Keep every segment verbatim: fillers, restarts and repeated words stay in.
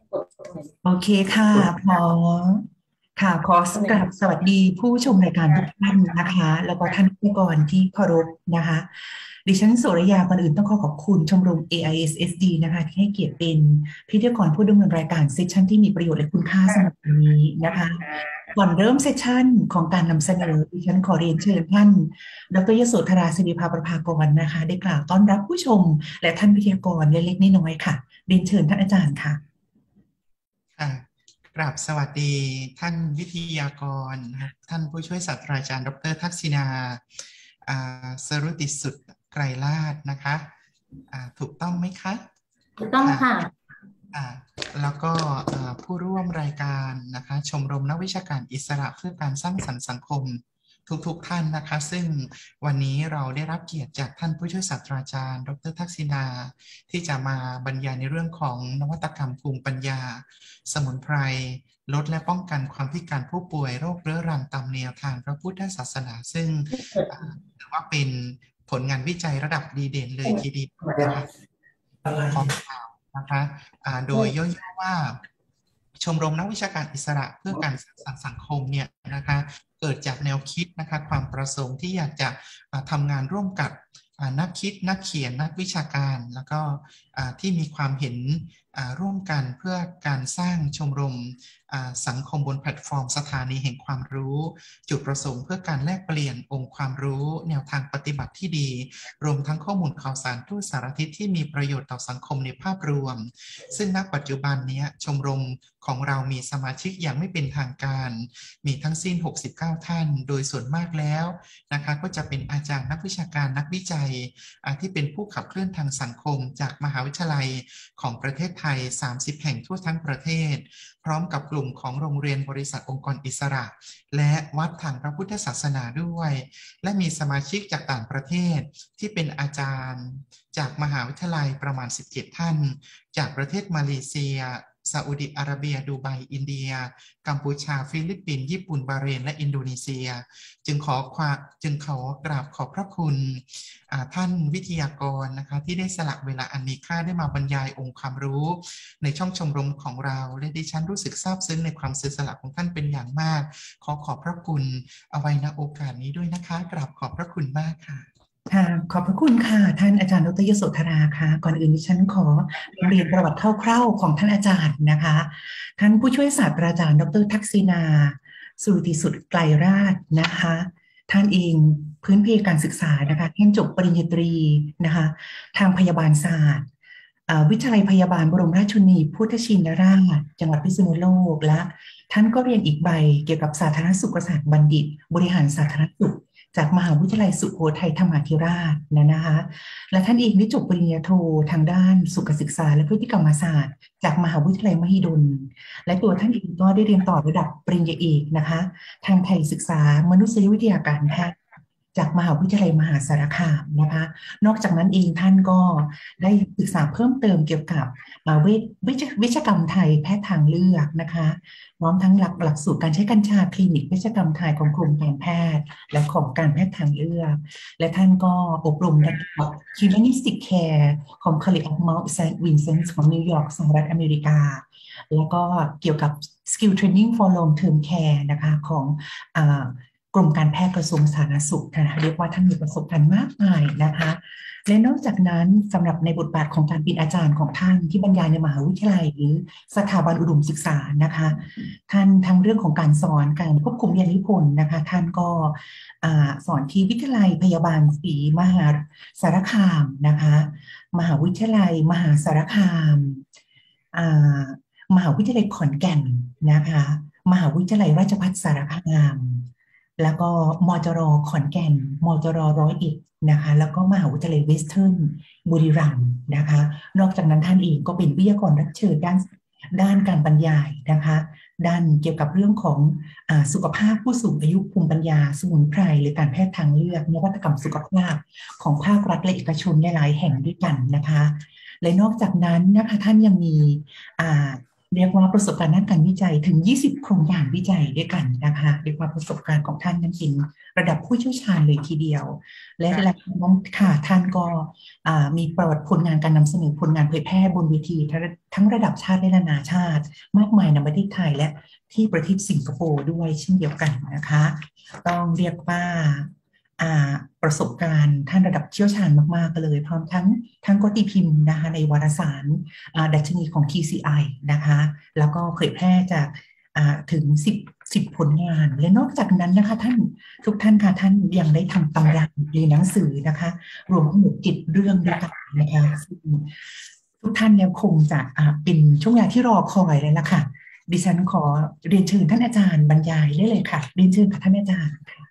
โอเคค่ะพร้อมค่ะขอกราบสวัสดีผู้ชมรายการทุกท่านนะคะแล้วก็ท่านผู้กรที่เคารพนะคะดิฉันโสระยาก่อนอื่นต้องขอขอบคุณชมรม เอ ไอ เอส เอส ดี นะคะที่ให้เกียรติเป็นพิธีกรผู้ดำเนินรายการเซสชันที่มีประโยชน์และคุณค่าสำหรับวันนี้นะคะก่อนเริ่มเซสชันของการนำเสนอดิฉันขอเรียนเชิญท่านดรยโสธราศิริภาประภากรนะคะได้กล่าวต้อนรับผู้ชมและท่านวิทยากรเล็กๆน้อยๆค่ะเรียนเชิญท่านอาจารย์ค่ะค่ะกราบสวัสดีท่านวิทยากรนะครับท่านผู้ช่วยศาสตราจารย์ดรทักษิณาอ่าสรุติสุดไกรลาศนะคะอ่าถูกต้องไหมคะถูกต้องค่ะค่ะอ่าแล้วก็อ่าผู้ร่วมรายการนะคะชมรมนักวิชาการอิสระเพื่อการสร้างสรรค์สังคมทุกๆทท่านนะคะซึ่งวันนี้เราได้รับเกียรติจากท่านผู้ช่วยศาสตราจารย์ดรทักษิณาที่จะมาบรรยายในเรื่องของนวัตกรรมภูมิปัญญาสมุนไพรลดและป้องกันความพิการผู้ป่วยโรคเรื้อรังตามแนวทางพระพุทธศาสนาซึ่งอ่าถือว่าเป็นผลงานวิจัยระดับดีเด่นเลยทีเดียวนะคะของข่าวนะคะอ่าโดยย่อๆว่าชมรมนักวิชาการอิสระเพื่อการสร้างสรรค์สังคมเนี่ยนะคะเกิดจากแนวคิดนะคะความประสงค์ที่อยากจะอ่าทำงานร่วมกับอ่านักคิดนักเขียนนักวิชาการแล้วก็อ่าที่มีความเห็นอ่าร่วมกันเพื่อการสร้างชมรมอ่าสังคมบนแพลตฟอร์มสถานีแห่งความรู้จุดประสงค์เพื่อการแลกเปลี่ยนองค์ความรู้แนวทางปฏิบัติที่ดีรวมทั้งข้อมูลข่าวสารทั่วสารทิศที่มีประโยชน์ต่อสังคมในภาพรวมซึ่งณปัจจุบันนี้ชมรมของเรามีสมาชิกอย่างไม่เป็นทางการมีทั้งสิ้นหกสิบเก้าท่านโดยส่วนมากแล้วนะคะก็จะเป็นอาจารย์นักวิชาการนักวิจัยที่เป็นผู้ขับเคลื่อนทางสังคมจากมหาวิทยาลัยของประเทศไทยสามสิบแห่งทั่วทั้งประเทศพร้อมกับกลุ่มของโรงเรียนบริษัทองค์กรอิสระและวัดทางพระพุทธศาสนาด้วยและมีสมาชิกจากต่างประเทศที่เป็นอาจารย์จากมหาวิทยาลัยประมาณสิบเจ็ดท่านจากประเทศมาเลเซียซาอุดิอาระเบียดูไบอินเดียกัมพูชาฟิลิปปินส์ญี่ปุ่นบาห์เรนและอินโดนีเซียจึงขอความจึงขอกราบขอบพระคุณท่านวิทยากรนะคะที่ได้สละเวลาอันมีค่าได้มาบรรยายองค์ความรู้ในช่องชมรมของเราและดิฉันรู้สึกซาบซึ้งในความเสียสละของท่านเป็นอย่างมากขอขอบพระคุณเอาไว้ณโอกาสนี้ด้วยนะคะกราบขอบพระคุณมากค่ะค่ะขอบพระคุณค่ะท่านอาจารย์ดรยโสธราค่ะก่อนอื่นดิฉันขอเรียนประวัติคร่าวๆของท่านอาจารย์นะคะท่านผู้ช่วยศาสตราจารย์ดรทักษิณาสุรติสุดไกลราชนะคะท่านเองพื้นเพการศึกษานะคะท่านจบปริญญาตรีนะคะทางพยาบาลศาสตร์วิทยาลัยพยาบาลบรมราชชนนีพุทธชินราชจังหวัดพิษณุโลกและท่านก็เรียนอีกใบเกี่ยวกับสาธารณสุขศาสตร์บัณฑิตบริหารสาธารณสุขจากมหาวิทยาลัยสุโขทัยธรรมาธิราชนะนะคะและท่านเองได้จบปริญญาโททางด้านสุขศึกษาและพฤติกรรมศาสตร์จากมหาวิทยาลัยมหิดลและตัวท่านเองก็ได้เรียนต่อระดับปริญญาเอกนะคะทางไทยศึกษามนุษยวิทยาการแพทย์จากมหาวิทยาลัยมหาสารคามนะคะนอกจากนั้นเองท่านก็ได้ศึกษาเพิ่มเติมเกี่ยวกับเวชวิชกรรมไทยแพทย์ทางเลือกนะคะพร้อมทั้งหลักหลักสูตรการใช้กัญชาคลินิกเวชกรรมไทยของกรมการแพทย์และของการแพทย์ทางเลือกและท่านก็อบรมใน Humanistic Care ของ College of Mount Saint Vincent ของนิวยอร์กสหรัฐอเมริกาแล้วก็เกี่ยวกับ Skill Training for Long Term Care นะคะของกรมการแพทย์กระทรวงสาธารณสุขนะคะเรียกว่าท่านมีประสบการณ์มากมายนะคะและนอกจากนั้นสำหรับในบทบาทของการเป็นอาจารย์ของท่านที่บรรยายในมหาวิทยาลัยหรือสถาบันอุดมศึกษานะคะท่านทั้งเรื่องของการสอนการควบคุมเรียนรู้ผลนะคะท่านก็สอนที่วิทยาลัยพยาบาลศรีมหาสารคามนะคะมหาวิทยาลัยมหาสารคามมหาวิทยาลัยขอนแก่นนะคะมหาวิทยาลัยราชภัฏสารคามแล้วก็มจรขอนแก่นมจรร้อยเอ็ดนะคะแล้วก็มหาวิทยาลัยเวสเทิร์นบุรีรัมย์นะคะนอกจากนั้นท่านเองก็เป็นวิทยากรรับเชิญด้านด้านการบรรยายนะคะด้านเกี่ยวกับเรื่องของอ่าสุขภาพผู้สูงอายุภูมิปัญญาสมุนไพรหรือการแพทย์ทางเลือกนวัตกรรมสุขภาพของภาครัฐและเอกชนในหลายแห่งด้วยกันนะคะและนอกจากนั้นนะคะท่านยังมีอ่าเรียกว่าประสบการณ์ด้านการวิจัยถึงยี่สิบโครงการวิจัยด้วยกันนะคะเรียกว่าประสบการณ์ของท่านนั้นเป็นระดับผู้เชี่ยวชาญเลยทีเดียวและและนั้นค่ะท่านก็มีประวัติผลงานการนำเสนอผลงานเผยแพร่บนเวทีทั้งระดับชาติและนานาชาติมากมายในประเทศไทยและที่ประเทศสิงคโปร์ด้วยเช่นเดียวกันนะคะต้องเรียกว่าประสบการณ์ท่านระดับเชี่ยวชาญมากๆกันเลยพร้อมทั้งทั้งก็ตีพิมพ์นะคะในวารสารดัชนีของ ที ซี ไอ นะคะแล้วก็เผยแพร่จากถึงสิบ สิบผลงานและนอกจากนั้นนะคะท่านทุกท่านค่ะท่านยังได้ทำตำราเรียนหนังสือนะคะรวมทั้งหมดเจ็ดเรื่องด้วยกันนะคะทุกท่านยังคงจะเป็นช่วงเวลาที่รอคอยเลยละค่ะดิฉันขอเรียนเชิญท่านอาจารย์บรรยายได้เลยค่ะเรียนเชิญค่ะท่านอาจารย์ค่ะ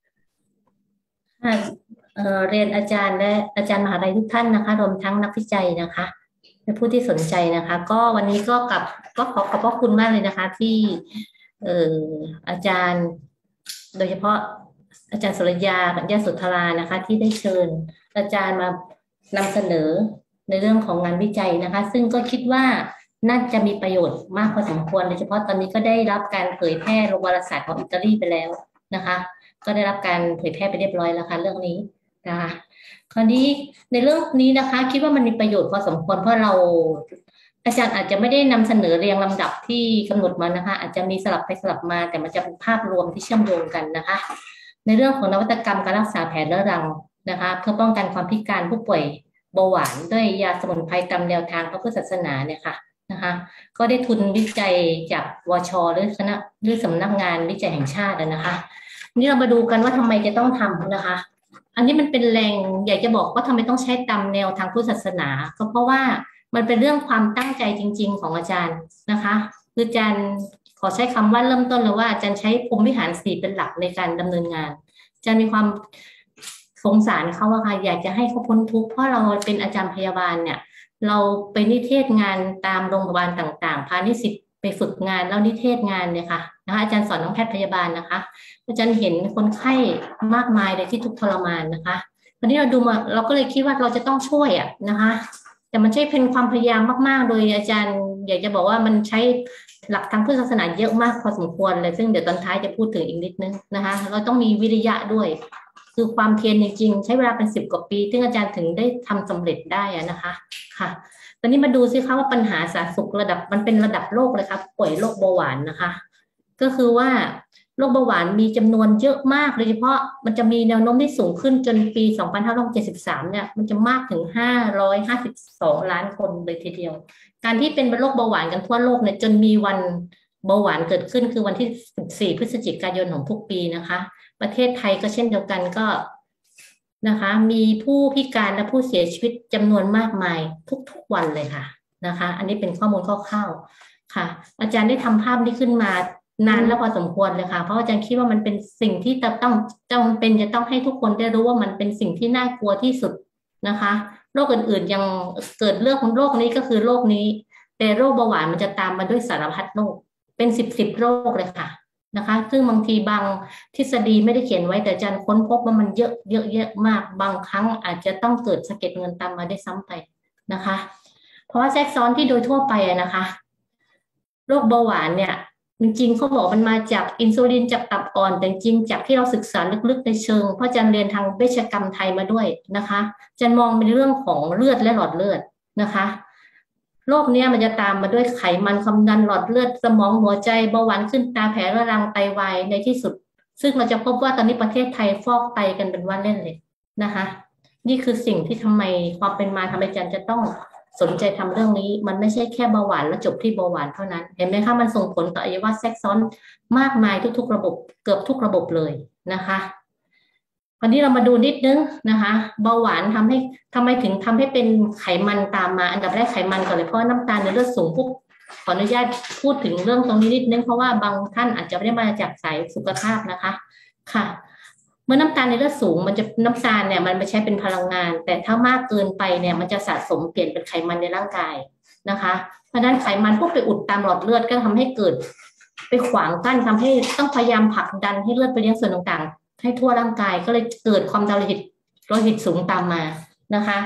เรียนอาจารย์และอาจารย์มหาลัยทุกท่านนะคะรวมทั้งนักวิจัยนะคะและผู้ที่สนใจนะคะก็วันนี้ก็กับก็ขอขอบพระคุณมากเลยนะคะที่เอ่ออาจารย์โดยเฉพาะอาจารย์สุรยาปัญญาสุธรานะคะที่ได้เชิญอาจารย์มานำเสนอในเรื่องของงานวิจัยนะคะซึ่งก็คิดว่าน่าจะมีประโยชน์มากพอสมควรโดยเฉพาะตอนนี้ก็ได้รับการเผยแพร่ลงวารสารของอิตาลีไปแล้วนะคะก็ได้รับการเผยแพร่ไปเรียบร้อยแล้วค่ะเรื่องนี้นะคะคราวนี้ในเรื่องนี้นะคะคิดว่ามันมีประโยชน์พอสมควรเพราะเราอาจารย์อาจจะไม่ได้นำเสนอเรียงลำดับที่กำหนดมานะคะอาจจะมีสลับไปสลับมาแต่มันจะเป็นภาพรวมที่เชื่อมโยงกันนะคะในเรื่องของนวัตกรรมการรักษาแผลเรื้อรังนะคะเพื่อป้องกันความพิการผู้ป่วยเบาหวานด้วยยาสมุนไพรตามแนวทางพระพุทธศาสนาเนี่ยค่ะนะคะก็ได้ทุนวิจัยจากวช.หรือคณะหรือสำนักงานวิจัยแห่งชาตินะคะนี่เรามาดูกันว่าทำไมจะต้องทำนะคะอันนี้มันเป็นแรงอยากจะบอกว่าทำไมต้องใช้ตามแนวทางพุทธศาสนาก็เพราะว่ามันเป็นเรื่องความตั้งใจจริงๆของอาจารย์นะคะคืออาจารย์ขอใช้คำว่าเริ่มต้นเลยว่าอาจารย์ใช้พรหมวิหารสี่เป็นหลักในการดำเนินงานอาจารย์มีความสงสารเขาอะค่ะอยากจะให้เขาพ้นทุกข์เพราะเราเป็นอาจารย์พยาบาลเนี่ยเราไปนิเทศงานตามโรงพยาบาลต่างๆพานิสิตไปฝึกงานแล้วนิเทศงานเนี่ยค่ะนะคะอาจารย์สอนน้องแพทย์พยาบาลนะคะอาจารย์เห็นคนไข้มากมายเลยที่ทุกข์ทรมานนะคะวันนี้เราดูมาเราก็เลยคิดว่าเราจะต้องช่วยอ่ะนะคะแต่มันใช่เป็นความพยายามมากๆโดยอาจารย์อยากจะบอกว่ามันใช้หลักทางพุทธศาสนาเยอะมากพอสมควรเลยซึ่งเดี๋ยวตอนท้ายจะพูดถึงอีกนิดนึงนะคะเราต้องมีวิริยะด้วยคือความเพียรจริงๆใช้เวลาเป็นสิบกว่าปีซึ่งอาจารย์ถึงได้ทำสำเร็จได้นะคะค่ะตอนนี้มาดูสิคะว่าปัญหาสาธารณสุขระดับมันเป็นระดับโลกเลยครับป่วยโรคเบาหวานนะคะก็คือว่าโรคเบาหวานมีจำนวนเยอะมากโดยเฉพาะมันจะมีแนวโน้มที่สูงขึ้นจนปีสองพันห้าร้อยเจ็ดสิบสามเนี่ยมันจะมากถึงห้าร้อยห้าสิบสองล้านคนเลยทีเดียวการที่เป็นโรคเบาหวานกันทั่วโลกเนี่ยจนมีวันเบาหวานเกิดขึ้นคือวันที่สิบสี่พฤศจิกายนของทุกปีนะคะประเทศไทยก็เช่นเดียวกันก็นะคะมีผู้พิการและผู้เสียชีวิตจำนวนมากมายทุกๆวันเลยค่ะนะคะอันนี้เป็นข้อมูลคร่าวๆค่ะอาจารย์ได้ทำภาพนี้ขึ้นมานานแล้วพอสมควรเลยค่ะเพราะอาจารย์คิดว่ามันเป็นสิ่งที่จะต้องจำเป็นจะต้องให้ทุกคนได้รู้ว่ามันเป็นสิ่งที่น่ากลัวที่สุดนะคะโรคอื่นๆยังเกิดเรื่องของโรคนี้ก็คือโรคนี้แต่โรคเบาหวานมันจะตามมาด้วยสารพัดโรคเป็นสิบสิบโรคเลยค่ะนะคะซึ่งบางทีบางทฤษฎีไม่ได้เขียนไว้แต่อาจารย์ค้นพบว่ามันเยอะเยอะเยอะมากบางครั้งอาจจะต้องเกิดสะเก็ดเงินตามมาได้ซ้ำไปนะคะเพราะว่าแทรกซ้อนที่โดยทั่วไปนะคะโรคเบาหวานเนี่ยจริงๆเขาบอกมันมาจากอินซูลินจากตับอ่อนแต่จริงจากที่เราศึกษาลึกๆในเชิงเพราะอาจารย์เรียนทางเวชกรรมไทยมาด้วยนะคะอาจารย์มองเป็นเรื่องของเลือดและหลอดเลือดนะคะโรคนี้มันจะตามมาด้วยไขมันความดันหลอดเลือดสมองหัวใจเบาหวานขึ้นตาแผลเรื้อรังไตวายในที่สุดซึ่งเราจะพบว่าตอนนี้ประเทศไทยฟอกไตกันเป็นว่าเล่นเลยนะคะนี่คือสิ่งที่ทำไมความเป็นมาทำไมอาจารย์จะต้องสนใจทำเรื่องนี้มันไม่ใช่แค่เบาหวานแล้วจบที่เบาหวานเท่านั้นเห็นไหมคะมันส่งผลต่ออวัยวะแทรกซ้อนมากมายทุกๆระบบเกือบทุกระบบเลยนะคะวันนี้เรามาดูนิดนึงนะคะเบาหวานทำให้ทำไมถึงทำให้เป็นไขมันตามมาอันดับแรกไขมันก่อนเลยเพราะน้ำตาลในเลือดสูงปุ๊บขออนุญาตพูดถึงเรื่องตรงนี้นิดนึงเพราะว่าบางท่านอาจจะไม่ได้มาจากสายสุขภาพนะคะค่ะเมื่อน้ำตาลในเลือดสูงมันจะน้ำตาลเนี่ยมันไม่ใช้เป็นพลังงานแต่ถ้ามากเกินไปเนี่ยมันจะสะสมเปลี่ยนเป็นไขมันในร่างกายนะคะเพราะฉะนั้นไขมันพวกไปอุดตามหลอดเลือดก็ทำให้เกิดไปขวางกั้นทำให้ต้องพยายามผลักดันให้เลือดไปเลี้ยงส่วนต่างๆให้ทั่วร่างกายก็เลยเกิดความดันโลหิตโลหิตสูงตามมานะคะ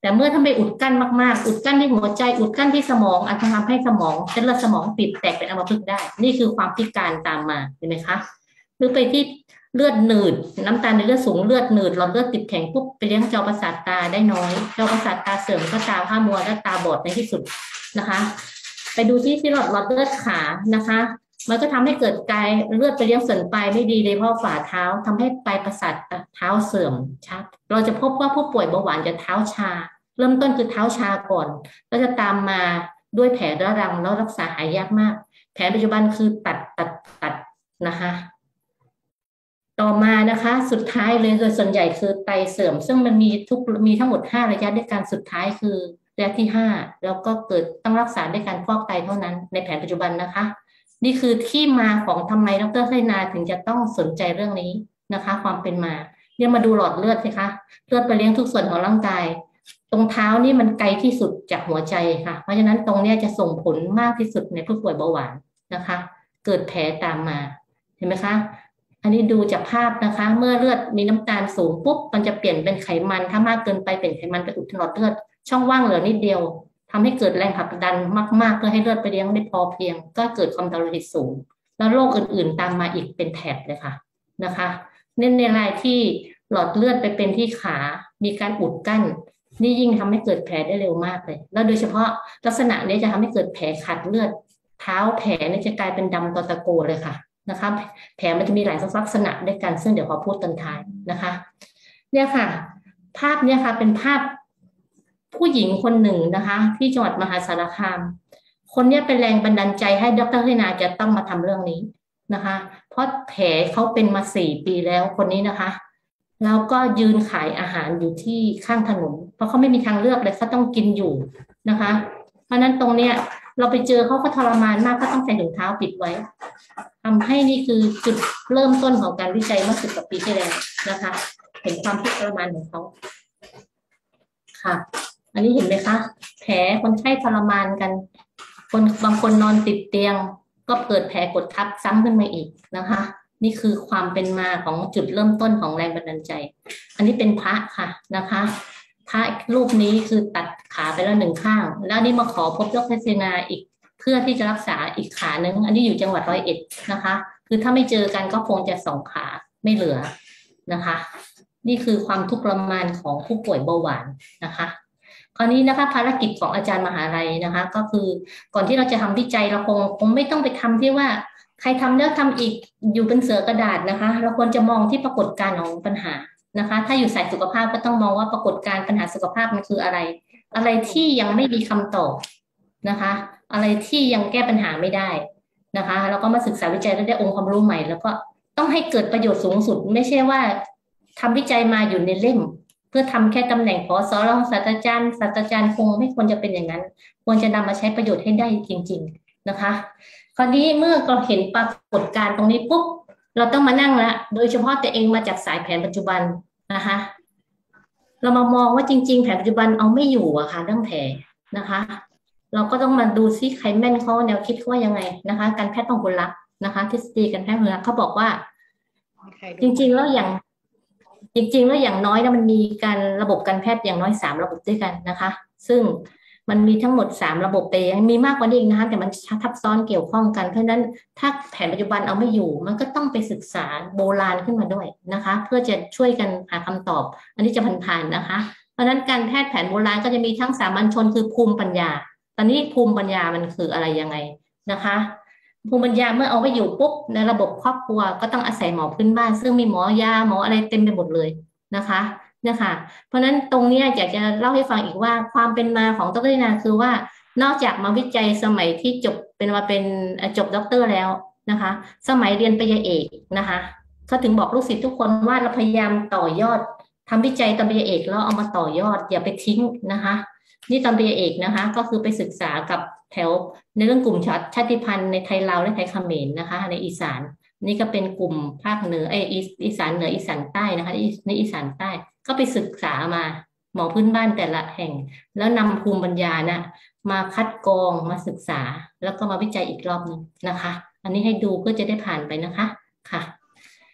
แต่เมื่อถ้าไปอุดกั้นมากๆอุดกั้นที่หัวใจอุดกั้นที่สมองอาจจะทำให้สมองเส้นเลือดสมองตีบแตกเป็นอัมพฤกษ์ได้นี่คือความพิการตามมาเห็นไหมคะหรือไปที่เลือดหนืดน้ำตาลในเลือดสูงเลือดหนืดหลอดเลือดติดแข็งปุ๊บไปเลี้ยงจอประสาทตาได้น้อยจอประสาทตาเสื่อมก็ตาผ้ามัวและตาบอดในที่สุดนะคะไปดูที่ที่หลอดหลอดเลือดขานะคะมันก็ทำให้เกิดกายเลือดไปเลี้ยงส่วนปลายไม่ดีเลยเพราะฝ่าเท้าทำให้ปลายประสาทเท้าเสื่อมชัดเราจะพบว่าผู้ป่วยเบาหวานจะเท้าชาเริ่มต้นคือเท้าชาก่อนแล้วจะตามมาด้วยแผลเรื้อรังแล้วรักษาหายยากมากแผลปัจจุบันคือตัดตัดตัดนะคะต่อมานะคะสุดท้ายเลยโดยส่วนใหญ่คือไตเสื่อมซึ่งมันมีทุกมีทั้งหมดห้าระยะด้วยกันสุดท้ายคือระยะที่ห้าแล้วก็เกิดต้องรักษาด้วยการฟอกไตเท่านั้นในแผนปัจจุบันนะคะนี่คือที่มาของทำไมดร.ไทนาถึงจะต้องสนใจเรื่องนี้นะคะความเป็นมาเนี่ยมาดูหลอดเลือดสิคะเลือดไปเลี้ยงทุกส่วนของร่างกายตรงเท้านี่มันไกลที่สุดจากหัวใจค่ะเพราะฉะนั้นตรงนี้จะส่งผลมากที่สุดในผู้ป่วยเบาหวานนะคะเกิดแผลตามมาเห็นไหมคะอันนี้ดูจากภาพนะคะเมื่อเลือดมีน้ำตาลสูงปุ๊บมันจะเปลี่ยนเป็นไขมันถ้ามากเกินไปเป็นไขมันไปอุดหลอดเลือดช่องว่างเหลือนิดเดียวทำให้เกิดแรงผลักดันมากๆเพื่อให้เลือดไปเลี้ยงได้พอเพียงก็เกิดความดันโลหิตสูงแล้วโรคอื่นๆตามมาอีกเป็นแถบเลยค่ะนะคะเน้นในรายที่หลอดเลือดไปเป็นที่ขามีการอุดกั้นนี่ยิ่งทำให้เกิดแผลได้เร็วมากเลยแล้วโดยเฉพาะลักษณะนี้จะทำให้เกิดแผลขาดเลือดเท้าแผลนี่จะกลายเป็นดำตอตะโกเลยค่ะนะคะแผลมันจะมีหลายลักษณะด้วยกันซึ่งเดี๋ยวขอพูดตอนท้ายนะคะเนี่ยค่ะภาพเนี่ยค่ะเป็นภาพผู้หญิงคนหนึ่งนะคะที่จังหวัดมหาสารคามคนนี้เป็นแรงบันดาลใจให้ดร.ธินาจะต้องมาทำเรื่องนี้นะคะเพราะแผลเขาเป็นมาสี่ปีแล้วคนนี้นะคะแล้วก็ยืนขายอาหารอยู่ที่ข้างถนนเพราะเขาไม่มีทางเลือกเลยเขาต้องกินอยู่นะคะเพราะนั้นตรงเนี้ยเราไปเจอเขาก็ทรมานมากก็ต้องใส่ถุงเท้าปิดไว้ทำให้นี่คือจุดเริ่มต้นของการวิจัยเมื่อสิบกว่าปีที่แล้วนะคะเห็นความทุกข์ทรมานของเขาค่ะอันนี้เห็นไหมคะแผลคนไข้ทรมานกันคนบางคนนอนติดเตียงก็เกิดแผลกดทับซ้ำขึ้นมาอีกนะคะนี่คือความเป็นมาของจุดเริ่มต้นของแรงบันดาลใจอันนี้เป็นพระค่ะนะคะพระรูปนี้คือตัดขาไปแล้วหนึ่งข้างแล้วนี่มาขอพบดร.เซนาอีกเพื่อที่จะรักษาอีกขาหนึ่งอันนี้อยู่จังหวัดร้อยเอ็ดนะคะคือถ้าไม่เจอกันก็คงจะสองขาไม่เหลือนะคะนี่คือความทุกข์ทรมานของผู้ป่วยเบาหวานนะคะคราวนี้นะคะภารกิจของอาจารย์มหาลัยนะคะก็คือก่อนที่เราจะทำวิจัยเราคงคงไม่ต้องไปทำที่ว่าใครทำแล้วทำอีกอยู่เป็นเสือกระดาษนะคะเราควรจะมองที่ปรากฏการณ์ของปัญหานะคะถ้าอยู่สายสุขภาพก็ต้องมองว่าปรากฏการณ์ปัญหาสุขภาพมันคืออะไรอะไรที่ยังไม่มีคำตอบนะคะอะไรที่ยังแก้ปัญหาไม่ได้นะคะแล้วก็มาศึกษาวิจัยแล้วได้องค์ความรู้ใหม่แล้วก็ต้องให้เกิดประโยชน์สูงสุดไม่ใช่ว่าทำวิจัยมาอยู่ในเล่มเพื่อทำแค่ตำแหน่งผอ.สอ.รองศาสตราจารย์ศาสตราจารย์คงไม่ควรจะเป็นอย่างนั้นควรจะนำมาใช้ประโยชน์ให้ได้จริงๆนะคะคราวนี้เมื่อเราเห็นปรากฏการณ์ตรงนี้ปุ๊บเราต้องมานั่งละโดยเฉพาะตัวเองมาจากสายแผนปัจจุบันนะคะเรามามองว่าจริงๆแผนปัจจุบันเอาไม่อยู่อะค่ะเรื่องแผลนะคะเราก็ต้องมาดูซิใครแม่นเขาแนวคิดเขาว่ายังไงนะคะการแพทย์พหุลรักษณ์นะคะทฤษฎีการแพทย์พหุลรักษณ์เขาบอกว่าจริงๆแล้วอย่างจริงๆแล้วอย่างน้อยนะมันมีการระบบการแพทย์อย่างน้อยสามระบบด้วยกันนะคะซึ่งมันมีทั้งหมดสามระบบเองมีมากกว่านี้อีกนะคะแต่มันทับซ้อนเกี่ยวข้องกันเพราะฉะนั้นถ้าแผนปัจจุบันเอาไม่อยู่มันก็ต้องไปศึกษาโบราณขึ้นมาด้วยนะคะเพื่อจะช่วยกันหาคำตอบอันนี้จะผ่านๆนะคะเพราะฉะนั้นการแพทย์แผนโบราณก็จะมีทั้งสามัญชนคือภูมิปัญญาตอนนี้ภูมิปัญญามันคืออะไรยังไงนะคะภูมิปัญญาเมื่อเอาไว้อยู่ปุ๊บในระบบครอบครัวก็ต้องอาศัยหมอพื้นบ้านซึ่งมีหมอยาหมออะไรเต็มไปหมดเลยนะคะเนี่ยค่ะเพราะฉะนั้นตรงนี้อยากจะเล่าให้ฟังอีกว่าความเป็นมาของดร.ธินาคือว่านอกจากมาวิจัยสมัยที่จบเป็นมาเป็นจบด็อกเตอร์แล้วนะคะสมัยเรียนปริญญาเอกนะคะเขาถึงบอกลูกศิษย์ทุกคนว่าเราพยายามต่อยอดทำวิจัยตอนปริญญาเอกแล้วเอามาต่อยอดอย่าไปทิ้งนะคะนี่ตอนปริญญาเอกนะคะก็คือไปศึกษากับแถวในเรื่องกลุ่มชาติชาติพันธุ์ในไทยลาวและไทยเขมรนะคะในอีสานนี่ก็เป็นกลุ่มภาคเหนือไออีสานเหนืออีสานใต้นะคะในอีสานใต้ก็ไปศึกษามาหมอพื้นบ้านแต่ละแห่งแล้วนำภูมิปัญญานะมาคัดกรองมาศึกษาแล้วก็มาวิจัยอีกรอบนึงนะคะอันนี้ให้ดูเพื่อจะได้ผ่านไปนะคะค่ะ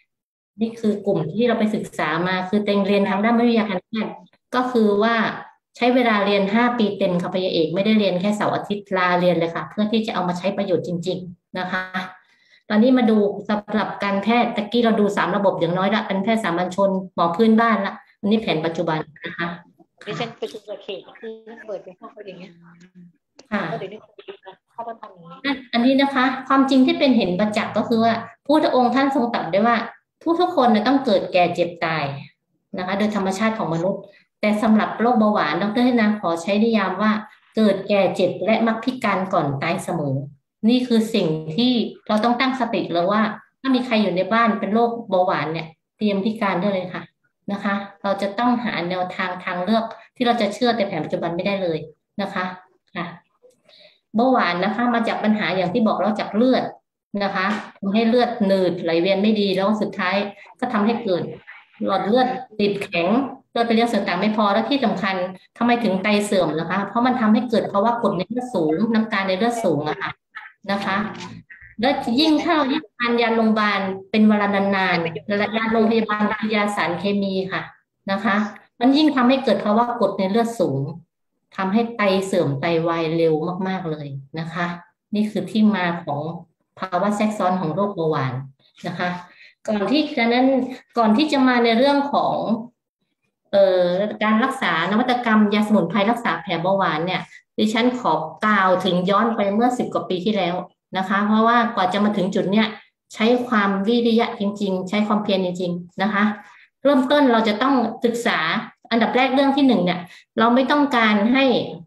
นี่คือกลุ่มที่เราไปศึกษามาคือเต็งเรียนทางด้านวิทยาการแพทย์ก็คือว่าใช้เวลาเรียนห้าปีเต็มค่ะปริญญาเอกไม่ได้เรียนแค่เสาร์อาทิตย์ลาเรียนเลยค่ะเพื่อที่จะเอามาใช้ประโยชน์จริงๆนะคะตอนนี้มาดูสำหรับการแพทย์ตะกี้เราดูสามระบบอย่างน้อยละเป็นแพทย์สามัญชนหมอพื้นบ้านละอันนี้แผนปัจจุบันนะคะดิฉันไปชุมเขตคือเปิดเป็นห้องเขาอย่างเงี้ยค่ะก็เดี๋ยวนี้เข้ามาทำอย่างนี้อันนี้นะคะ ความจริงที่เป็นเห็นประจักษ์ก็คือว่าผู้พระองค์ท่านทรงตรัสได้ว่าทุกทุกคนเนี่ยต้องเกิดแก่เจ็บตายนะคะโดยธรรมชาติของมนุษย์แต่สำหรับโรคเบาหวานดรให้นางขอใช้นิยามว่าเกิดแก่เจ็บและมักพิการก่อนตายเสมอนี่คือสิ่งที่เราต้องตั้งสติเลยว่าถ้ามีใครอยู่ในบ้านเป็นโรคเบาหวานเนี่ยเตรียมพิการได้เลยค่ะนะคะเราจะต้องหาแนวทางทางเลือกที่เราจะเชื่อแต่แผนปัจจุบันไม่ได้เลยนะคะค่ะเบาหวานนะคะมาจากปัญหาอย่างที่บอกเราจากเลือดนะคะทำให้เลือดหนืดไหลเวียนไม่ดีแล้วสุดท้ายก็ทำให้เกิดหลอดเลือดตีบแข็งเลือดไปเลี้ยงส่วนต่างไม่พอแล้วที่สำคัญทำไมถึงไตเสื่อมนะคะเพราะมันทำให้เกิดภาวะกรดในเลือดสูงน้ำตาลในเลือดสูงอะค่ะนะคะแล้วยิ่งถ้าเรายิ่งทานยาโรงพยาบาลเป็นเวลานานๆและยาโรงพยาบาลคือยาสารเคมีค่ะนะคะมันยิ่งทำให้เกิดภาวะกรดในเลือดสูงทำให้ไตเสื่อมไตวายเร็วมากๆเลยนะคะนี่คือที่มาของภาวะแทรกซ้อนของโรคเบาหวานนะคะก่อนที่ฉะนั้นก่อนที่จะมาในเรื่องของเอ่อการรักษานวัตกรรมยาสมุนไพรรักษาแผลเบาหวานเนี่ยดิฉันขอกล่าวถึงย้อนไปเมื่อสิบกว่าปีที่แล้วนะคะเพราะว่ากว่าจะมาถึงจุดเนี้ยใช้ความวิริยะจริงๆใช้ความเพียรจริงๆนะคะเริ่มต้นเราจะต้องศึกษาอันดับแรกเรื่องที่หนึ่งเนี่ยเราไม่ต้องการให้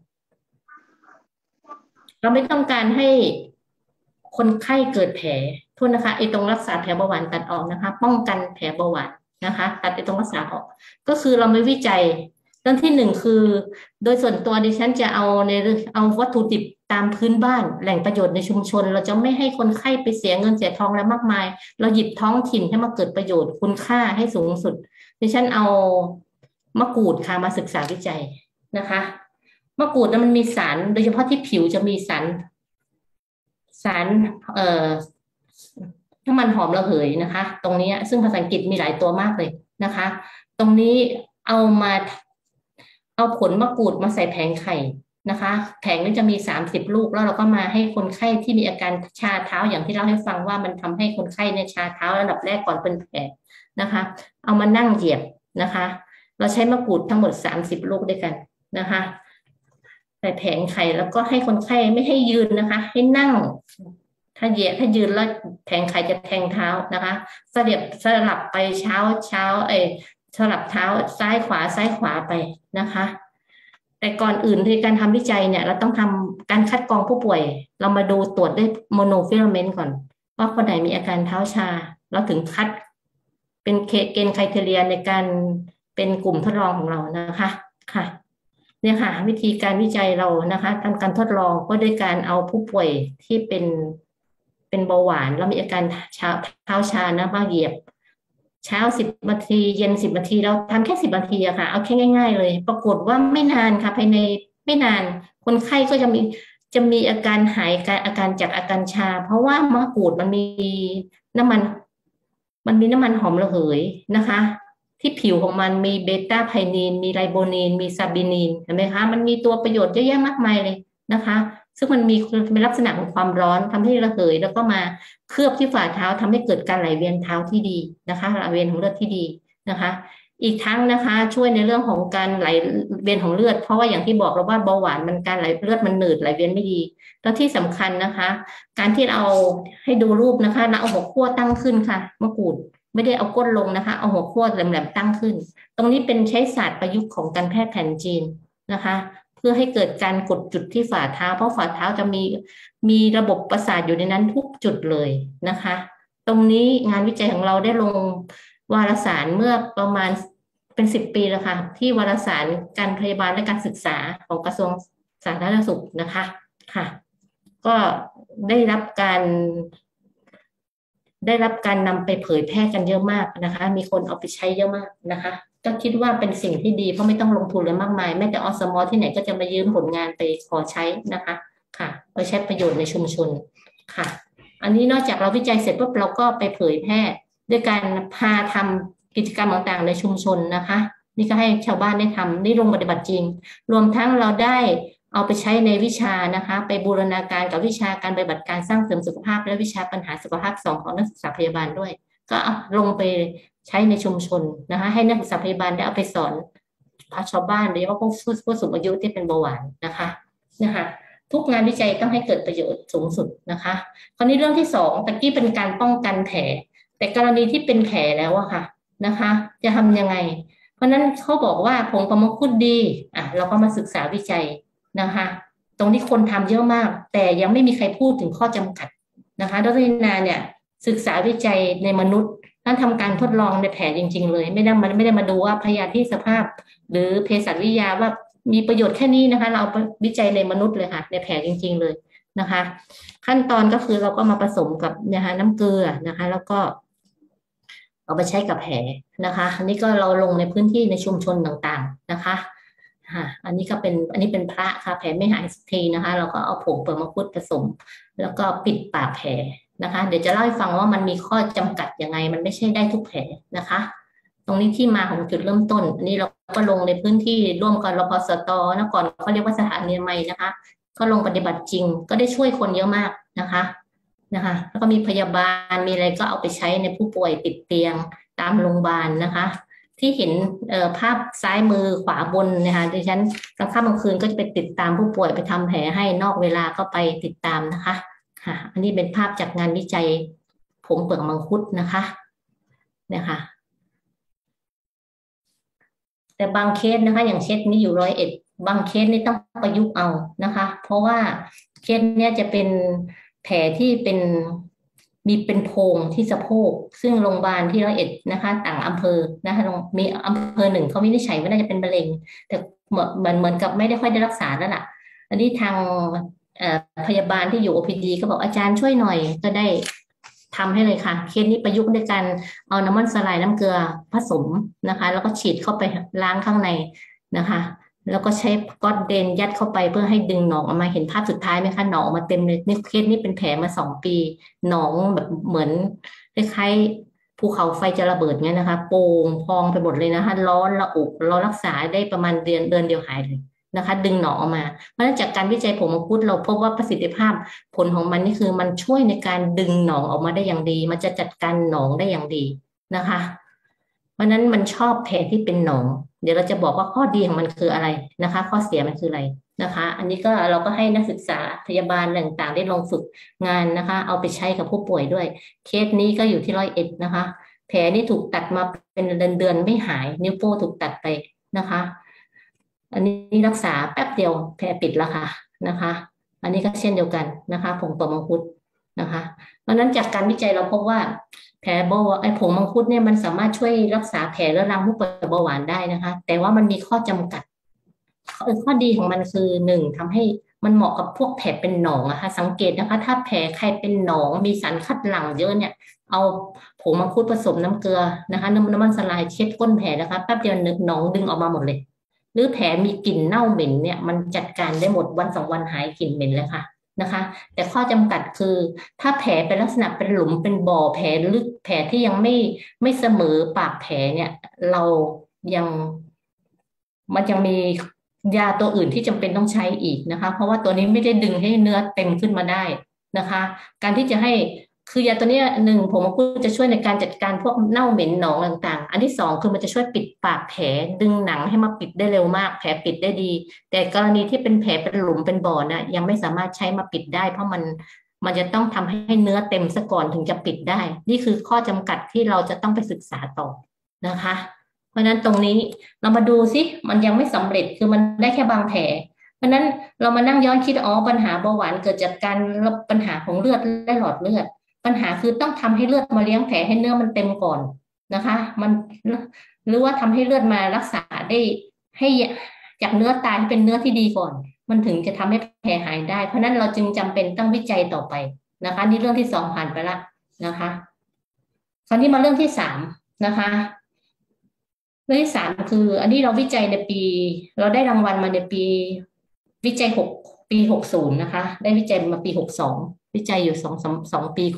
เราไม่ต้องการให้คนไข้เกิดแผลโทษนะคะไอ้ตรงรักษาแผลเบาหวานตัดออกนะคะป้องกันแผลเบาหวานนะคะตัดไอ้ตรงรักษาออกก็คือเราไม่วิจัยเรื่องที่หนึ่งคือโดยส่วนตัวดิฉันจะเอาในเอาวัตถุดิบตามพื้นบ้านแหล่งประโยชน์ในชุมชนเราจะไม่ให้คนไข้ไปเสียเงินเสียทองแล้วมากมายเราหยิบท้องถิ่นให้มาเกิดประโยชน์คุณค่าให้สูงสุดดิฉันเอามะกรูดค่ะมาศึกษาวิจัยนะคะมะกรูดนั้นมันมีสารโดยเฉพาะที่ผิวจะมีสารสารเอ่อน้ำมันหอมระเหยนะคะตรงนี้ซึ่งภาษาอังกฤษมีหลายตัวมากเลยนะคะตรงนี้เอามาเอาผลมะกรูดมาใส่แผงไข่นะคะแผงนี้จะมีสามสิบลูกแล้วเราก็มาให้คนไข้ที่มีอาการชาเท้าอย่างที่เล่าให้ฟังว่ามันทำให้คนไข้เนี่ยชาเท้าระดับแรกก่อนเป็นแผลนะคะเอามานั่งเหยียบนะคะเราใช้มะกรูดทั้งหมดสามสิบลูกด้วยกันนะคะใส่แผงไข่แล้วก็ให้คนไข้ไม่ให้ยืนนะคะให้นั่งถ้าเหยียดถ้ายืนแล้วแผงไข่จะแทงเท้านะคะสลับสลับไปเช้าเช้าเอสลับเท้าซ้ายขวาซ้ายขวาไปนะคะแต่ก่อนอื่นในการทำวิจัยเนี่ยเราต้องทำการคัดกรองผู้ป่วยเรามาดูตรวจด้วยโมโนฟิลาเมนต์ก่อนว่าคนไหนมีอาการเท้าชาเราถึงคัดเป็นเกณฑ์ไครทีเรียในการเป็นกลุ่มทดลองของเรานะคะค่ะเนี่ยค่ะวิธีการวิจัยเรานะคะทำการทดลองก็ด้วยการเอาผู้ป่วยที่เป็นเป็นเบาหวานแล้วมีอาการเท้าเท้าชานะมาเหยียบเช้าสิบนาทีเย็นสิบนาทีเราทำแค่สิบนาทีอะค่ะเอาแค่ง่ายๆเลยปรากฏว่าไม่นานค่ะภายในไม่นานคนไข้ก็จะมีจะมีอาการหายการอาการจากอาการชาเพราะว่ามะกรูดมันมีน้ำมันมันมีน้ำมันหอมระเหยนะคะที่ผิวของมันมีเบต้าไพนีนมีไลโบนีนมีซาบินีนเห็นไหมคะมันมีตัวประโยชน์เยอะแยะมากมายเลยนะคะซึ่งมันมีเป็นลักษณะของความร้อนทำให้ระเหยแล้วก็มาเคลือบที่ฝ่าเท้าทำให้เกิดการไหลเวียนเท้าที่ดีนะคะไหลเวียนของเลือดที่ดีนะคะอีกทั้งนะคะช่วยในเรื่องของการไหลเวียนของเลือดเพราะว่าอย่างที่บอกเราว่าเบาหวานมันการไหลเลือดมันหนืดไหลเวียนไม่ดีแล้วที่สำคัญนะคะการที่เราให้ดูรูปนะคะเราเอาหัวขั้วตั้งขึ้นค่ะมะกรูดไม่ได้เอาก้นลงนะคะเอาหัวขั้วแหลมๆตั้งขึ้นตรงนี้เป็นใช้ศาสตร์ประยุกต์ของการแพทย์แผนจีนนะคะเพื่อให้เกิดการกดจุดที่ฝ่าเท้าเพราะฝ่าเท้าจะมีมีระบบประสาทอยู่ในนั้นทุกจุดเลยนะคะตรงนี้งานวิจัยของเราได้ลงวารสารเมื่อประมาณเป็นสิบปีแล้วค่ะที่วารสารการพยาบาลและการศึกษาของกระทรวงสาธารณสุขนะคะค่ะก็ได้รับการได้รับการนำไปเผยแพร่กันเยอะมากนะคะมีคนเอาไปใช้เยอะมากนะคะก็คิดว่าเป็นสิ่งที่ดีเพราะไม่ต้องลงทุนเลยมากมายแม้แต่อสม.ที่ไหนก็จะมายืมผลงานไปขอใช้นะคะค่ะไปใช้ประโยชน์ในชุมชนค่ะอันนี้นอกจากเราวิจัยเสร็จปุ๊บเราก็ไปเผยแพร่ด้วยการพาทำกิจกรรมต่างๆในชุมชนนะคะนี่ก็ให้ชาวบ้านได้ทำได้ลงปฏิบัติจริงรวมทั้งเราได้เอาไปใช้ในวิชานะคะไปบูรณาการกับวิชาการปฏิบัติการสร้างเสริมสุขภาพและวิชาปัญหาสุขภาพสองของนักศึกษาพยาบาลด้วยก็เอาลงไปใช้ในชุมชนนะคะให้นักศึกษาพยาบาลได้เอาไปสอนชาวบ้านโดยเฉพาะผู้ผู้สูงอายุที่เป็นเบาหวานนะคะนะคะทุกงานวิจัยต้องให้เกิดประโยชน์สูงสุดนะคะคราวนี้เรื่องที่สองตะกี้เป็นการป้องกันแผลแต่กรณีที่เป็นแผลแล้วอะค่ะนะคะจะทำยังไงเพราะนั้นเขาบอกว่าผงปะมังคุดดีอ่ะเราก็มาศึกษาวิจัยนะคะตรงนี้คนทำเยอะมากแต่ยังไม่มีใครพูดถึงข้อจำกัดนะคะดร.นินาเนี่ยศึกษาวิจัยในมนุษย์ท่านทำการทดลองในแผลจริงๆเลยไม่ได้มันไม่ได้มาดูว่าพยาธิสภาพหรือเภสัชวิทยาว่ามีประโยชน์แค่นี้นะคะเราเอาวิจัยในมนุษย์เลยค่ะในแผลจริงๆเลยนะคะขั้นตอนก็คือเราก็มาผสมกับนะคะน้ำเกลือนะคะแล้วก็เอาไปใช้กับแผลนะคะอันนี้ก็เราลงในพื้นที่ในชุมชนต่างๆนะคะอันนี้ก็เป็นอันนี้เป็นพระค่ะแผลไม่หายสักทีนะคะเราก็เอาผงเปลือกมังคุดผสมแล้วก็ปิดปากแผลนะคะเดี๋ยวจะเล่าให้ฟังว่ามันมีข้อจำกัดยังไงมันไม่ใช่ได้ทุกแผลนะคะตรงนี้ที่มาของจุดเริ่มต้นอันนี้เราก็ลงในพื้นที่ร่วมกับรพสตนะก่อนเขาเรียกว่าสถานีอนามัยนะคะก็ลงปฏิบัติจริงก็ได้ช่วยคนเยอะมากนะคะนะคะแล้วก็มีพยาบาลมีอะไรก็เอาไปใช้ในผู้ป่วยติดเตียงตามโรงพยาบาลนะคะที่เห็นภาพซ้ายมือขวาบนนะคะดิฉันกลางค่ำกลางคืนก็จะไปติดตามผู้ป่วยไปทำแผลให้นอกเวลาก็ไปติดตามนะคะค่ะอันนี้เป็นภาพจากงานวิจัยผงเปลือกมังคุดนะคะเนี่ยค่ะแต่บางเคสนะคะอย่างเคสนี้อยู่ร้อยเอ็ดบางเคสนี่ต้องประยุกต์เอานะคะเพราะว่าเคสเนี้ยจะเป็นแผลที่เป็นมีเป็นโพรงที่สะโพกซึ่งโรงพยาบาลที่ร้อยเอ็ดนะคะต่างอำเภอนะคะมีอำเภอหนึ่งเขาวินิจฉัยว่าน่าจะเป็นมะเร็งแต่เหมือนเหมือนเหมือนกับไม่ได้ค่อยได้รักษาแล้วล่ะอันนี้ทางพยาบาลที่อยู่ โอ พี ดี ก็บอกอาจารย์ช่วยหน่อยก็ได้ทำให้เลยค่ะเคสนี้ประยุกต์ด้วยการเอาน้ำมันสลายน้ำเกลือผสมนะคะแล้วก็ฉีดเข้าไปล้างข้างในนะคะแล้วก็ใช้ก๊อตเดนยัดเข้าไปเพื่อให้ดึงหนองออกมาเห็นภาพสุดท้ายไหมคะหนองออกมาเต็มเลยนี่เคสนี้เป็นแผลมาสองปีหนองแบบเหมือนคล้ายๆภูเขาไฟจะระเบิดเงี้ยนะคะโป่งพองไปหมดเลยนะคะร้อนระอุเรารักษาได้ประมาณเดือนเดือนเดียวหายเลยนะคะดึงหนองออกมาเพราะฉะนั้นจากการวิจัยผงมังคุดเราพบว่าประสิทธิภาพผลของมันนี่คือมันช่วยในการดึงหนองออกมาได้อย่างดีมันจะจัดการหนองได้อย่างดีนะคะเพราะนั้นมันชอบแผลที่เป็นหนองเดี๋ยวเราจะบอกว่าข้อดีของมันคืออะไรนะคะข้อเสียมันคืออะไรนะคะอันนี้ก็เราก็ให้นักศึกษาพยาบาลต่างๆได้ลองฝึกงานนะคะเอาไปใช้กับผู้ป่วยด้วยเคสนี้ก็อยู่ที่ร้อยเอ็ดนะคะแผลนี่ถูกตัดมาเป็นเดือนๆไม่หายนิ้วโป้ถูกตัดไปนะคะอันนี้รักษาแป๊บเดียวแผลปิดแล้วค่ะนะคะอันนี้ก็เช่นเดียวกันนะคะผงเปลือกมังคุดนะคะเพราะนั้นจากการวิจัยเราพบว่าแผลเบาไอ้ผงมังคุดเนี่ยมันสามารถช่วยรักษาแผลเรื้อรังผู้ป่วยเบาหวานได้นะคะแต่ว่ามันมีข้อจำกัดข้อดีของมันคือหนึ่งทำให้มันเหมาะกับพวกแผลเป็นหนองนะคะสังเกตนะคะถ้าแผลใครเป็นหนองมีสารคัดหลั่งเยอะเนี่ยเอาผงมังคุดผสมน้ำเกลือนะคะน้ำน้ำมันสลายเช็ดก้นแผลนะคะแป๊บเดียวหนองดึงออกมาหมดเลยหรือแผลมีกลิ่นเน่าเหม็นเนี่ยมันจัดการได้หมดวันสองวันหายกลิ่นเหม็นเลยค่ะนะคะแต่ข้อจำกัดคือถ้าแผลเป็นลักษณะเป็นหลุมเป็นบ่อแผลลึกแผลที่ยังไม่ไม่เสมอปากแผลเนี่ยเรายังมันยังมียาตัวอื่นที่จำเป็นต้องใช้อีกนะคะเพราะว่าตัวนี้ไม่ได้ดึงให้เนื้อเต็มขึ้นมาได้นะคะการที่จะให้คือยาตัวนี้หนึ่งผงมังคุดจะช่วยในการจัดการพวกเน่าเหม็นหนองต่างๆอันที่สองคือมันจะช่วยปิดปากแผลดึงหนังให้มาปิดได้เร็วมากแผลปิดได้ดีแต่กรณีที่เป็นแผลเป็นหลุมเป็นบ่อนะยังไม่สามารถใช้มาปิดได้เพราะมันมันจะต้องทำให้เนื้อเต็มซะก่อนถึงจะปิดได้นี่คือข้อจำกัดที่เราจะต้องไปศึกษาต่อนะคะเพราะฉะนั้นตรงนี้เรามาดูซิมันยังไม่สำเร็จคือมันได้แค่บางแผลเพราะนั้นเรามานั่งย้อนคิดอ๋อปัญหาเบาหวานเกิดจากการปัญหาของเลือดและหลอดเลือดปัญหาคือต้องทำให้เลือดมาเลี้ยงแผลให้เนื้อมันเต็มก่อนนะคะมันหรือว่าทำให้เลือดมารักษาได้ให้จากเนื้อตายให้เป็นเนื้อที่ดีก่อนมันถึงจะทำให้แผลหายได้เพราะนั้นเราจึงจำเป็นต้องวิจัยต่อไปนะคะนี่เรื่องที่สองผ่านไปละนะคะคราวนี้มาเรื่องที่สามนะคะเรื่องที่สามคืออันนี้เราวิจัยในปีเราได้รางวัลมาในปีวิจัยหกปีหกสิบนะคะได้วิจัยมาปีหกสองวิจัยอยู่สองสองสองปีกว่า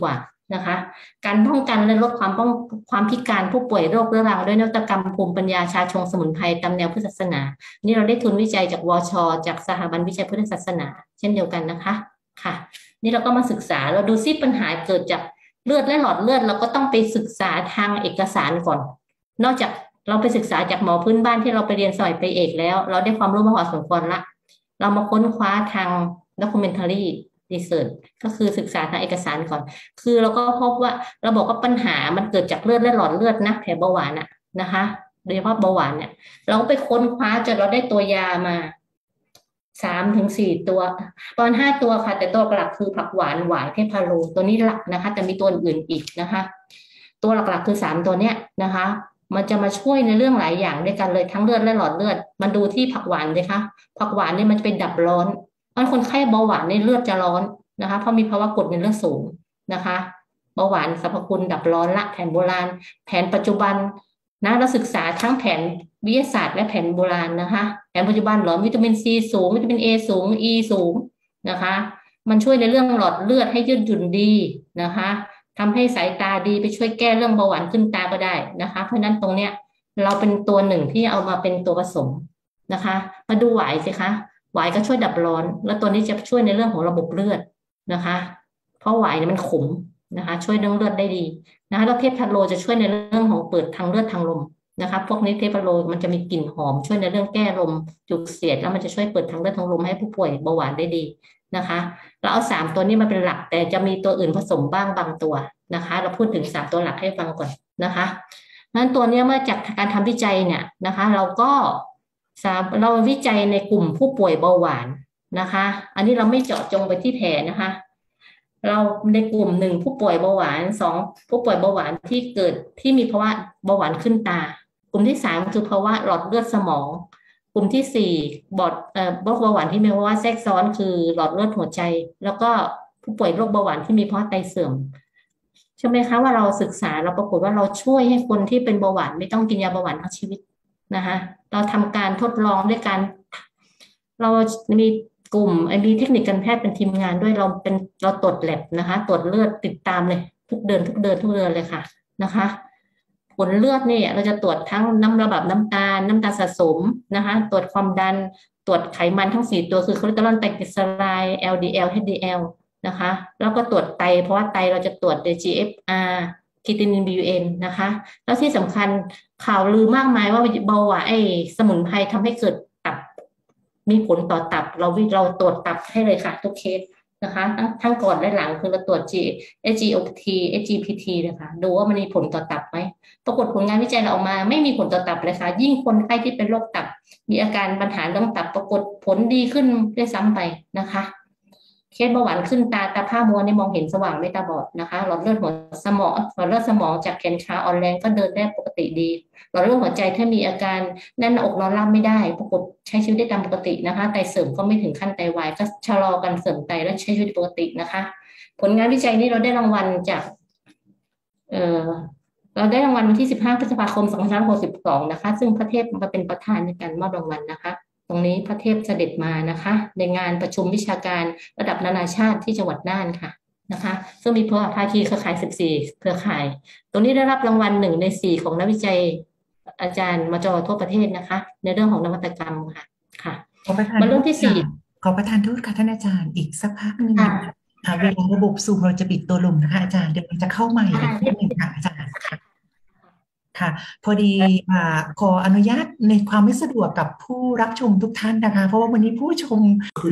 นะคะ การป้องกันและลดความป้องความพิการผู้ป่วยโรคเรื้อรังด้วยนวัตกรรมภูมิปัญญาชาชงสมุนไพรตามแนวพุทธศาสนานี่เราได้ทุนวิจัยจากวชจากสถาบันวิจัยพุทธศาสนาเช่นเดียวกันนะคะค่ะนี่เราก็มาศึกษาเราดูซิปัญหาเกิดจากเลือดและหลอดเลือดเราก็ต้องไปศึกษาทางเอกสารก่อนนอกจากเราไปศึกษาจากหมอพื้นบ้านที่เราไปเรียนสอยไปเอกแล้วเราได้ความรู้มาพอสมควรละเรามาค้นคว้าทาง documentary research ก็คือศึกษาทางเอกสารก่อนคือเราก็พบว่าเราบอกว่าปัญหามันเกิดจากเลือดและหลอดเลือดนะแผลเบาหวานอะนะคะโดยเฉพาะเบาหวานเนี่ยเราก็ไปค้นคว้าจนเราได้ตัวยามาสามถึงสี่ตัวตอนห้าตัวค่ะแต่ตัวหลักคือผักหวานหวายเทพาโลตัวนี้หลักนะคะแต่มีตัวอื่นอีกนะคะตัวหลักๆคือสามตัวเนี้ยนะคะมันจะมาช่วยในเรื่องหลายอย่างด้วยกันเลยทั้งเลือดและหลอดเลือดมันดูที่ผักหวานเลยค่ะผักหวานเนี่ยมันเป็นดับร้อนเพราะคนไข้เบาหวานในเลือดจะร้อนนะคะเพราะมีภาวะกรดในเลือดสูงนะคะเบาหวานสรรพคุณดับร้อนละแผนโบราณแผนปัจจุบันนะเราศึกษาทั้งแผนวิทยาศาสตร์และแผนโบราณนะคะแผนปัจจุบันหลอมวิตามินซีสูงวิตามินเอสูงอีสูงนะคะมันช่วยในเรื่องหลอดเลือดให้ยืดหยุ่นดีนะคะทำให้สายตาดีไปช่วยแก้เรื่องเบาหวานขึ้นตาก็ได้นะคะเพราะนั้นตรงเนี้ยเราเป็นตัวหนึ่งที่เอามาเป็นตัวผสมนะคะมาดูหวายสิคะหวายก็ช่วยดับร้อนแล้วตัวนี้จะช่วยในเรื่องของระบบเลือดนะคะเพราะหวายเนี่ยมันขมนะคะช่วยเรื่องเลือดได้ดีนะคะแล้วเทพทันโลจะช่วยในเรื่องของเปิดทางเลือดทางลมนะคะพวกนี้เทพโลมันจะมีกลิ่นหอมช่วยในเรื่องแก้ลมจุกเสียดแล้วมันจะช่วยเปิดทางเลือดทางลมให้ผู้ป่วยเบาหวานได้ดีนะคะเราเอาสามตัวนี้มาเป็นหลักแต่จะมีตัวอื่นผสมบ้างบางตัวนะคะเราพูดถึงสามตัวหลักให้ฟังก่อนนะคะนั้นตัวนี้เมื่อจากการทำวิจัยเนี่ยนะคะเราก็เราวิจัยในกลุ่มผู้ป่วยเบาหวานนะคะอันนี้เราไม่เจาะจงไปที่แผลนะคะเราในกลุ่มหนึ่งผู้ป่วยเบาหวานสองผู้ป่วยเบาหวานที่เกิดที่มีภาวะเบาหวานขึ้นตากลุ่มที่สามคือภาวะหลอดเลือดสมองกลุ่มที่สี่บอดเอ่อโรคเบาหวานที่มีภาวะแทรกซ้อนคือหลอดเลือดหัวใจแล้วก็ผู้ป่วยโรคเบาหวานที่มีภาวะไตเสื่อมใช่ไหมคะว่าเราศึกษาเราปรากฏว่าเราช่วยให้คนที่เป็นเบาหวานไม่ต้องกินยาเบาหวานทั้งชีวิตนะคะเราทำการทดลองด้วยการเรามีกลุ่มมีเทคนิคการแพทย์เป็นทีมงานด้วยเราเป็นเราตรวจแลบนะคะตรวจเลือดติดตามเลยทุกเดือนทุกเดือนทุกเดือนเลยค่ะนะคะผลเลือดเนี่ยเราจะตรวจทั้งน้ำระดับน้ำตาลน้ำตาลสะสมนะคะตรวจความดันตรวจไขมันทั้งสี่ตัวคือคอเลสเตอรอลไตรกลีเซอไรด์ แอล ดี แอล เอช ดี แอล นะคะแล้วก็ตรวจไตเพราะว่าไตเราจะตรวจ จี เอฟ อาร์ คิตินิน บี ยู เอ็น นะคะแล้วที่สำคัญข่าวลือมากมายว่าเบาหวานไอ้สมุนไพรทำให้เกิดตับมีผลต่อตับเราเราตรวจตับให้เลยค่ะทุกเคสนะคะทั้งทั้งก่อนและหลังคือเราตรวจ เอส จี โอ ที เอส จี พี ที นะคะดูว่ามันมีผลต่อตับไหมปรากฏผลงานวิจัยเราออกมาไม่มีผลต่อตับเลยค่ะยิ่งคนไข้ที่เป็นโรคตับมีอาการปัญหาเรื่องตับปรากฏผลดีขึ้นด้วยซ้ำไปนะคะเคสเบาหวานขึ้นตาตาผ้ามัวนี่มองเห็นสว่างไม่ตาบอดนะคะหลอดเลือดหัวสมองหลอดเลือดสมองจากแขนขาอ่อนแรงก็เดินได้ปกติดีหลอดเลือดหัวใจถ้ามีอาการแน่นอกนอนราบไม่ได้ปรากฏใช้ชีวิตได้ตามปกตินะคะไตเสื่อมก็ไม่ถึงขั้นไตวายก็ชะลอการเสื่อมไตและใช้ชีวิตปกตินะคะผลงานวิจัยนี้เราได้รางวัลจากเอ่อเราได้รางวัลวันที่สิบห้าพฤษภาคมสองพันห้าร้อยหกสิบสองนะคะซึ่งพระเทพมาเป็นประธานในการมอบรางวัลนะคะตรงนี้พระเทพเสด็จมานะคะในงานประชุมวิชาการระดับนานาชาติที่จังหวัดน่านค่ะนะคะซึ่งมีภาคีเครือข่ายสิบสี่เครือข่ายตรงนี้ได้รับรางวัลหนึ่งในสี่ของนักวิจัยอาจารย์มจทั่วประเทศนะคะในเรื่องของนวัตกรรมค่ะค่ะมาเรื่องที่สี่ขอประทานโทษค่ะท่านอาจารย์อีกสักพักหนึ่งเวลาระบบซูมเราจะปิดตัวลงนะคะอาจารย์เดี๋ยวมันจะเข้าใหม่อีกนิดนึงค่ะอาจารย์ค่ะพอดีอ่าขออนุญาตในความไม่สะดวกกับผู้รับชมทุกท่านนะคะเพราะว่าวันนี้ผู้ชม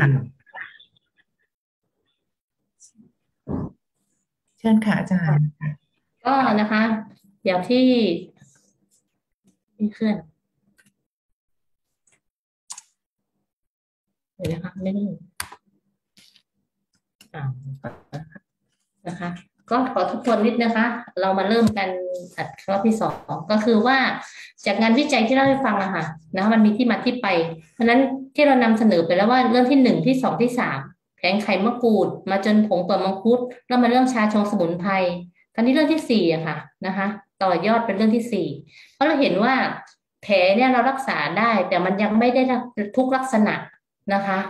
เชิญค่ะอาจารย์ก็นะคะอย่างที่เคลื่อนเดี๋ยวนะคะไม่ได้อ่านะคะก็ขอทุกคนนิดนะคะเรามาเริ่มกันอัดรอบที่สองก็คือว่าจากงานวิจัยที่เล่าให้ฟังอะค่ะนะมันมีที่มาที่ไปเพราะนั้นที่เรานำเสนอไปแล้วว่าเรื่องที่หนึ่งที่สองที่สามแผงไข่มะกรูดมาจนผงเปิดมังคุดแล้วมาเรื่องชาชงสมุนไพรตอนนี้เรื่องที่สี่อะค่ะนะคะต่อยอดเป็นเรื่องที่สี่เพราะเราเห็นว่าแผลเนี่ยเรารักษาได้แต่มันยังไม่ได้ทุกลักษณะนะคะเพราะ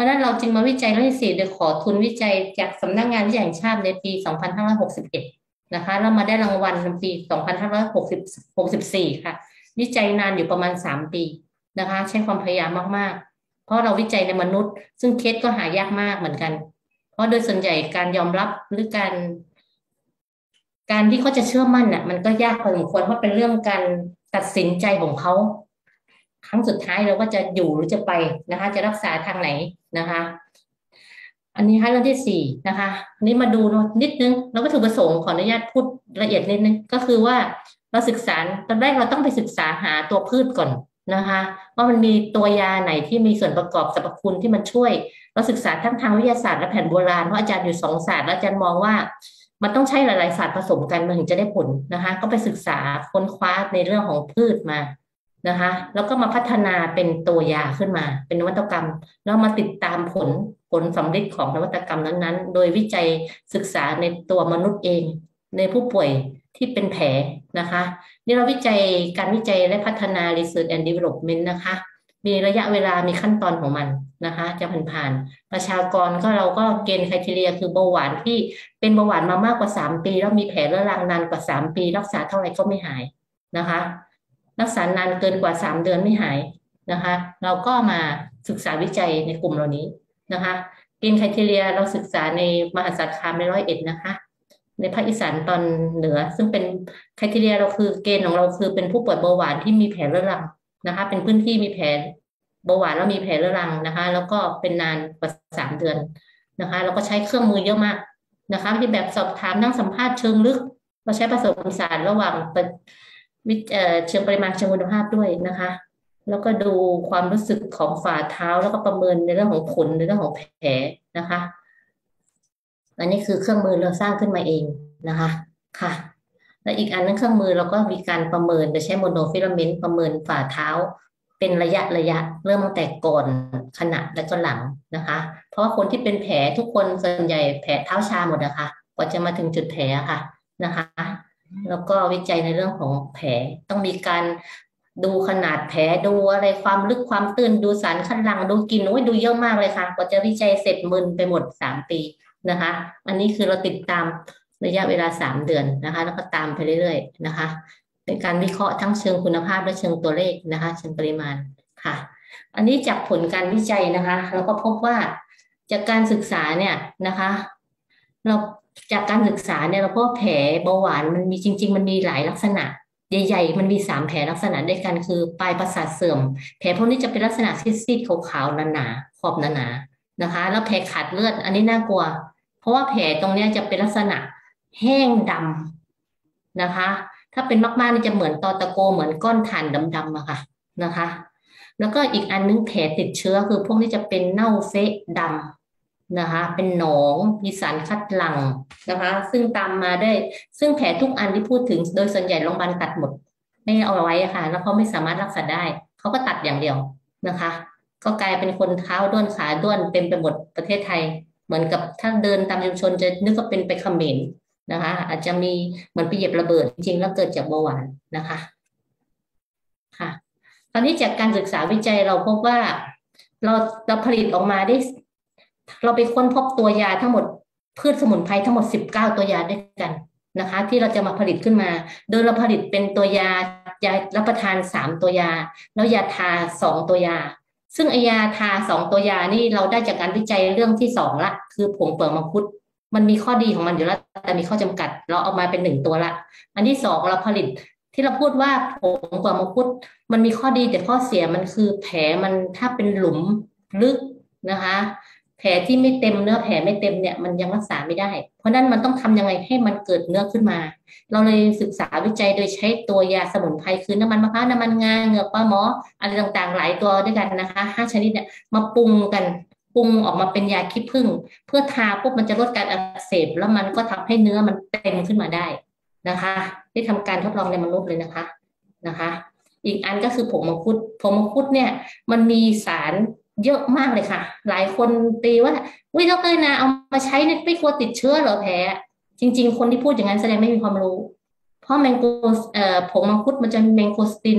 ราะนั้นเราจึงมาวิจัยเรื่องที่สี่โดยขอทุนวิจัยจากสำนักงานวิจัยแห่งชาติในปี สองพันห้าร้อยหกสิบเอ็ด นะคะแล้วมาได้รางวัลในปี สองพันห้าร้อยหกสิบสี่ ค่ะวิจัยนานอยู่ประมาณสามปีนะคะใช้ความพยายามมากๆเพราะเราวิจัยในมนุษย์ซึ่งเคสก็หายากมากเหมือนกันเพราะโดยส่วนใหญ่การยอมรับหรือการการที่เขาจะเชื่อมั่นน่ะมันก็ยากพอสมควรเพราะเป็นเรื่องการตัดสินใจของเขาครั้งสุดท้ายเราก็จะอยู่หรือจะไปนะคะจะรักษาทางไหนนะคะอันนี้ให้เรื่องที่สี่นะคะอันนี้มาดูนิดนึงแล้วก็ถูกประสงค์ขออนุญาตพูดละเอียดนิดนึงก็คือว่าเราศึกษาตอนแรกเราต้องไปศึกษาหาตัวพืชก่อนนะคะว่ามันมีตัวยาไหนที่มีส่วนประกอบสรรพคุณที่มันช่วยเราศึกษาทั้งทางวิทยาศาสตร์และแผนโบราณเพราะอาจารย์อยู่สองศาสตร์แล้วอาจารย์มองว่ามันต้องใช้หลายๆศาสตร์ผสมกันมันถึงจะได้ผลนะคะก็ไปศึกษาค้นคว้าในเรื่องของพืชมานะคะแล้วก็มาพัฒนาเป็นตัวยาขึ้นมาเป็นนวัตกรรมแล้วมาติดตามผลผลสำเร็จของนวัตกรรมนั้นๆโดยวิจัยศึกษาในตัวมนุษย์เองในผู้ป่วยที่เป็นแผลนะคะนี่เราวิจัยการวิจัยและพัฒนา research and development นะคะมีระยะเวลามีขั้นตอนของมันนะคะจะผ่านๆประชากรก็เราก็เกณฑ์ criteria คือเบาหวานที่เป็นเบาหวานมามากกว่าสามปีแล้วมีแผลเรื้อรังนานกว่าสามปีรักษาเท่าไหร่ก็ไม่หายนะคะรักษานานเกินกว่าสามเดือนไม่หายนะคะเราก็มาศึกษาวิจัยในกลุ่มเหล่านี้นะคะเกณฑ์ criteria เราศึกษาในมหาสารคามในร้อยเอ็ดนะคะในภาคอีสานตอนเหนือซึ่งเป็น criteria เราคือเกณฑ์ของเราคือเป็นผู้ป่วยเบาหวานที่มีแผลเรื้อรังนะคะเป็นพื้นที่มีแผลเบาหวานแล้วมีแผลเรื้อรังนะคะแล้วก็เป็นนานกว่าสามเดือนนะคะเราก็ใช้เครื่องมือเยอะมากนะคะที่แบบสอบถามนั่งสัมภาษณ์เชิงลึกเราใช้ผสมผสานระหว่างวิเชิงปริมาณเชิงคุณภาพด้วยนะคะแล้วก็ดูความรู้สึกของฝ่าเท้าแล้วก็ประเมินในเรื่องของผลในเรื่องของแผลนะคะอันนี้คือเครื่องมือเราสร้างขึ้นมาเองนะคะค่ะและอีกอันนึงเครื่องมือเราก็มีการประเมินโดยใช้โมโนฟิลาเมนต์ประเมินฝ่าเท้าเป็นระยะระยะเริ่มตั้งแต่ก่อนขณะและก็หลังนะคะเพราะว่าคนที่เป็นแผลทุกคนส่วนใหญ่แผลเท้าชาหมดนะคะกว่าจะมาถึงจุดแผลค่ะนะคะแล้วก็วิจัยในเรื่องของแผลต้องมีการดูขนาดแผลดูอะไรความลึกความตื้นดูสารคัดหลั่งดูกลิ่นโอ้ยดูเยอะมากเลยค่ะกว่าจะวิจัยเสร็จมึนไปหมดสามปีนะคะอันนี้คือเราติดตามระยะเวลาสามเดือนนะคะแล้วก็ตามไปเรื่อยๆนะคะเป็นการวิเคราะห์ทั้งเชิงคุณภาพและเชิงตัวเลขนะคะเชิงปริมาณค่ะอันนี้จากผลการวิจัยนะคะเราก็พบว่าจากการศึกษาเนี่ยนะคะเราจากการศึกษาเนี่ยเราพบแผลเบาหวานมันมีจริงๆมันมีหลายลักษณะใหญ่ๆมันมีสามแผลลักษณะด้วยกันคือปลายประสาทเสื่อมแผลพวกนี้จะเป็นลักษณะซีดๆขาวๆหนาๆขอบหนาๆนะคะแล้วแผลขาดเลือดอันนี้น่ากลัวเพราะว่าแผลตรงนี้จะเป็นลักษณะแห้งดำนะคะถ้าเป็นมากๆนี่จะเหมือนตอตะโกเหมือนก้อนถ่านดำๆอะค่ะนะคะแล้วก็อีกอันนึงแผลติดเชื้อคือพวกนี้จะเป็นเน่าเฟะดำนะคะเป็นหนองมีสารคัดหลั่งนะคะซึ่งตามมาได้ซึ่งแผลทุกอันที่พูดถึงโดยส่วนใหญ่โรงพยาบาลตัดหมดไม่เอาไว้อะค่ะแล้วเขาไม่สามารถรักษาได้เขาก็ตัดอย่างเดียวนะคะก็กลายเป็นคนเท้าด้วนขาด้วนเต็มไปหมดประเทศไทยเหมือนกับถ้าเดินตามชุมชนจะนึกว่าเป็นไปเขมรนะคะอาจจะมีเหมือนไปเหยียบระเบิดจริงๆแล้วเกิดจากเบาหวานนะคะค่ะตอนนี้จากการศึกษาวิจัยเราพบว่าเราเราผลิตออกมาได้เราไปค้นพบตัวยาทั้งหมดพืชสมุนไพรทั้งหมดสิบเก้าตัวยาด้วยกันนะคะที่เราจะมาผลิตขึ้นมาโดยเราผลิตเป็นตัวยายารับประทานสามตัวยาแล้วยาทาสองตัวยาซึ่งไอยาทาสองตัวยานี่เราได้จากการวิจัยเรื่องที่สองละคือผงเปลือกมังคุดมันมีข้อดีของมันอยู่แล้วแต่มีข้อจำกัดเราเอามาเป็นหนึ่งตัวละอันที่สองเราผลิตที่เราพูดว่าผงเปลือกมังคุดมันมีข้อดีแต่ข้อเสียมันคือแผลมันถ้าเป็นหลุมลึกนะคะแผลที่ไม่เต็มเนื้อแผลไม่เต็มเนี่ยมันยังรักษาไม่ได้เพราะนั้นมันต้องทำยังไงให้มันเกิดเนื้อขึ้นมาเราเลยศึกษาวิจัยโดยใช้ตัวยาสมุนไพรคือน้ำมันมะพร้าวน้ำมันงาเหงือกปลาหมออะไรต่างๆหลายตัวด้วยกันนะคะห้าชนิดเนี่ยมาปรุงกันปรุงออกมาเป็นยาขี้ผึ้งเพื่อทาปุ๊บมันจะลดการอักเสบแล้วมันก็ทำให้เนื้อมันเต็มขึ้นมาได้นะคะที่ทำการทดลองในมนุษย์เลยนะคะนะคะอีกอันก็คือผงมังคุดผงมังคุดเนี่ยมันมีสารเยอะมากเลยค่ะหลายคนตีว่าวิดรนะเอามาใช้เนี่ยไม่กลัวติดเชื้อเหรอแผลจริงๆคนที่พูดอย่างนั้นแสดงไม่มีความรู้เพราะแมงโกเอ่อผงมังคุดมันจะมีแมงโกสติน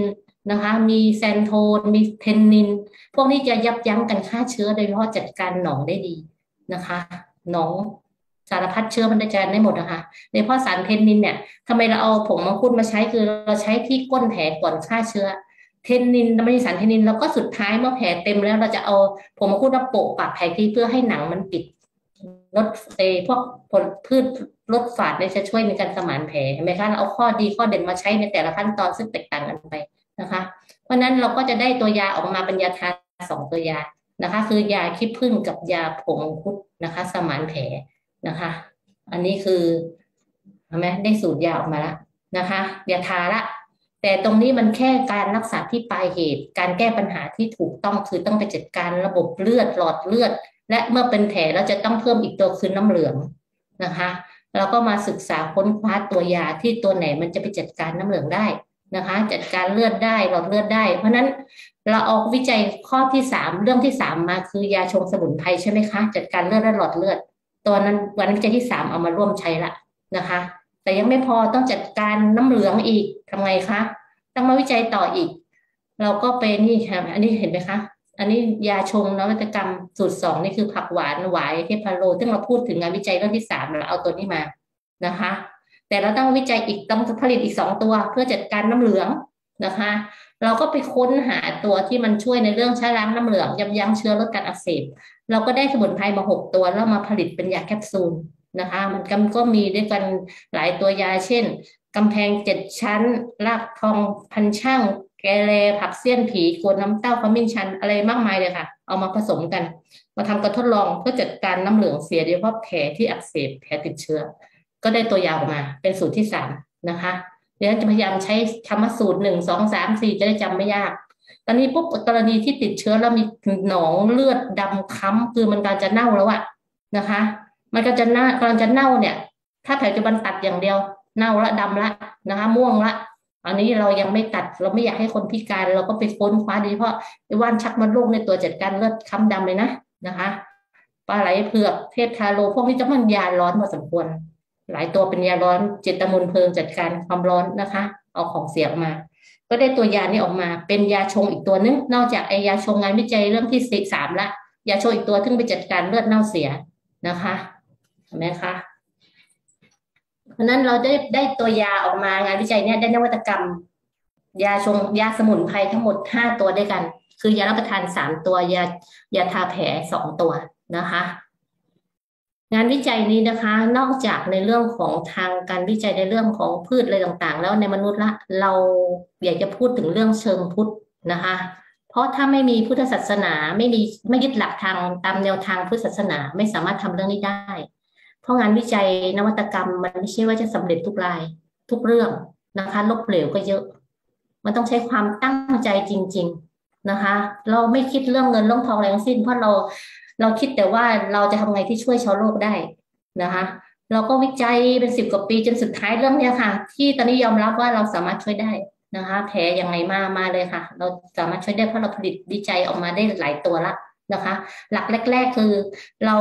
นะคะมีแซนโทนมีเทนนินพวกนี้จะยับยั้งการฆ่าเชื้อโดยเฉพาะจัดการหนองได้ดีนะคะหนองสารพัดเชื้อมันได้จัดการได้หมดนะคะโดยเฉพาะสารเทนนินเนี่ยทำไมเราเอาผงมังคุดมาใช้คือเราใช้ที่ก้นแผลก่อนฆ่าเชื้อเทนนินไม่ใช่สารเทนนินแล้วก็สุดท้ายเมื่อแผลเต็มแล้วเราจะเอาผงมังคุดมาโปะปากแผลที่เพื่อให้หนังมันปิดลดเอพวกผลพืชลดฝาดเนี่ยจะช่วยในการสมานแผลเห็นไหมคะเราเอาข้อดีข้อเด่นมาใช้ในแต่ละขั้นตอนซึ่งแตกต่างกันไปนะคะเพราะนั้นเราก็จะได้ตัวยาออกมาเป็นยาทาสองตัวยานะคะคือยาขี้ผึ้งกับยาผงมังคุดนะคะสมานแผลนะคะอันนี้คือเห็นไหมได้สูตรยาออกมาแล้วนะคะยาทาละแต่ตรงนี้มันแค่การรักษาที่ปลายเหตุการแก้ปัญหาที่ถูกต้องคือต้องไปจัดการระบบเลือดหลอดเลือดและเมื่อเป็นแผลเราจะต้องเพิ่มอีกตัวคือน้ำเหลืองนะคะเราก็มาศึกษาค้นคว้าตัวยาที่ตัวไหนมันจะไปจัดการน้ำเหลืองได้นะคะจัดการเลือดได้หลอดเลือดได้เพราะนั้นเราเอาวิจัยข้อที่สามเรื่องที่สามมาคือยาชงสมุนไพรใช่ไหมคะจัดการเลือดและหลอดเลือดตัวนั้นวันวิจัยที่สามเอามาร่วมใช้ละนะคะแต่ยังไม่พอต้องจัดการน้ำเหลืองอีกทำไงคะต้องมาวิจัยต่ออีกเราก็ไปนี่ค่ะอันนี้เห็นไหมคะอันนี้ยาชงนวัตกรรมสูตรสองนี่คือผักหวานหวายเทพโลซึ่งเราพูดถึงงานวิจัยเรื่องที่สามเราเอาตัวนี้มานะคะแต่เราต้องวิจัยอีกต้องผลิตอีกสองตัวเพื่อจัดการน้ำเหลืองนะคะเราก็ไปค้นหาตัวที่มันช่วยในเรื่องช้าล้างน้ำเหลืองยับยั้งเชื้อลดการอักเสบเราก็ได้สมุนไพรมาหกตัวแล้วมาผลิตเป็นยาแคปซูลนะคะมันก็มีด้วยกันหลายตัวยาเช่นกำแพงเจ็ดชั้นรากทองพันช่างแกเลผักเสี้ยนผีกวนน้ำเต้าขมิ้นชันอะไรมากมายเลยค่ะเอามาผสมกันมาทำการทดลองเพื่อจัดการน้ำเหลืองเสียโดยเฉพาะแผลที่อักเสบแผลติดเชื้อก็ได้ตัวยาออกมาเป็นสูตรที่สามนะคะเดี๋ยวจะพยายามใช้ธรรมสูตรหนึ่งสองสามสี่จะได้จำไม่ยากตอนนี้ปุ๊บกรณีที่ติดเชื้อแล้วมีหนองเลือดดำค้ำคือมันกำลังจะเน่าแล้วอะนะคะมันก็จะน่ากำลังจะเน่าเนี่ยถ้าแผลจุบันตัดอย่างเดียวเน่าละดำละนะคะม่วงละอันนี้เรายังไม่ตัดเราไม่อยากให้คนพิการเราก็ไปค้นคว้าโดยเฉพาะว่านชักมดลูกในตัวจัดการเลือดค้ำดำเลยนะนะคะปลาไหลเผือกเทพทาโร่พวกนี้จะมันยาร้อนพอสมควรหลายตัวเป็นยาร้อนเจตมูลเพลิงจัดการความร้อนนะคะเอาของเสียออกมาก็ได้ตัวยานี้ออกมาเป็นยาชงอีกตัวนึงนอกจากไอยาชงงานวิจัยเรื่องที่สี่สามละยาชงอีกตัวซึ่งไปจัดการเลือดเน่าเสียนะคะเห็นไหมคะเพราะนั้นเราได้ได้ตัวยาออกมางานวิจัยเนี่ยได้นวัตกรรมยาชงยาสมุนไพรทั้งหมดห้าตัวด้วยกันคือยารับประทานสามตัวยายาทาแผลสองตัวนะคะงานวิจัยนี้นะคะนอกจากในเรื่องของทางการวิจัยในเรื่องของพืชอะไรต่างๆแล้วในมนุษย์ละเราอยากจะพูดถึงเรื่องเชิงพุทธนะคะเพราะถ้าไม่มีพุทธศาสนาไม่มีไม่ยึดหลักทางตามแนวทางพุทธศาสนาไม่สามารถทำเรื่องนี้ได้เพราะงานวิจัยนวัตกรรมมันไม่ใช่ว่าจะสำเร็จทุกรายทุกเรื่องนะคะลบเหลวก็เยอะมันต้องใช้ความตั้งใจจริงๆนะคะเราไม่คิดเรื่องเงินเรื่องทองอะไรทั้งสิ้นเพราะเราเราคิดแต่ว่าเราจะทำไงที่ช่วยชาวโลกได้นะคะเราก็วิจัยเป็นสิบกว่าปีจนสุดท้ายเรื่องนี้ค่ะที่ตอนนี้ยอมรับว่าเราสามารถช่วยได้นะคะแผลยังไงมามาเลยค่ะเราสามารถช่วยได้เพราะเราผลิตวิจัยออกมาได้หลายตัวละนะคะหลักแรกๆคือเรา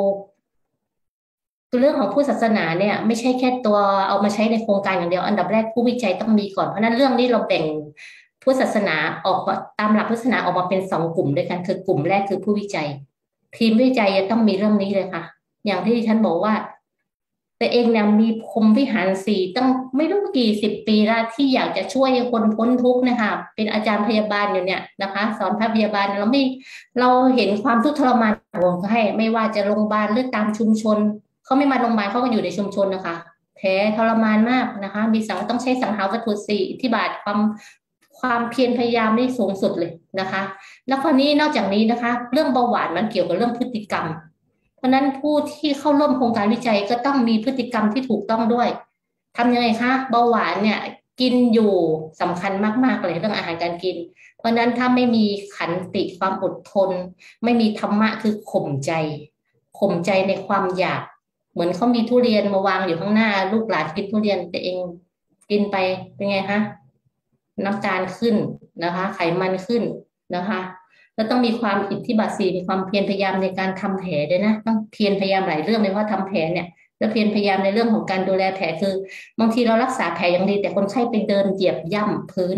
เรื่องของผู้ศาสนาเนี่ยไม่ใช่แค่ตัวเอามาใช้ในโครงการอย่างเดียวอันดับแรกผู้วิจัยต้องมีก่อนเพราะนั้นเรื่องนี้เราแบ่งผู้ศาสนาออกตามหลักพุทธศาสนาออกมาเป็นสองกลุ่มด้วยกันคือกลุ่มแรกคือผู้วิจัยทีมวิจัยจะต้องมีเรื่องนี้เลยค่ะอย่างที่ฉันบอกว่าแต่เองเนี่ยมีพรหมวิหารสี่ตั้งไม่รู้กี่สิบปีแล้วที่อยากจะช่วยคนพ้นทุกข์นะคะเป็นอาจารย์พยาบาลอยู่เนี่ยนะคะสอนแพทย์พยาบาลเราไม่เราเห็นความทุกข์ทรมานของเขาให้ไม่ว่าจะโรงพยาบาลหรือตามชุมชนเขาไม่มาโรงพยาบาลเขาก็อยู่ในชุมชนนะคะแผลทรมานมากนะคะมีสังต้องใช้สังหารวัตถุสี่อิทธิบาทความความเพียรพยายามนี่สูงสุดเลยนะคะแล้วคราวนี้นอกจากนี้นะคะเรื่องเบาหวานมันเกี่ยวกับเรื่องพฤติกรรมเพราะนั้นผู้ที่เข้าร่วมโครงการวิจัยก็ต้องมีพฤติกรรมที่ถูกต้องด้วยทำยังไงคะเบาหวานเนี่ยกินอยู่สำคัญมากๆเลยเรื่องอาหารการกินเพราะนั้นถ้าไม่มีขันติความอดทนไม่มีธรรมะคือข่มใจข่มใจในความอยากเหมือนเขามีทุเรียนมาวางอยู่ข้างหน้าลูกหลานกินทุเรียนแต่เองกินไปเป็นไงคะน้ำตาลขึ้นนะคะไขมันขึ้นนะคะแล้วต้องมีความอิทธิบาทสี่มีความเพียรพยายามในการทำแผลด้วยนะต้องเพียรพยายามหลายเรื่องเลยว่าทำแผลเนี่ยแล้วเพียรพยายามในเรื่องของการดูแลแผลคือบางทีเรารักษาแผลอย่างดีแต่คนไข้ไปเดินเหยียบย่ำพื้น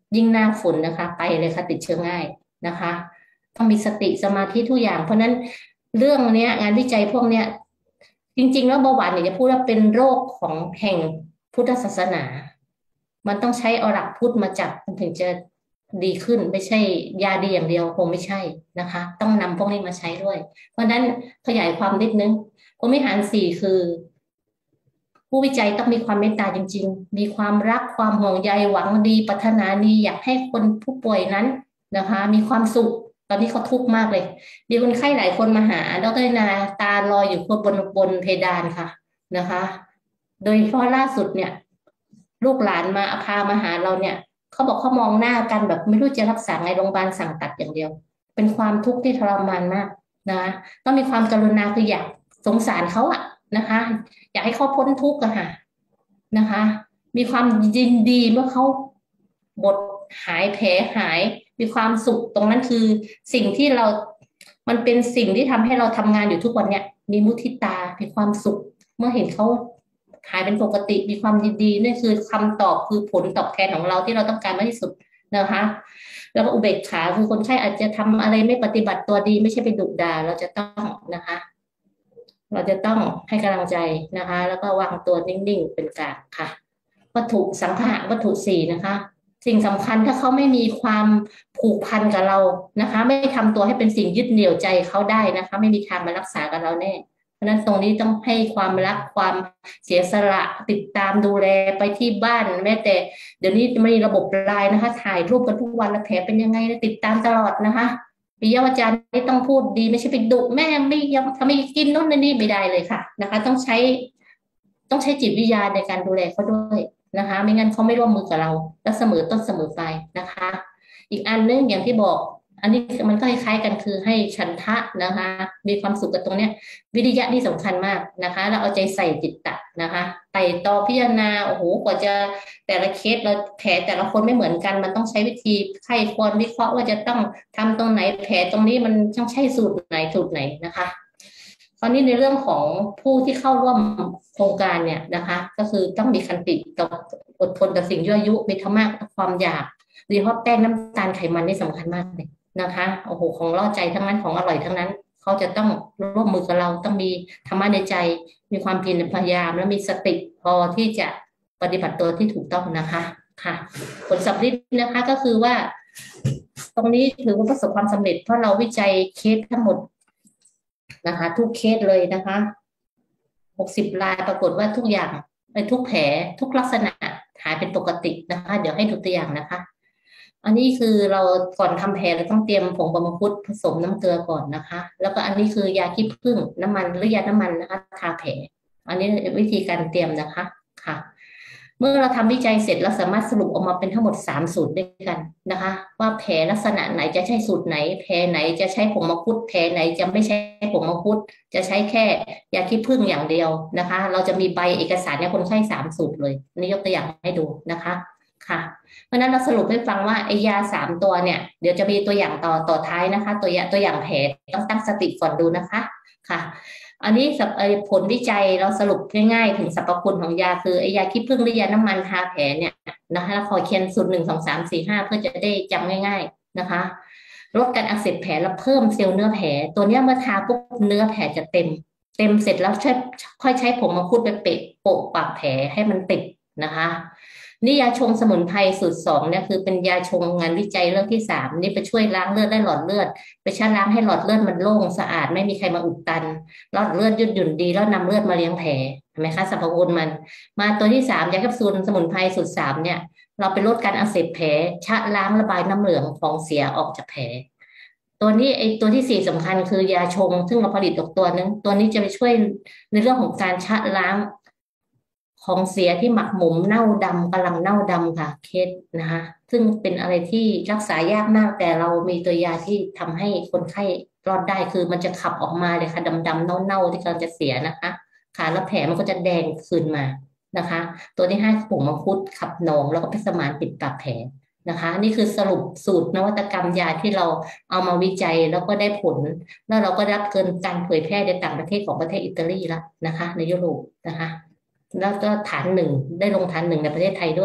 ยิ่งหน้าฝนนะคะไปเลยค่ะติดเชื้อง่ายนะคะต้องมีสติสมาธิทุกอย่างเพราะนั้นเรื่องเนี้ยงานวิจัยพวกเนี้ยจริงๆแล้วเบาหวานเนี่ยจะพูดว่าเป็นโรคของแห่งพุทธศาสนามันต้องใช้เอาหลักพุทธมาจับมันถึงจะดีขึ้นไม่ใช่ยาดีอย่างเดียวคงไม่ใช่นะคะต้องนำพวกนี้มาใช้ด้วยเพราะนั้นขยายความนิดนึงพรหมวิหารสี่คือผู้วิจัยต้องมีความเมตตาจริงๆมีความรักความห่วงใยหวังดีปรารถนาดีอยากให้คนผู้ป่วยนั้นนะคะมีความสุขตอนนี้เขาทุกข์มากเลยมีคนไข้หลายคนมาหาดร.นาตาลอยอยู่บนบนเพดานค่ะนะคะโดยเฉพาะล่าสุดเนี่ยลูกหลานมาพามาหาเราเนี่ยเขาบอกเขามองหน้ากันแบบไม่รู้จะรักษาไงโรงพยาบาลสั่งตัดอย่างเดียวเป็นความทุกข์ที่ทรมานมากนะต้องมีความกรุณาคืออยากสงสารเขาอะนะคะอยากให้เขาพ้นทุกข์อะค่ะนะคะมีความยินดีเมื่อเขาบทหายแผลหายมีความสุขตรงนั้นคือสิ่งที่เรามันเป็นสิ่งที่ทำให้เราทำงานอยู่ทุกวันเนี่ยมีมุทิตามีความสุขเมื่อเห็นเขาหายเป็นปกติมีความยินดีนี่คือคำตอบคือผลตอบแทนของเราที่เราต้องการมากที่สุดนะคะแล้วก็อุเบกขาคือคนไข้อาจจะทำอะไรไม่ปฏิบัติตัวดีไม่ใช่ไปดุด่าเราจะต้องนะคะเราจะต้องให้กำลังใจนะคะแล้วก็วางตัวนิ่งๆเป็นกลางค่ะวัตถุสังขารวัตถุสี่นะคะสิ่งสำคัญถ้าเขาไม่มีความผูกพันกับเรานะคะไม่ทำตัวให้เป็นสิ่งยึดเหนี่ยวใจเขาได้นะคะไม่มีทางมารักษากับเราแน่เพราะนั้นตรงนี้ต้องให้ความรักความเสียสละติดตามดูแลไปที่บ้านแม้แต่เดี๋ยวนี้มีระบบไลน์นะคะถ่ายรูปกันทุกวันแล้วแผลเป็นยังไงติดตามตลอดนะคะปิยวัจารย์ไม่ต้องพูดดีไม่ใช่ไปดุแม่ไม่ยังทำไมกินนู่นนี่ไม่ได้เลยค่ะนะคะต้องใช้ต้องใช้จิตวิทยาในการดูแลเขาด้วยนะคะไม่งั้นเขาไม่ร่วมมือกับเราและเสมอต้นเสมอปลายนะคะอีกอันนึงอย่างที่บอกอันนี้มันก็คล้ายๆกันคือให้ฉันทะนะคะมีความสุขกับตรงเนี้ยวิริยะนี่สำคัญมากนะคะเราเอาใจใส่จิตตะนะคะไต่ตอพิจารณาโอ้โหกว่าจะแต่ละเคสเราแผลแต่ละคนไม่เหมือนกันมันต้องใช้วิธีใครควรวิเคราะห์ว่าจะต้องทำตรงไหนแผลตรงนี้มันต้องใช้สูตรไหนสูตรไหนนะคะตอนนี้ในเรื่องของผู้ที่เข้าร่วมโครงการเนี่ยนะคะก็คือต้องมีขันติต่ออดทนต่อสิ่งยั่วยุมีธรรมะความอยากโดยเฉพาะแป้งน้ำตาลไขมันนี่สำคัญมากเลยนะคะโอ้โหของล่อใจทั้งนั้นของอร่อยทั้งนั้นเขาจะต้องร่วมมือกับเราต้องมีธรรมะในใจมีความเพียรพยายามและมีสติพอที่จะปฏิบัติตัวที่ถูกต้องนะคะค่ะผลสำลิดนะคะก็คือว่าตรงนี้ถือว่าประสบความสำเร็จเพราะเราวิจัยเคสทั้งหมดนะคะทุกเคสเลยนะคะหกสิบรายปรากฏว่าทุกอย่างทุกแผลทุกลักษณะหายเป็นปกตินะคะเดี๋ยวให้ดูตัวอย่างนะคะอันนี้คือเราก่อนทำแผลเราต้องเตรียมผงบะมะพุดผสมน้ำเกลือก่อนนะคะแล้วก็อันนี้คือยาขี้ผึ้งน้ำมันหรือยาน้ำมันนะคะทาแผลอันนี้วิธีการเตรียมนะคะค่ะเมื่อเราทำวิจัยเสร็จเราสามารถสรุปออกมาเป็นทั้งหมดสามสูตรด้วยกันนะคะว่าแผลลักษณะไหนจะใช้สูตรไหนแผลไหนจะใช้ผงมะพุดแผลไหนจะไม่ใช้ผงมะพุดจะใช้แค่ยาขี้ผึ้งอย่างเดียวนะคะเราจะมีใบเอกสารเนี่ยคนไข้สามสูตรเลยนี่ยกตัวอย่างให้ดูนะคะค่ะเพราะนั้นเราสรุปให้ฟังว่าไอยาสามตัวเนี่ยเดี๋ยวจะมีตัวอย่างต่อต่อท้ายนะคะตัวอย่างตัวอย่างแผลต้องตั้งสติก่อนดูนะคะค่ะอันนี้ผลวิจัยเราสรุปง่ายๆถึงสรรพคุณของยาคือไอยาขี้ผึ้งหรือยาน้ำมันทาแผลเนี่ยนะคะเราขอเขียนสูตรหนึ่งสองสามสี่ห้าเพื่อจะได้จำง่ายๆนะคะลดการอักเสบแผลและเพิ่มเซลล์เนื้อแผลตัวนี้เมื่อทาปุ๊บเนื้อแผลจะเต็มเต็มเสร็จแล้วค่อยใช้ผงมะกรูดไปเปะโปะปากแผลให้มันติดนะคะนี่ยาชงสมุนไพรสูตรสองเนี่ยคือเป็นยาชงงานวิจัยเรื่องที่สามนี่ไปช่วยล้างเลือดและหลอดเลือดไปชะล้างให้หลอดเลือดมันโล่งสะอาดไม่มีใครมาอุดตันหลอดเลือดยืดหยุ่นดีแล้วนำเลือดมาเลี้ยงแผลเห็นไหมคะสรรพคุณมันมาตัวที่สามยาแคปซูลสมุนไพรสูตรสามเนี่ยเราไปลดการอักเสบแผลชะล้างระบายน้ำเหลืองของเสียออกจากแผลตัวนี้ไอตัวที่สี่สำคัญคือยาชงซึ่งเราผลิตออกตัวนึงตัวนี้จะไปช่วยในเรื่องของการชะล้างของเสียที่หมักหมมเน่าดำกำลังเน่าดำค่ะเคสนะคะซึ่งเป็นอะไรที่รักษายากมากแต่เรามีตัวยาที่ทำให้คนไข้รอดได้คือมันจะขับออกมาเลยค่ะดำๆเน่าๆที่กำลังจะเสียนะคะค่ะแล้วแผลมันก็จะแดงคืนมานะคะตัวที่ห้าผงมังคุดขับหนองแล้วก็พิสมานปิดปากแผลนะคะนี่คือสรุปสูตรนวัตกรรมยาที่เราเอามาวิจัยแล้วก็ได้ผลแล้วเราก็รับเกินการเผยแพร่ในต่างประเทศของประเทศอิตาลีแล้วนะคะในยุโรปนะคะแล้วก็ฐานหนึ่งได้ลงฐานหนึ่งในประเทศไทยด้วย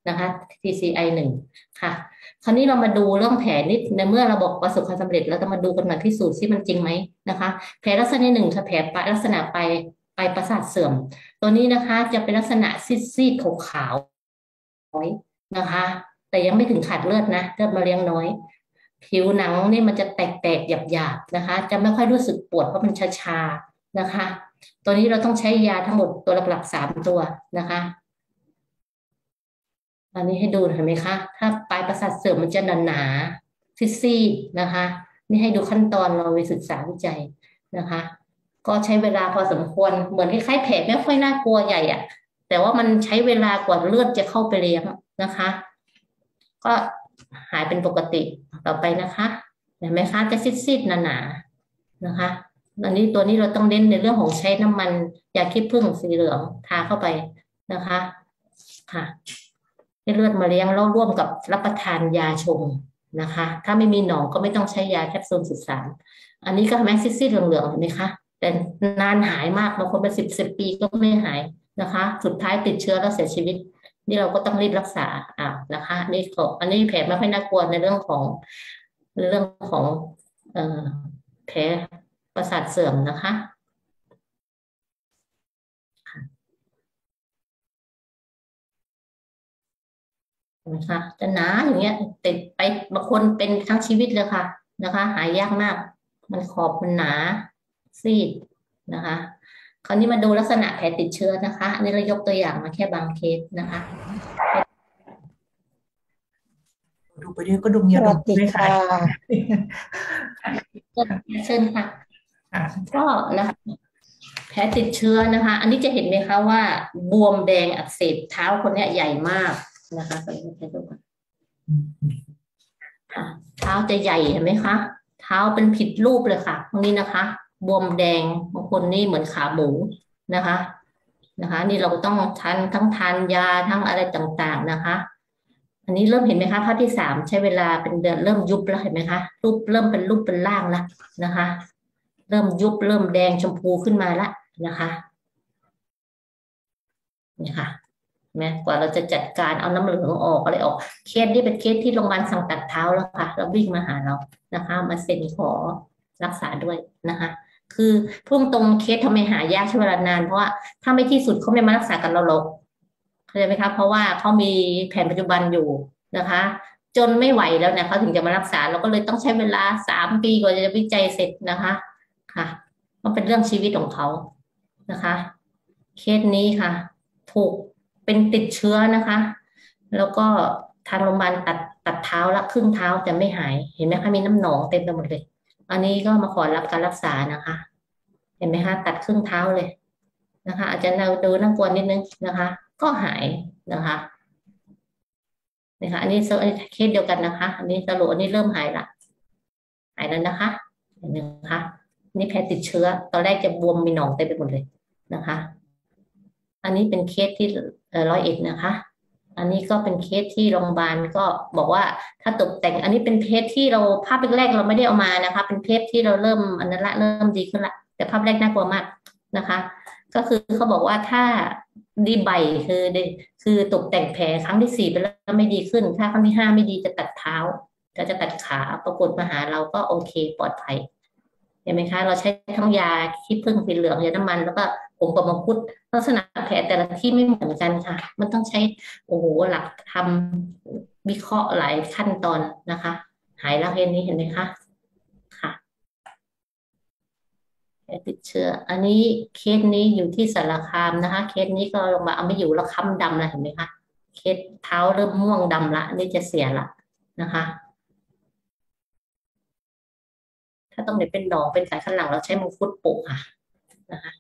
นะคะ ที ซี ไอ หนึ่งค่ะคราวนี้เรามาดูเรื่องแผลนิดในเมื่อเราบอกประสบความสำเร็จเราจะมาดูกันหน่อยพิสูจน์ซิมันจริงไหมนะคะแผลลักษณะหนึ่งคือแผลปลายลักษณะปลายปลายประสาทเสื่อมตัวนี้นะคะจะเป็นลักษณะซีดๆขาวๆน้อยนะคะแต่ยังไม่ถึงขาดเลือดนะเลือดมาเลี้ยงน้อยผิวหนังนี่มันจะแตกๆหยาบๆนะคะจะไม่ค่อยรู้สึกปวดเพราะมันชาๆนะคะตัวนี้เราต้องใช้ยาทั้งหมดตัวหลักๆสามตัวนะคะอันนี้ให้ดูเห็นไหมคะถ้าปลายประสาทเสื่อมมันจะหนาๆซีดๆนะคะนี่ให้ดูขั้นตอนเราไปศึกษาวิจัยนะคะก็ใช้เวลาพอสมควรเหมือนคล้ายๆแผลไม่ค่อยน่ากลัวใหญ่อะแต่ว่ามันใช้เวลากว่าเลือดจะเข้าไปเลี้ยงนะคะก็หายเป็นปกติต่อไปนะคะเห็นไหมคะจะซีดๆหนาๆนะคะอันนี้ตัวนี้เราต้องเน้นในเรื่องของใช้น้ำมันยาขี้ผึ้งสีเหลืองทาเข้าไปนะคะค่ะให้เลือดมาเลี้ยงแล้วร่วมกับรับประทานยาชงนะคะถ้าไม่มีหนองก็ไม่ต้องใช้ยาแคปซูลสิบสามอันนี้ก็แม็กซิซี่เหลืองๆเห็นไหมคะแต่นานหายมากบางคนเป็นสิบสิบปีก็ไม่หายนะคะสุดท้ายติดเชื้อแล้วเสียชีวิตนี่เราก็ต้องรีบรักษาอ่านะคะนี่ก็อันนี้แผลไม่ค่อยน่ากลัวในเรื่องของเรื่องของเอ่อแผลประสาทเสื่อมนะคะนะคะจะหนาอย่างเงี้ยติดไปบางคนเป็นทั้งชีวิตเลยค่ะนะคะหายยากมากมันขอบมันหนาซีดนะคะคราวนี้มาดูลักษณะแผลติดเชื้อนะคะอันนี้เรายกตัวอย่างมาแค่บางเคสนะคะดูไปด้วยก็ดมยาดมด้วยค่ะเชิญค่ะก็นะคะแผลติดเชื้อนะคะอันนี้จะเห็นไหมคะว่าบวมแดงอักเสบเท้าคนนี้ใหญ่มากนะคะตอนนี้ให้ดูกันเท้าจะใหญ่เห็นไหมคะเท้าเป็นผิดรูปเลยค่ะตรงนี้นะคะบวมแดงบางคนนี่เหมือนขาหมูนะคะนะคะนี่เราต้องทานทั้งทานยาทั้งอะไรต่างๆนะคะอันนี้เริ่มเห็นไหมคะภาพที่สามใช้เวลาเป็นเดือนเริ่มยุบแล้วเห็นไหมคะรูปเริ่มเป็นรูปเป็นร่างแล้วนะคะเริ่มยุบเริ่มแดงชมพูขึ้นมาแล้วนะคะนี่ค่ะแม้กว่าเราจะจัดการเอาน้ำเหลืองออกอะไรออกเคสนี้เป็นเคสที่โรงพยาบาลสั่งตัดเท้าแล้วค่ะเราวิ่งมาหาเรานะคะมาเซ็นขอรักษาด้วยนะคะคือพุ่งตรงเคสทำไมหายากใช้เวลานานเพราะว่าถ้าไม่ที่สุดเขาไม่มารักษากันเราหรอกเข้าใจไหมคะเพราะว่าเขามีแผนปัจจุบันอยู่นะคะจนไม่ไหวแล้วเนี่ยเขาถึงจะมารักษาเราก็เลยต้องใช้เวลาสามปีกว่าจะวิจัยเสร็จนะคะค่ะมันเป็นเรื่องชีวิตของเขานะคะเคสนี้ค่ะถูกเป็นติดเชื้อนะคะแล้วก็ทางโรงพยาบาลตัดตัดเท้าละครึ่งเท้าแต่ไม่หายเห็นไหมคะมีน้ำหนองเต็มไปหมดเลยอันนี้ก็มาขอรับการรักษานะคะเห็นไหมคะตัดครึ่งเท้าเลยนะคะอาจจะเราดูน่ากลัวนิดนึงนะคะก็หายนะคะนะคะอันนี้เคสเดียวกันนะคะอันนี้สรุปอันนี้เริ่มหายละหายแล้วนะคะเห็นไหมคะนี่แผลติดเชื้อตอนแรกจะบวมมีหนองเต็มไปหมดเลยนะคะอันนี้เป็นเคสที่ร้อยเอ็ดนะคะอันนี้ก็เป็นเคสที่โรงพยาบาลก็บอกว่าถ้าตกแต่งอันนี้เป็นเคสที่เราภาพแรกๆเราไม่ได้เอามานะคะเป็นเคสที่เราเริ่มอันนั้นละเริ่มดีขึ้นละแต่ภาพแรกน่ากลัวมากนะคะก็คือเขาบอกว่าถ้าดีใบคือคือตกแต่งแผลครั้งที่สี่ไปแล้วไม่ดีขึ้นถ้าครั้งที่ห้าไม่ดีจะตัดเท้าก็จะตัดขาปรากฏมาหาเราก็โอเคปลอดภัยเห็นไหมคะเราใช้ทั้งยาขี้ผึ้งสีเหลืองยาน้ำมันแล้วก็ผงกบมังคุดลักษณะแผลแต่ละที่ไม่เหมือนกันค่ะมันต้องใช้โอ้โหหลักทำวิเคราะห์หลายขั้นตอนนะคะหายแล้วเคสนี้เห็นไหมคะค่ะติดเชื้ออันนี้เคสนี้อยู่ที่สารคามนะคะเคสนี้ก็ลงมาเอาไม่อยู่แล้วค้ำดำแล้วเห็นไหมคะเคสเท้าเริ่มม่วงดำละนี่จะเสียละนะคะถ้าต้องเด็ดเป็นหนองเป็นสายข้างหลังเราใช้มังคุดโปะค่ะนะคะ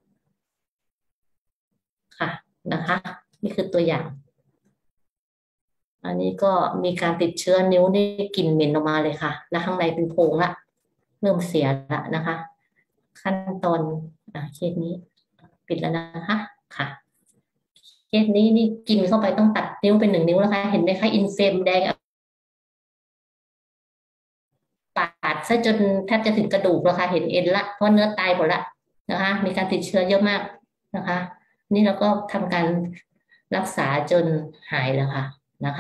ค่ะนะคะนี่คือตัวอย่างอันนี้ก็มีการติดเชื้อนิ้วนี่กลิ่นเหม็นออกมาเลยค่ะนะข้างในเป็นโพรงละเริ่มเสียละนะคะขั้นตอนอ่ะเคสนี้ปิดแล้วนะคะค่ะเคสนี้นี่กินเข้าไปต้องตัดนิ้วเป็นหนึ่งนิ้วแล้วค่ะเห็นไหมคะอินเฟมแดงปาดซะจนแทบจะถึงกระดูกแล้วค่ะเห็นเอ็นละเพราะเนื้อตายหมดละนะคะมีการติดเชื้อเยอะมากนะคะนี่เราก็ทำการรักษาจนหายแล้วค่ะนะคะ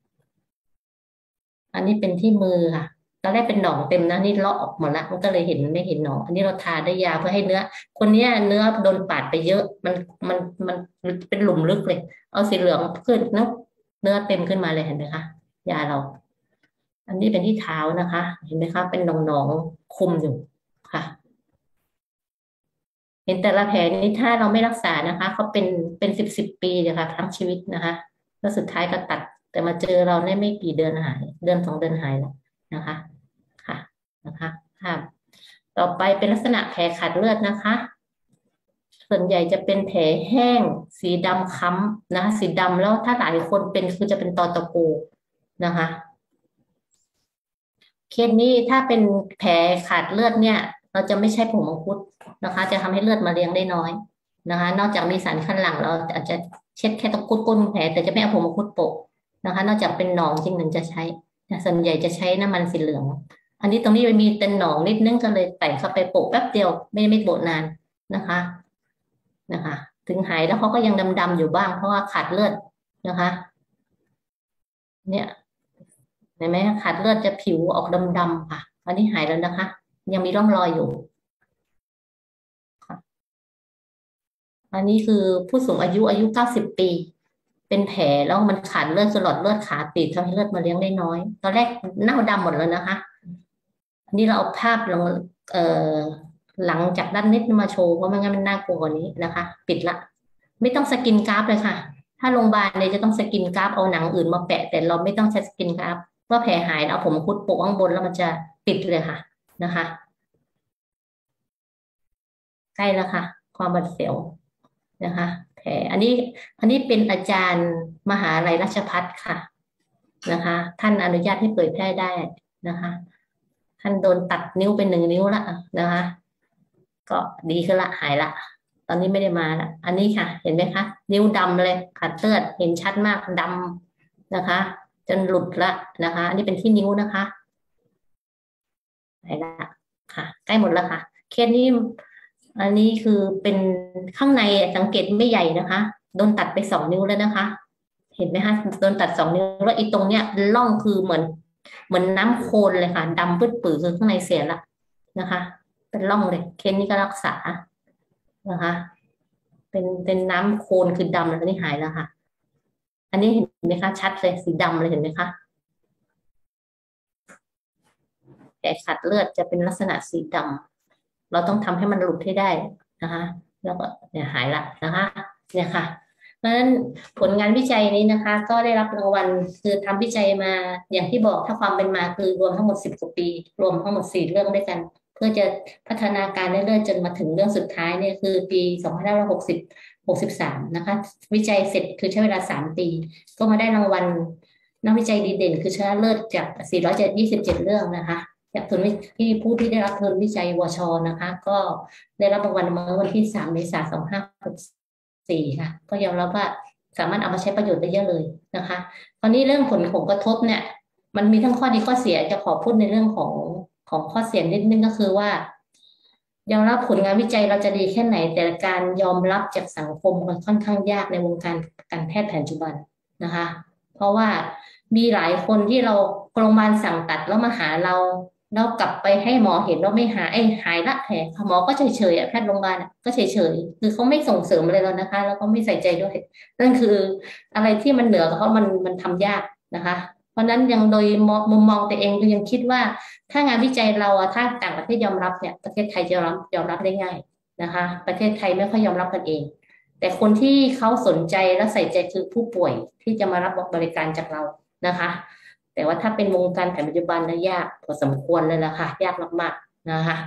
อันนี้เป็นที่มือค่ะตอนแรกเป็นหนองเต็มนะนี่เลาะออกหมดละมันก็เลยเห็นไม่เห็นหนองอันนี้เราทาได้ยาเพื่อให้เนื้อคนเนี้ยเนื้อโดนปาดไปเยอะมันมันมันเป็นหลุมลึกเลยเอาสีเหลืองขึ้นเนื้อเนื้อเต็มขึ้นมาเลยเห็นไหมคะยาเรา อันนี้เป็นที่เท้านะคะ เห็นไหมคะเป็นหนองๆคุมอยู่ค่ะ เห็นแต่ละแผลนี้ถ้าเราไม่รักษานะคะเขาเป็นเป็นสิบสิบปีเลยค่ะทั้งชีวิตนะคะแล้วสุดท้ายก็ตัดแต่มาเจอเราได้ไม่กี่เดือนหาย เดือนสองเดือนหายแล้วนะคะค่ะนะคะค่ะต่อไปเป็นลักษณะแผลขาดเลือดนะคะ ส่วนใหญ่จะเป็นแผลแห้งสีดำค้ำนะคะสีดำแล้วถ้าหลายคนเป็นคือจะเป็นตอตะโกนะคะ เคสนี้ถ้าเป็นแผลขาดเลือดเนี่ย เราจะไม่ใช่ผงมังคุดนะคะ จะทำให้เลือดมาเลี้ยงได้น้อยนะคะ นอกจากมีสารคัดหลั่งเราอาจจะเช็ดแค่ตรงก้นก้นแผลแต่จะไม่เอาผงมังคุดโปะนะคะ นอกจากเป็นหนองจริงหนึ่งจะใช้ส่วนใหญ่จะใช้น้ำมันสีเหลือง อันนี้ตรงนี้มันมีเป็นหนองนิดนึงก็เลยใส่เข้าไปโปะแป๊บเดียวไม่ไม่โปะนานนะคะนะคะ ถึงหายแล้วเขาก็ยังดำๆอยู่บ้างเพราะว่าขาดเลือดนะคะ เนี่ยเห็นไหมขาดเลือดจะผิวออกดำๆค่ะ อันนี้หายแล้วนะคะ ยังมีร่องรอยอยู่ค่ะอันนี้คือผู้สูงอายุอายุเก้าสิบปี เป็นแผลแล้วมันขาดเลือดสลอดเลือดขาตีบทำให้เลือดมาเลี้ยงได้น้อย ตอนแรกเน่าดำหมดแล้วนะคะ อันนี้เราเอาภาพลงเอ่อหลังจากด้านนิดมาโชว์เพราะไม่งั้นมันน่ากลัวกว่านี้นะคะ ปิดละ ไม่ต้องสกินกราฟเลยค่ะ ถ้าโรงพยาบาลเนี่ยจะต้องสกินกราฟเอาหนังอื่นมาแปะแต่เราไม่ต้องใช้สกินกราฟเมื่อแผลหายเอาผมคุดโปะข้างบนแล้วมันจะปิดเลยค่ะนะคะใกล้แล้วค่ะ ความบาดเสียวนะคะแผลอันนี้อันนี้เป็นอาจารย์มหาลัยราชภัฏค่ะนะคะ ท่านอนุญาตให้เผยแพร่ได้นะคะ ท่านโดนตัดนิ้วเป็นหนึ่งนิ้วละนะคะ ก็ดีขึ้นละหายละตอนนี้ไม่ได้มาละอันนี้ค่ะ เห็นไหมคะนิ้วดำเลยขาดเลือดเห็นชัดมากดำนะคะ จนหลุดละนะคะ อันนี้เป็นที่นิ้วนะคะหายละค่ะ ใกล้หมดแล้วค่ะเคสนี้อันนี้คือเป็นข้างในสังเกตไม่ใหญ่นะคะโดนตัดไปสองนิ้วแล้วนะคะ เห็นไหมคะโดนตัดสองนิ้วแล้วอีตรงเนี้ยร่องคือเหมือน เหมือนน้ำโคลนเลยค่ะดำปื้ดปื้ดคือข้างในเสียละนะคะ เป็นร่องเลยเคสนี้ก็รักษานะคะ เป็นเป็นน้ำโคลนคือดำแล้วนี่หายแล้วค่ะ อันนี้เห็นไหมคะชัดเลยสีดำเลยเห็นไหมคะแผลขาดเลือดจะเป็นลักษณะสีดำเราต้องทำให้มันหลุดให้ได้นะคะ แล้วก็เนี่ยหายละนะคะ เนี่ยค่ะเพราะฉะนั้นผลงานวิจัยนี้นะคะ ก็ได้รับรางวัลคือทำวิจัยมาอย่างที่บอกถ้าความเป็นมาคือรวมทั้งหมดสิบกว่าปี รวมทั้งหมดสี่เรื่องด้วยกัน เพื่อจะพัฒนาการเรื่อยๆจนมาถึงเรื่องสุดท้ายเนี่ยคือปีสองพันห้าร้อยหกสิบ หกสิบสามนะคะ วิจัยเสร็จคือใช้เวลาสามปี ก็มาได้รางวัลนักวิจัยดีเด่นคือชนะเลิศจากสี่ร้อยยี่สิบเจ็ดเรื่องนะคะจากทุนที่ผู้ที่ได้รับทุนวิจัยวชนะคะ ก็ได้รับรางวัลเมื่อวันที่สามเมษายนสองพันห้าร้อยหกสิบสี่ค่ะก็ยอมรับว่าสามารถเอามาใช้ประโยชน์ได้เยอะเลยนะคะคราวนี้เรื่องผลของกระทบเนี่ยมันมีทั้งข้อดีข้อเสียจะขอพูดในเรื่องของของข้อเสียนิดนึงก็คือว่ายอมรับผลงานวิจัยเราจะดีแค่ไหนแต่การยอมรับจากสังคมมันค่อนข้างยากในวงการการแพทย์แผนปัจจุบันนะคะเพราะว่ามีหลายคนที่เราโรงพยาบาลสั่งตัดแล้วมาหาเราแล้วกลับไปให้หมอเห็นว่าไม่หายไอ้หายละแผลหมอก็เฉยๆแพทย์โรงพยาบาลก็เฉยๆคือเขาไม่ส่งเสริมอะไรเรานะคะแล้วก็ไม่ใส่ใจด้วยนั่นคืออะไรที่มันเหนือกับเขามันมันทำยากนะคะเพราะนั้นยังโดยมุมมองตัวเองยังคิดว่าถ้างานวิจัยเราถ้าต่างประเทศยอมรับเนี่ยประเทศไทยจะยอมรับยอมรับได้ง่ายนะคะประเทศไทยไม่ค่อยยอมรับกันเองแต่คนที่เขาสนใจและใส่ใจคือผู้ป่วยที่จะมารับบริการจากเรานะคะแต่ว่าถ้าเป็นวงการแผนปัจจุบันนะยากพอสมควรเลยละค่ะยากมากๆนะคะ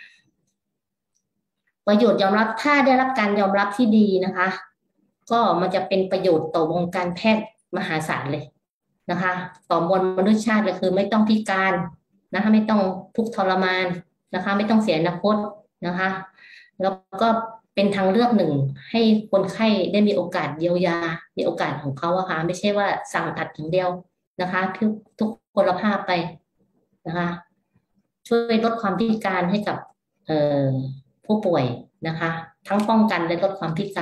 ประโยชน์ยอมรับถ้าได้รับการยอมรับที่ดีนะคะก็มันจะเป็นประโยชน์ต่อวงการแพทย์มหาศาลเลยนะคะต่อมวลมนุษยชาติเลยคือไม่ต้องพิการนะคะไม่ต้องทุกข์ทรมานนะคะไม่ต้องเสียอนาคตนะคะแล้วก็เป็นทางเลือกหนึ่งให้คนไข้ได้มีโอกาสเยียวยามีโอกาสของเขาอะค่ะไม่ใช่ว่าสั่งตัดอย่างเดียวนะคะทุกทุกพลภาพไปนะคะช่วยลดความพิการให้กับผู้ป่วยนะคะทั้งป้องกันและลดความพิการ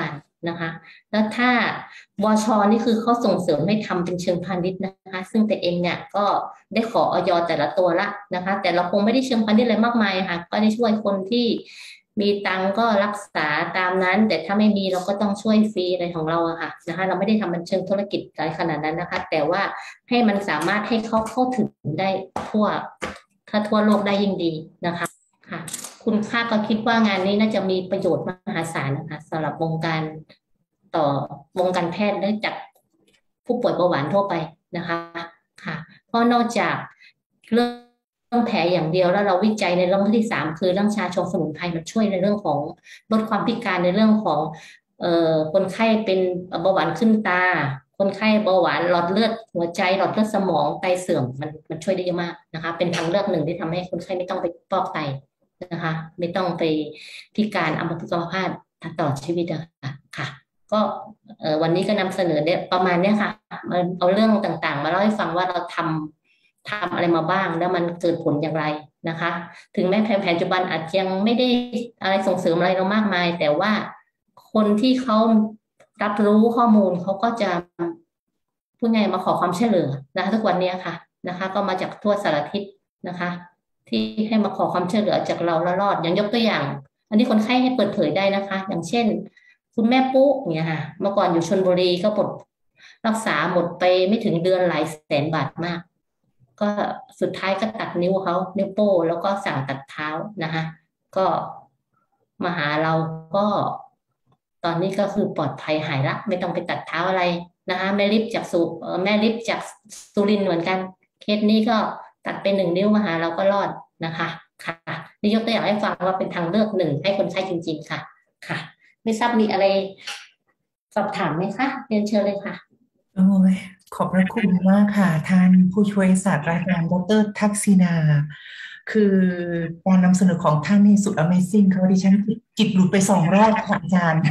นะคะ แล้วถ้าวชนี่คือเขาส่งเสริมให้ทำเป็นเชิงพาณิชย์นะคะซึ่งแต่เองเนี่ยก็ได้ขอออยแต่ละตัวละนะคะแต่เราคงไม่ได้เชิงพาณิชย์อะไรมากมายค่ะก็ได้ช่วยคนที่มีตังก็รักษาตามนั้นแต่ถ้าไม่มีเราก็ต้องช่วยฟรีอะไรของเราอะค่ะนะคะเราไม่ได้ทำมันเชิงธุรกิจอะไรขนาดนั้นนะคะแต่ว่าให้มันสามารถให้เขาเข้าถึงได้ทั่วถ้าทั่วโลกได้ยิ่งดีนะคะค่ะคุณค่าก็คิดว่างานนี้น่าจะมีประโยชน์มหาศาลนะคะสำหรับวงการต่อวงการแพทย์เนื่องจากผู้ป่วยเบาหวานทั่วไปนะคะค่ะเพราะนอกจากเรื่องแผลอย่างเดียวแล้วเราวิจัยในเรื่องที่สามคือเรื่องชาชงสมุนไพรมันช่วยในเรื่องของลดความพิการในเรื่องของเอ่อคนไข้เป็นเบาหวานขึ้นตาคนไข้เบาหวานหลอดเลือดหัวใจหลอดเลือดสมองไตเสื่อมมันมันช่วยได้เยอะมากนะคะเป็นทางเลือกหนึ่งที่ทำให้คนไข้ไม่ต้องไปฟอกไตนะคะไม่ต้องไปพิการอัมพฤกษ์อัมพาตตลอดชีวิตนะคะค่ะก็วันนี้ก็นำเสนอเนี่ยประมาณนี้ค่ะเอาเรื่องต่างๆมาเล่าให้ฟังว่าเราทำทำอะไรมาบ้างแล้วมันเกิดผลอย่างไรนะคะถึงแม้แผนปัจจุบันอาจยังไม่ได้อะไรส่งเสริมอะไรเรามากมายแต่ว่าคนที่เขารับรู้ข้อมูลเขาก็จะผู้ใหญ่มาขอความช่วยเหลือนะคะทุกวันนี้ค่ะนะคะก็มาจากทั่วสารทิศนะคะที่ให้มาขอความช่วยเหลือจากเราแล้วรอดอย่างยกตัวอย่างอันนี้คนไข้ให้เปิดเผยได้นะคะอย่างเช่นคุณแม่ปุ๊เนี่ยค่ะเมื่อก่อนอยู่ชลบุรีก็ปวดรักษาหมดไปไม่ถึงเดือนหลายแสนบาทมากก็สุดท้ายก็ตัดนิ้วเขานิ้วโป้แล้วก็สั่งตัดเท้านะคะก็มาหาเราก็ตอนนี้ก็คือปลอดภัยหายละไม่ต้องไปตัดเท้าอะไรนะคะแม่ลิฟจากสุแม่ลิฟจากสุรินทร์เหมือนกันเคสนี้ก็ตัดไปหนึ่งนิ้วมาหาเราก็รอดนะคะค่ะนี่ยกตัวอย่างให้ฟังว่าเป็นทางเลือกหนึ่งให้คนไข้จริงๆค่ะค่ะไม่ทราบมีอะไรสอบถามไหมคะเรียนเชิญเลยค่ะโอ้ยขอบพระคุณมากค่ะท่านผู้ช่วยศาสตราจารย์ดร.ทักษิณาคือการนำเสนอของท่านนี่สุด Amazing เขาดิฉันจิตหลุดไปสองรอบค่ะอาจารย์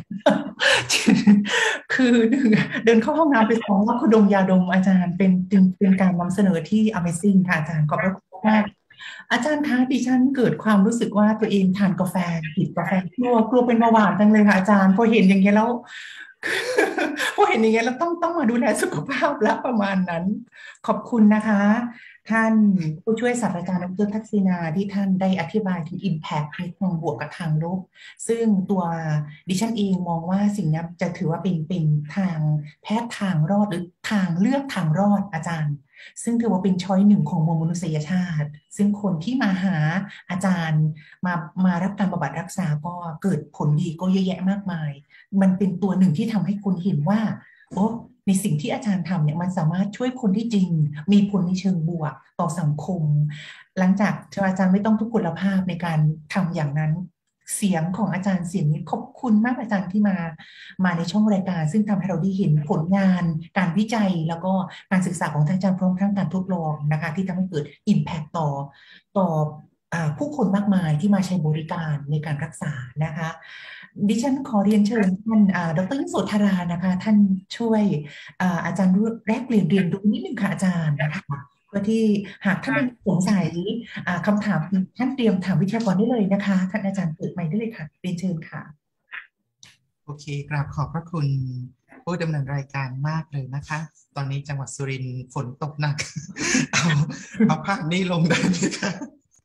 คือเดินเข้าห้องน้ำไปสองรอบคือดมยาดมอาจารย์เป็นเป็นการนำเสนอที่ Amazing ค่ะอาจารย์ขอบพระคุณมากอาจารย์คะดิฉันเกิดความรู้สึกว่าตัวเองทานกาแฟติดกาแฟกลัวกลัวเป็นเบาหวานจังเลยค่ะอาจารย์พอเห็นอย่างเงี้ยแล้วพอเห็นอย่างเงี้ยเราต้องต้องมาดูแลสุขภาพแล้วประมาณนั้นขอบคุณนะคะท่านผู้ช่วยศาสตราจารย์ดร.ทักษิณาที่ท่านได้อธิบายถึง Impact ในทางบวกกับทางลบซึ่งตัวดิฉันเองมองว่าสิ่งนี้จะถือว่าเป็นเป็นทางแพทย์ทางรอดหรือทางเลือกทางรอดอาจารย์ซึ่งถือว่าเป็นช้อยหนึ่งของมวลมนุษยชาติซึ่งคนที่มาหาอาจารย์มามารับการบำบัดรักษาก็เกิดผลดีก็เยอะแยะมากมายมันเป็นตัวหนึ่งที่ทำให้คนเห็นว่าโอ้ในสิ่งที่อาจารย์ทำเนี่ยมันสามารถช่วยคนที่จริงมีผลในเชิงบวกต่อสังคมหลังจากอาจารย์ไม่ต้องทุกพลภาพในการทำอย่างนั้นเสียงของอาจารย์เสียงนี้ขอบคุณมากอาจารย์ที่มามาในช่องรายการซึ่งทำให้เราได้เห็นผลงานการวิจัยแล้วก็การศึกษาของท่านอาจารย์พร้อมทั้งการทดลองนะคะที่ทำให้เกิด Impact ต่อต่อผู้คนมากมายที่มาใช้บริการในการรักษานะคะดิฉันขอเรียนเชิญท่านดร.ยโสธรานะคะท่านช่วยอาจารย์แลกเปลี่ยนเรียนรู้นิดนึงค่ะอาจารย์นะคะเพื่อที่หากท่านสงสัยคำถามท่านเตรียมถามวิทยากรได้เลยนะคะท่านอาจารย์เปิดไมค์ได้เลยค่ะเรียนเชิญค่ะโอเคกราบขอบพระคุณผู้ดำเนินรายการมากเลยนะคะตอนนี้จังหวัดสุรินทร์ฝนตกหนักเอาเอาภาพนี้ลงได้ไหมคะ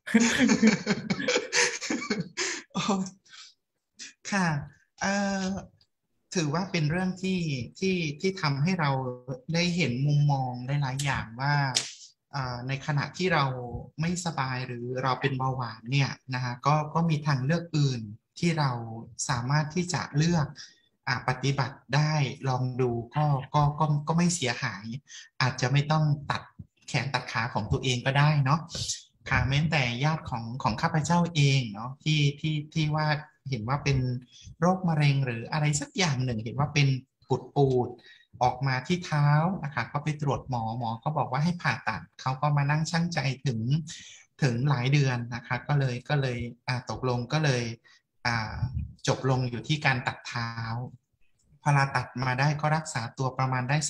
ค่ะเอ่อถือว่าเป็นเรื่องที่ที่ที่ทำให้เราได้เห็นมุมมองหลายๆอย่างว่าในขณะที่เราไม่สบายหรือเราเป็นเบาหวานเนี่ยนะคะก็ก็มีทางเลือกอื่นที่เราสามารถที่จะเลือกอ่าปฏิบัติได้ลองดูก็ก็ก็ก็ไม่เสียหายอาจจะไม่ต้องตัดแขนตัดขาของตัวเองก็ได้เนาะค่ะแม้แต่ญาติของของข้าพเจ้าเองเนาะที่ที่ที่ว่าเห็นว่าเป็นโรคมะเร็งหรืออะไรสักอย่างหนึ่งเห็นว่าเป็นปูดปูดออกมาที่เท้านะคะก็ไปตรวจหมอหมอเขาบอกว่าให้ผ่าตัดเขาก็มานั่งชั่งใจถึงถึงหลายเดือนนะคะก็เลยก็เลยอ่าตกลงก็เลยอ่าจบลงอยู่ที่การตัดเท้าพอเราตัดมาได้ก็รักษาตัวประมาณได้สัก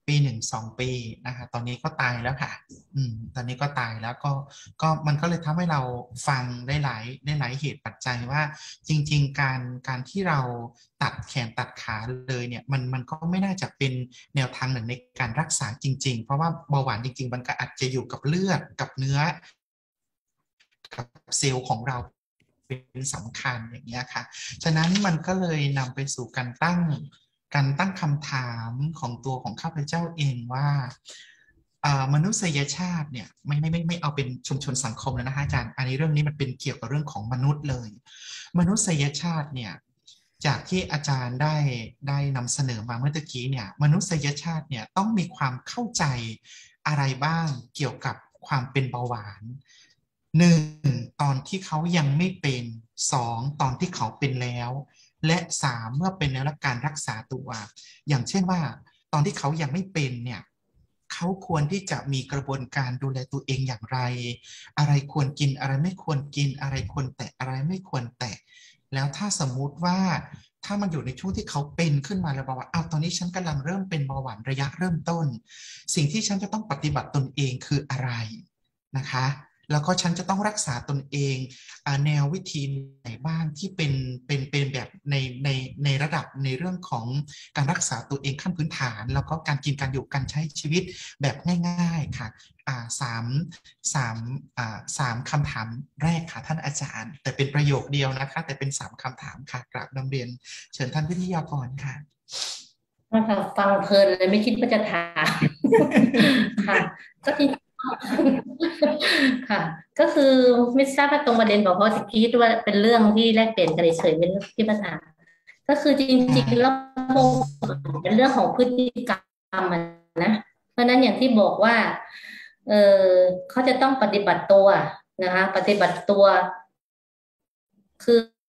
ปีหนึ่งสองปีนะคะตอนนี้ก็ตายแล้วค่ะอืมตอนนี้ก็ตายแล้วก็ก็มันก็เลยทำให้เราฟังได้หลายได้หลายเหตุปัจจัยว่าจริงๆการการที่เราตัดแขนตัดขาเลยเนี่ยมันมันก็ไม่น่าจะเป็นแนวทางหนึ่งในการรักษาจริงๆเพราะว่าเบาหวานจริงๆมันก็อาจจะอยู่กับเลือดกับเนื้อกับเซลล์ของเราเป็นสำคัญอย่างเงี้ยค่ะฉะนั้นมันก็เลยนำไปสู่การตั้งการตั้งคำถามของตัวของข้าพเจ้าเองว่ามนุษยชาติเนี่ยไม่ไม่ไม่ไม่เอาเป็นชุมชนสังคมแล้วนะคะอาจารย์อันนี้เรื่องนี้มันเป็นเกี่ยวกับเรื่องของมนุษย์เลยมนุษยชาติเนี่ยจากที่อาจารย์ได้ได้นำเสนอมาเมื่อตะกี้เนี่ยมนุษยชาติเนี่ยต้องมีความเข้าใจอะไรบ้างเกี่ยวกับความเป็นเบาหวานหนึ่งตอนที่เขายังไม่เป็นสองตอนที่เขาเป็นแล้วและสามเมื่อเป็นแล้วและการรักษาตัวอย่างเช่นว่าตอนที่เขายังไม่เป็นเนี่ยเขาควรที่จะมีกระบวนการดูแลตัวเองอย่างไรอะไรควรกินอะไรไม่ควรกินอะไรควรแตะอะไรไม่ควรแตะแล้วถ้าสมมุติว่าถ้ามันอยู่ในช่วงที่เขาเป็นขึ้นมาแล้วบอกว่าอ้าวตอนนี้ฉันกำลังเริ่มเป็นเบาหวานระยะเริ่มต้นสิ่งที่ฉันจะต้องปฏิบัติตนเองคืออะไรนะคะแล้วก็ฉันจะต้องรักษาตนเองแนววิธีไหนบ้างที่เป็นเป็นเป็นแบบในในในระดับในเรื่องของการรักษาตัวเองขั้นพื้นฐานแล้วก็การกินการอยู่การใช้ชีวิตแบบง่ายๆค่ะอ่าสามสามอ่าสามคำถามแรกค่ะท่านอาจารย์แต่เป็นประโยคเดียวนะคะแต่เป็นสามคำถามค่ะกราบนำเรียนเชิญท่านวิทยากรค่ะค่ะฟังเพลินเลยไม่คิดว่าจะถามค่ะก็จริงค่ะ ก็คือไม่ทราบว่าตรงประเด็นบอกเพราะจะคิดว่าเป็นเรื่องที่แลกเปลี่ยนกันเฉยๆเป็นเรื่องที่ปัญหาก็คือจริงๆแล้วเป็นเรื่องของพฤติกรรมนะเพราะนั้นอย่างที่บอกว่าเออเขาจะต้องปฏิบัติตัวนะคะปฏิบัติตัวคือ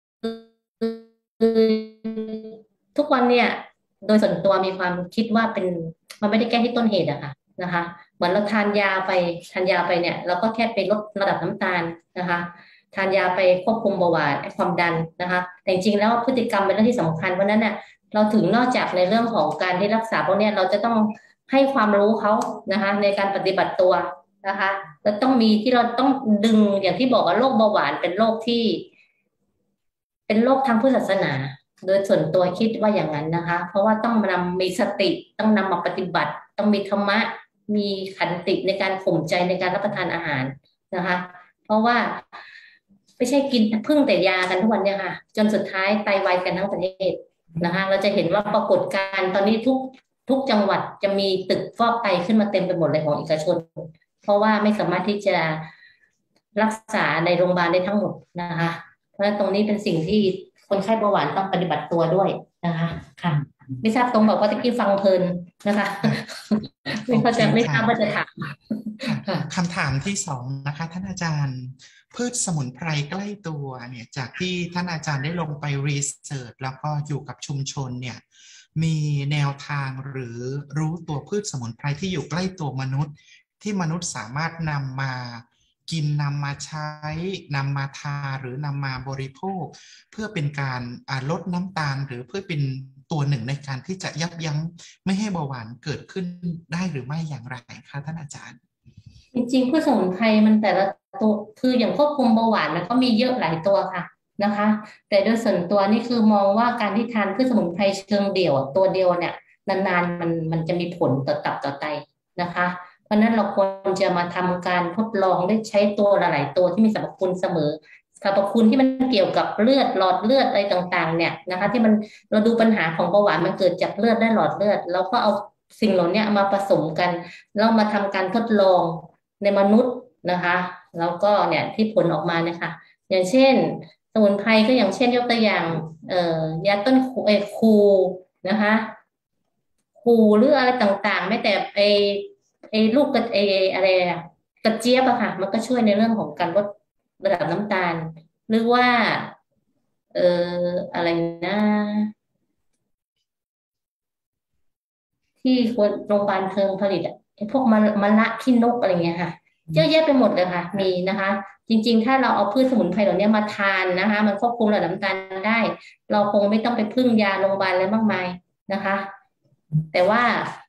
ทุกวันเนี่ยโดยส่วนตัวมีความคิดว่าเป็นมันไม่ได้แก้ที่ต้นเหตุอะค่ะนะคะเหมือนเราทานยาไปทานยาไปเนี่ยเราก็แค่ไปลดระดับน้ำตาลนะคะทานยาไปควบคุมเบาหวานความดันนะคะแต่จริงๆแล้วพฤติกรรมเป็นเรื่องที่สำคัญเพราะนั้นเนี่ยเราถึงนอกจากในเรื่องของการที่รักษาพวกนี้เราจะต้องให้ความรู้เขานะคะในการปฏิบัติตัวนะคะแล้วต้องมีที่เราต้องดึงอย่างที่บอกว่าโรคเบาหวานเป็นโรคที่เป็นโรคทางพุทธศาสนาโดยส่วนตัวคิดว่าอย่างนั้นนะคะเพราะว่าต้องนำมีสติต้องนำมาปฏิบัติต้องมีธรรมะมีขันติในการข่มใจในการรับประทานอาหารนะคะเพราะว่าไม่ใช่กินพึ่งแต่ยากันทุกวันเนี่ยค่ะจนสุดท้ายไตวายกันทั้งประเทศนะคะเราจะเห็นว่าปรากฏการณ์ตอนนี้ทุกทุกจังหวัดจะมีตึกฟอกไตขึ้นมาเต็มไปหมดเลยของเอกชนเพราะว่าไม่สามารถที่จะรักษาในโรงพยาบาลได้ทั้งหมดนะคะเพราะฉะนั้นตรงนี้เป็นสิ่งที่คนไข้เบาหวานต้องปฏิบัติตัวด้วยนะคะค่ะไม่ทราบตรงบอกว่าตะกี้ฟังเพลินนะคะไม่เข้าใจไม่ทราบว่าจะถามคำถามที่สองนะคะท่านอาจารย์พืชสมุนไพรใกล้ตัวเนี่ยจากที่ท่านอาจารย์ได้ลงไปรีเสิร์ชแล้วก็อยู่กับชุมชนเนี่ยมีแนวทางหรือรู้ตัวพืชสมุนไพรที่อยู่ใกล้ตัวมนุษย์ที่มนุษย์สามารถนำมากินนำมาใช้นำมาทาหรือนำมาบริโภคเพื่อเป็นการลดน้ำตาลหรือเพื่อเป็นตัวหนึ่งในการที่จะยับยั้งไม่ให้เบาหวานเกิดขึ้นได้หรือไม่อย่างไรคะท่านอาจารย์จริงๆพืชสมุนไพรมันแต่ละตัวคืออย่างควบคุมเบาหวานมันก็มีเยอะหลายตัวค่ะนะคะแต่โดยส่วนตัวนี่คือมองว่าการที่ทานพืชสมุนไพรเชิงเดี่ยวตัวเดียวเนี่ยนานๆมันมันจะมีผลต่อตับต่อไตนะคะเพราะนั้นเราควรจะมาทำการทดลองได้ใช้ตัวหลายๆตัวที่มีสรรพคุณเสมอสรรพคุณที่มันเกี่ยวกับเลือดหลอดเลือดอะไรต่างๆเนี่ยนะคะที่มันเราดูปัญหาของเบาหวานมันเกิดจากเลือดและหลอดเลือดเราก็เอาสิ่งเหล่านี้มาผสมกันแล้วมาทำการทดลองในมนุษย์นะคะแล้วก็เนี่ยที่ผลออกมาเนี่ยค่ะอย่างเช่นสมุนไพรก็อย่างเช่นยกตัวอย่างเอ่อยาต้นคูเอคูนะคะคูหรืออะไรต่างๆไม่แต่ไอไอ้ลูกกระไอ้อะไรกระเจี๊ยบอะค่ะมันก็ช่วยในเรื่องของการลดระดับน้ำตาลหรือว่าเอ่ออะไรนะที่คนโรงพยาบาลเทิงผลิตอะไอ้พวกมะมะละขี้นกอะไรเงี้ยค่ะเยอะแยะไปหมดเลยค่ะมีนะคะจริงๆถ้าเราเอาพืชสมุนไพรเหล่านี้มาทานนะคะมันควบคุมระดับน้ำตาลได้ เราคงไม่ต้องไปพึ่งยาโรงพยาบาลอะไรมากมายนะคะแต่ว่า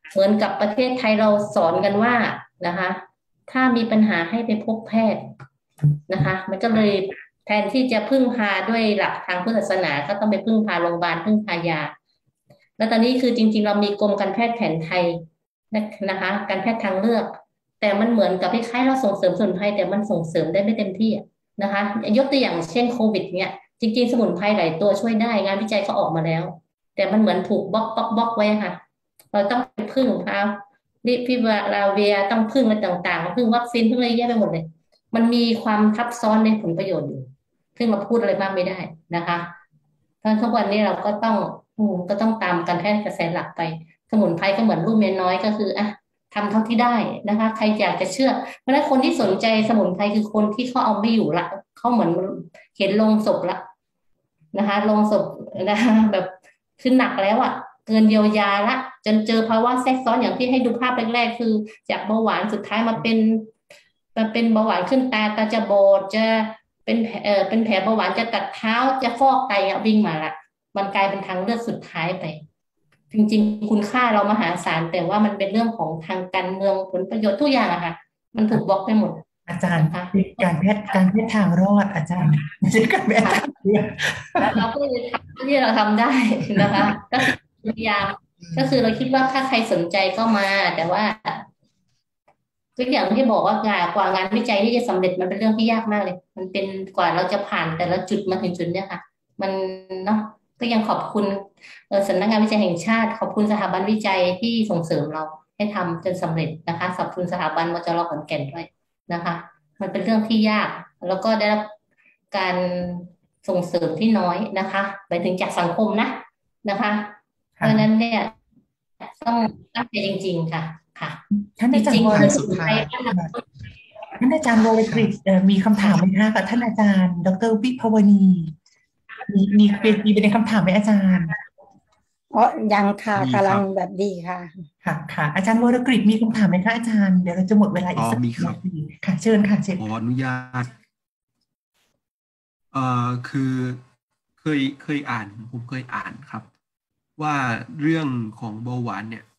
เหมือนกับประเทศไทยเราสอนกันว่านะคะ ถ้ามีปัญหาให้ไปพบแพทย์นะคะ มันก็เลยแทนที่จะพึ่งพาด้วยหลักทางพุทธศาสนาก็ต้องไปพึ่งพาโรงพยาบาลพึ่งพายาแล้วตอนนี้คือจริงๆเรามีกรมการแพทย์แผนไทยนะคะ การแพทย์ทางเลือกแต่มันเหมือนกับคล้ายๆเราส่งเสริมสมุนไพรแต่มันส่งเสริมได้ไม่เต็มที่นะคะยกตัวอย่างเช่นโควิดเนี่ยจริงๆสมุนไพรหลายตัวช่วยได้งานวิจัยก็ออกมาแล้วแต่มันเหมือนถูกบล็อกบล็อกบล็อกไว้ค่ะเราต้องไปพึ่งพาลิพิวาลาเวียต้องพึ่งอะไรต่างๆพึ่งวัคซีนพึ่งอะไรเยอะไปหมดเลยมันมีความทับซ้อนในผลประโยชน์อยู่ซึ่งเราพูดอะไรบ้างไม่ได้นะคะเพราะทุกวันนี้เราก็ต้องก็ต้องตามการแพทย์กระแสหลักไปสมุนไพรก็เหมือนลูกเมียน้อยก็คืออ่ะทำเท่าที่ได้นะคะใครอยากจะเชื่อเพราะฉะนั้นคนที่สนใจสมุนไพรคือคนที่เขาเอาไม่อยู่ละเขาเหมือนเห็นโลงศพละนะคะโลงศพนะคะแบบคือหนักแล้วอ่ะเกินเยียวยาละจนเจอภาวะแทรกซ้อนอย่างที่ให้ดูภาพแรกๆคือจากเบาหวานสุดท้ายมาเป็นมาเป็นเบาหวานขึ้นตาตาจะโบดจะเป็นเอ่อเป็นแผลเบาหวานจะตัดเท้าจะฟอกไตอ่ะวิ่งมาละมันกลายเป็นทางเลือกสุดท้ายไปจริงๆคุณค่าเรามหาศาลแต่ว่ามันเป็นเรื่องของทางการเมืองผลประโยชน์ทุกอย่างอะค่ะมันถูกบล็อกไปหมดอาจารย์การแพทย์การแพทย์ทางรอดอาจารย์ไม่ใช่การแพทย์ทางเลือกแล้วเราก็เลยทำที่เราทำได้นะคะก็คือพยายามก็คือเราคิดว่าถ้าใครสนใจก็มาแต่ว่าทุกอย่างที่บอกว่างานกว่างานวิจัยที่จะสำเร็จมันเป็นเรื่องที่ยากมากเลยมันเป็นกว่าเราจะผ่านแต่ละจุดมาถึงจุดเนี้ยค่ะมันเนาะก็ยังขอบคุณสำนักงานวิจัยแห่งชาติขอบคุณสถาบันวิจัยที่ส่งเสริมเราให้ทำจนสำเร็จนะคะขอบคุณสถาบันมจรขอนแก่นด้วยนะคะมันเป็นเรื่องที่ยากแล้วก็ได้รับการส่งเสริมที่น้อยนะคะไปถึงจากสังคมนะนะคะเพราะฉะนั้นเนี่ยต้องตั้งใจจริงๆค่ะค่ะท่านอาจารย์วรกฤษท่านอาจารย์วรกฤษมีคำถามไหมคะกับท่านอาจารย์ดร.วิภาวณีมีมีเป็นมีเป็นคำถามไหมอาจารย์อ๋อยังค่ะกำลังแบบดีค่ะค่ะค่ะอาจารย์วรกฤษมีคำถามไหมคะอาจารย์เดี๋ยวเราจะหมดเวลาอีกสักนาทีค่ะเชิญค่ะเชิญขออนุญาตเอ่อคือเคยเคยอ่านผมเคยอ่านครับว่าเรื่องของเบาหวานเนี่ย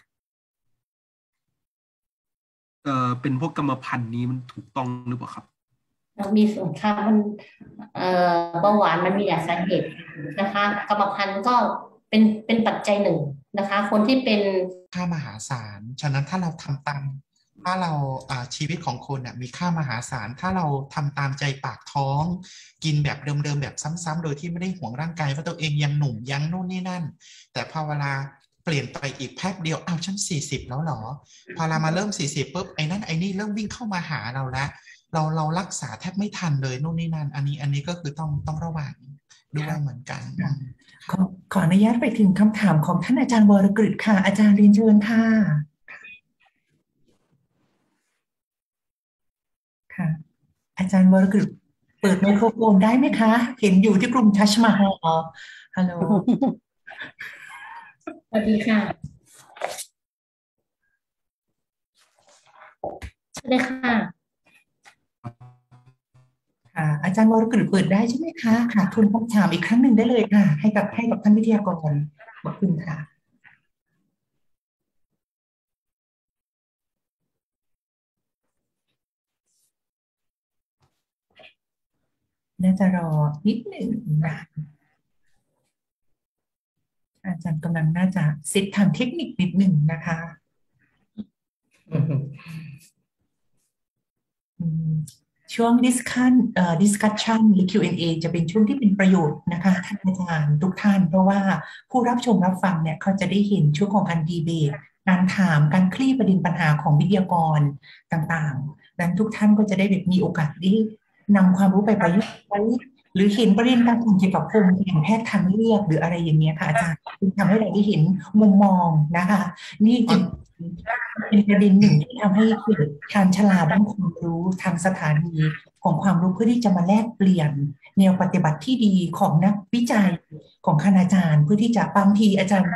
เอ่อเป็นพวกกรรมพันธุ์นี้มันถูกต้องหรือเปล่าครับมีส่วนค่ะมันเอ่อเบาหวานมันมีหลายสาเหตุนะคะกรรมพันธุ์ก็เป็นเป็นปัจจัยหนึ่งนะคะคนที่เป็นค่ามหาศาลฉะนั้นถ้าเราทำตามถ้าเราชีวิตของคนมีค่ามหาศาลถ้าเราทำตามใจปากท้องกินแบบเดิมๆแบบซ้ำๆโดยที่ไม่ได้ห่วงร่างกายว่าตัวเองยังหนุ่มยังนู่นนี่นั่นแต่พอเวลาเปลี่ยนไปอีกแป๊บเดียวอ้าวฉันสี่สิบแล้วเหรอพอเรามาเริ่มสี่สิบปุ๊บไอ้นั่นไอ้นี่เริ่มวิ่งเข้ามาหาเราแล้วเราเรารักษาแทบไม่ทันเลยนู่นนี่นั่นอันนี้อันนี้ก็คือต้องต้องระวังด้วยเหมือนกันขอขออนุญาตไปถึงคำถามของท่านอาจารย์วรกฤษค่ะอาจารย์เรียนเชิญค่ะค่ะอาจารย์วรกฤษเปิดไมโครโฟนได้ไหมคะเห็นอยู่ที่กลุ่มทัชมาฮอลฮัลโหลสวัสดีค่ะสวัสดีค่ะค่ะอาจารย์วรกฤษเปิดได้ใช่ไหมคะค่ะทุนคำถามอีกครั้งหนึ่งได้เลยค่ะให้กับให้กับท่านวิทยากรขอบคุณค่ะน่าจะรอนิดหนึ่งนะอาจารย์กำลังน่าจะเซตทางเทคนิคนิดหนึ่งนะคะช่วง discussion เอ่อ discussion หรือ คิว แอนด์ เอ จะเป็นช่วงที่เป็นประโยชน์นะคะท่านอาจารย์ทุกท่านเพราะว่าผู้รับชมรับฟังเนี่ยเขาจะได้เห็นช่วงของการดีเบตการถามการคลี่ประเด็นปัญหาของวิทยากรต่างๆดังนั้นทุกท่านก็จะได้แบบมีโอกาสได้นำความรู้ไปประยุกต์ไว้หรือเห็นประเด็นต่างๆเกี่ยวกับโครงการแพทย์ทางเลือกหรืออะไรอย่างเงี้ยค่ะอาจารย์ทำให้เราได้เห็นมุมมองนะคะนี่จึงเป็นประเด็นหนึ่งที่ทำให้เกิดการฉลาดด้านความรู้ทางสถานีของความรู้เพื่อที่จะมาแลกเปลี่ยนแนวปฏิบัติที่ดีของนักวิจัยของคณาจารย์เพื่อที่จะบางทีอาจารย์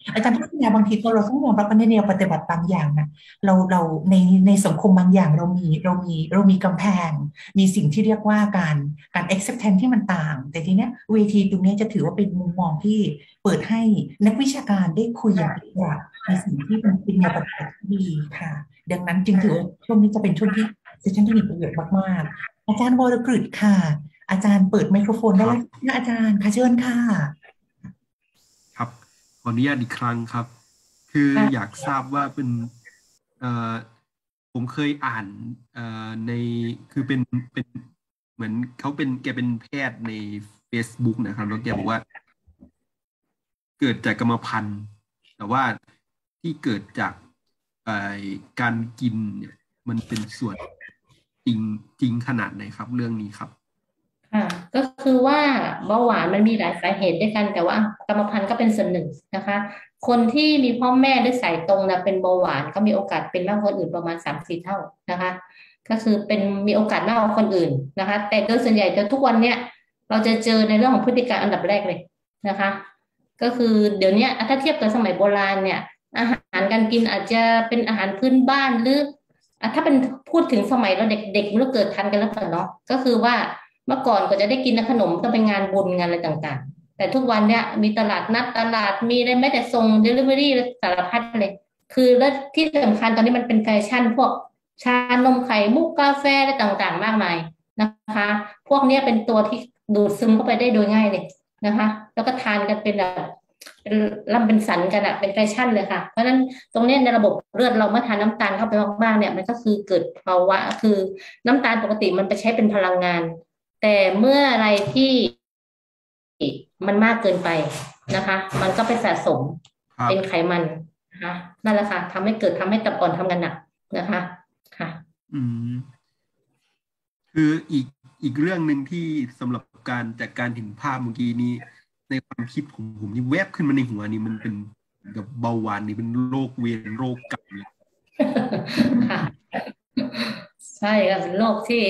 อาจารย์ทัศนาบางทีเราต้องยอมรับว่าในแนวปฏิบัติบางอย่างนะเราเราในในสังคมบางอย่างเรามีเรามีเรามีกำแพงมีสิ่งที่เรียกว่าการการ acceptance ที่มันต่างแต่ทีเนี้ยเวทีตรงนี้จะถือว่าเป็นมุมมองที่เปิดให้นักวิชาการได้คุยอย่างอิสระในสิ่งที่มันเป็นแนวปฏิบัติที่ดีค่ะดังนั้นจึงถือว่าช่วงนี้จะเป็นช่วงที่เซสชั่นที่มีประโยชน์มากๆอาจารย์วรกฤษค่ะอาจารย์เปิดไมโครโฟนได้แล้วนะอาจารย์ค่ะเชิญค่ะครับขออนุญาตอีกครั้งครับคืออยากทราบว่าเป็นเอ่อผมเคยอ่านเอ่อในคือเป็นเป็นเหมือนเขาเป็นแกเป็นแพทย์ใน Facebook นะครับแล้วแกบอกว่าเกิดจากกรรมพันธุ์แต่ว่าที่เกิดจากการกินเนี่ยมันเป็นส่วนจริงจริงขนาดไหนครับเรื่องนี้ครับค่ะก็คือว่าเบาหวานมันมีหลายสาเหตุด้วยกันแต่ว่ากรรมพันธุ์ก็เป็นส่วนหนึ่งนะคะคนที่มีพ่อแม่ด้วยสายตรงนะเป็นเบาหวานก็มีโอกาสเป็นมากกว่าคนอื่นประมาณสามสี่เท่านะคะก็คือเป็นมีโอกาสมากกว่าคนอื่นนะคะแต่โดยส่วนใหญ่จะทุกวันเนี้ยเราจะเจอในเรื่องของพฤติกรรมอันดับแรกเลยนะคะก็คือเดี๋ยวนี้ถ้าเทียบกับสมัยโบราณเนี่ยอาหารการกินอาจจะเป็นอาหารพื้นบ้านหรือถ้าเป็นพูดถึงสมัยเราเด็กๆไม่รู้เกิดทันกันแล้วเปล่าเนาะก็คือว่าเมื่อก่อนก็จะได้กินขนมต้องเป็นงานบุญงานอะไรต่างๆแต่ทุกวันเนี่ยมีตลาดนัดตลาดมีอะไรแม้แต่ส่ง delivery สารพัดเลยคือและที่สำคัญตอนนี้มันเป็นแฟชั่นพวกชานมไข่มุกกาแฟอะไรต่างๆมากมายนะคะพวกนี้เป็นตัวที่ดูดซึมเข้าไปได้โดยง่ายเลยนะคะแล้วก็ทานกันเป็นแบบเป็นลำเป็นสันกันอะเป็นแฟชั่นเลยค่ะเพราะฉะนั้นตรงนี้ในระบบเลือดเราเมื่อทานน้ำตาลเข้าไปมากๆเนี่ยมันก็คือเกิดภาวะคือน้ำตาลปกติมันไปใช้เป็นพลังงานแต่เมื่ออะไรที่มันมากเกินไปนะคะมันก็ไปสะสมเป็นไขมันนะคะนั่นแหละค่ะทำให้เกิดทำให้ตับอ่อนทำงานหนักนะคะค่ะอืมคืออีกอีกเรื่องหนึ่งที่สำหรับการจากการเห็นภาพเมื่อกี้นี้ในความคิดของผมนี่แวบขึ้นมาในหัวนี่มันเป็นกับเบาหวานนี่เป็นโรคเวรโรคกรรมเลยค่ะใช่ค่ะเป็นโรคที่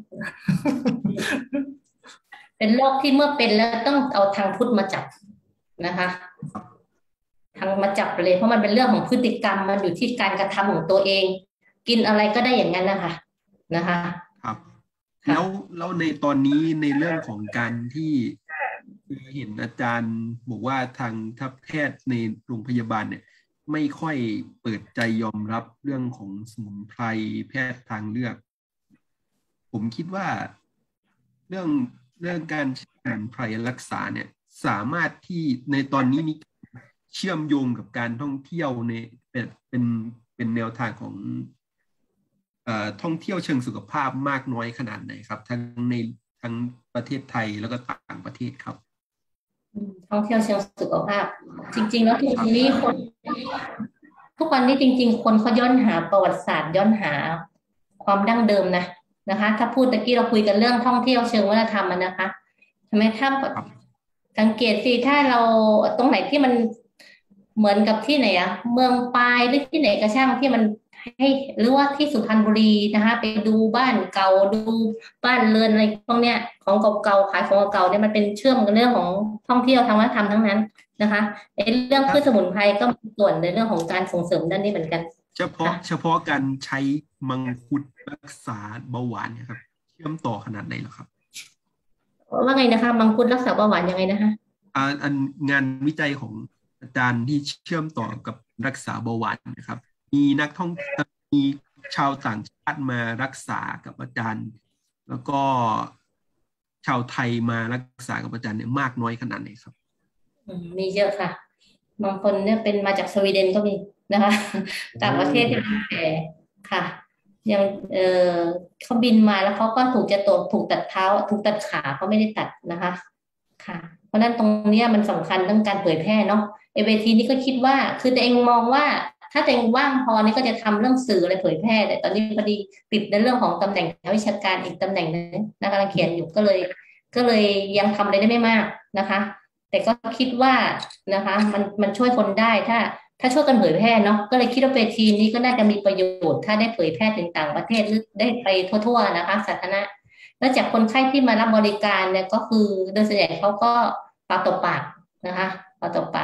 เป็นโรคที่เมื่อเป็นแล้วต้องเอาทางพุทธมาจับนะคะทางมาจับเลยเพราะมันเป็นเรื่องของพฤติกรรมมันอยู่ที่การกระทำของตัวเองกินอะไรก็ได้อย่างนั้นนะคะนะคะครับแล้วแล้วในตอนนี้ในเรื่องของการที่เห็นอาจารย์บอกว่าทางทัพแพทย์ในโรงพยาบาลเนี่ยไม่ค่อยเปิดใจยอมรับเรื่องของสมุนไพรแพทย์ทางเลือกผมคิดว่าเรื่องเรื่องการใช้สมุนไพรรักษาเนี่ยสามารถที่ในตอนนี้มีเชื่อมโยงกับการท่องเที่ยวในเป็นเป็นเป็นแนวทางของเอ่อท่องเที่ยวเชิงสุขภาพมากน้อยขนาดไหนครับทั้งในทั้งประเทศไทยแล้วก็ต่างประเทศครับท่องเที่ยวเชิงสุขภาพจริงๆแล้วทุกวันนี้คนทุกวันนี้จริงๆคนเขาย้อนหาประวัติศาสตร์ย้อนหาความดั้งเดิมนะนะคะถ้าพูดตะกี้เราคุยกันเรื่องท่องเที่ยวเชิงวัฒนธรรมนะคะใช่ไหมถ้าสังเกตสิถ้าเราตรงไหนที่มันเหมือนกับที่ไหนอะเมืองปายหรือที่ไหนก็ช่างที่มันให้หรือว่าที่สุพรรณบุรีนะคะไปดูบ้านเก่าดูบ้านเรือนอะไรพวกเนี้ยของเก่าๆขายของเก่าเนี่ยมันเป็นเชื่อมกันเรื่องของท่องเที่ยวทางวัฒนธรรมทั้งนั้นนะคะในเรื่องพืชสมุนไพรก็มีส่วนในเรื่องของการส่งเสริมด้านนี้เหมือนกันเฉพาะเฉพาะการใช้มังคุดรักษาเบาหวานเนี่ยครับเชื่อมต่อขนาดไหนหรอครับว่าไงนะคะมังคุดรักษาเบาหวานยังไงนะคะอ่าอันงานวิจัยของอาจารย์ที่เชื่อมต่อกับรักษาเบาหวานนะครับมีนักท่องมีชาวต่างชาติมารักษากับอาจารย์แล้วก็ชาวไทยมารักษากับอาจารย์เนี่ยมากน้อยขนาดไหนครับมีเยอะค่ะบางคนเนี่ยเป็นมาจากสวีเดนก็มีนะคะต่างประเทศที่เป็นแก่ค่ะยังเออเขาบินมาแล้วเขาก็ถูกจะตกถูกตัดเท้าถูกตัดขาเขาไม่ได้ตัดนะคะค่ะเพราะนั้นตรงนี้มันสำคัญเรื่องการเผยแพร่เนาะเอเวทีนี้ก็คิดว่าคือตัวเองมองว่าถ้าตัวเองว่างพอนี่ก็จะทำเรื่องสื่ออะไรเผยแพร่แต่ตอนนี้พอดีติดในเรื่องของตำแหน่งวิชาการอีกตำแหน่งนึงนักการเขียนอยู่ก็เลยก็เลยยังทำอะไรได้ไม่มากนะคะแต่ก็คิดว่านะคะมันมันช่วยคนได้ถ้าถ้าช่วยกันเผยแพร่เนาะก็เลยคิดว่าเวทีนี้ก็น่าจะมีประโยชน์ถ้าได้เผยแพร่ถึงต่างประเทศหรือได้ไปทั่วๆนะคะสาธารณะแล้วจากคนไข้ที่มารับบริการเนี่ยก็คือโดยส่วนใหญ่เขาก็ปากต่อปากนะคะปากต่อปาก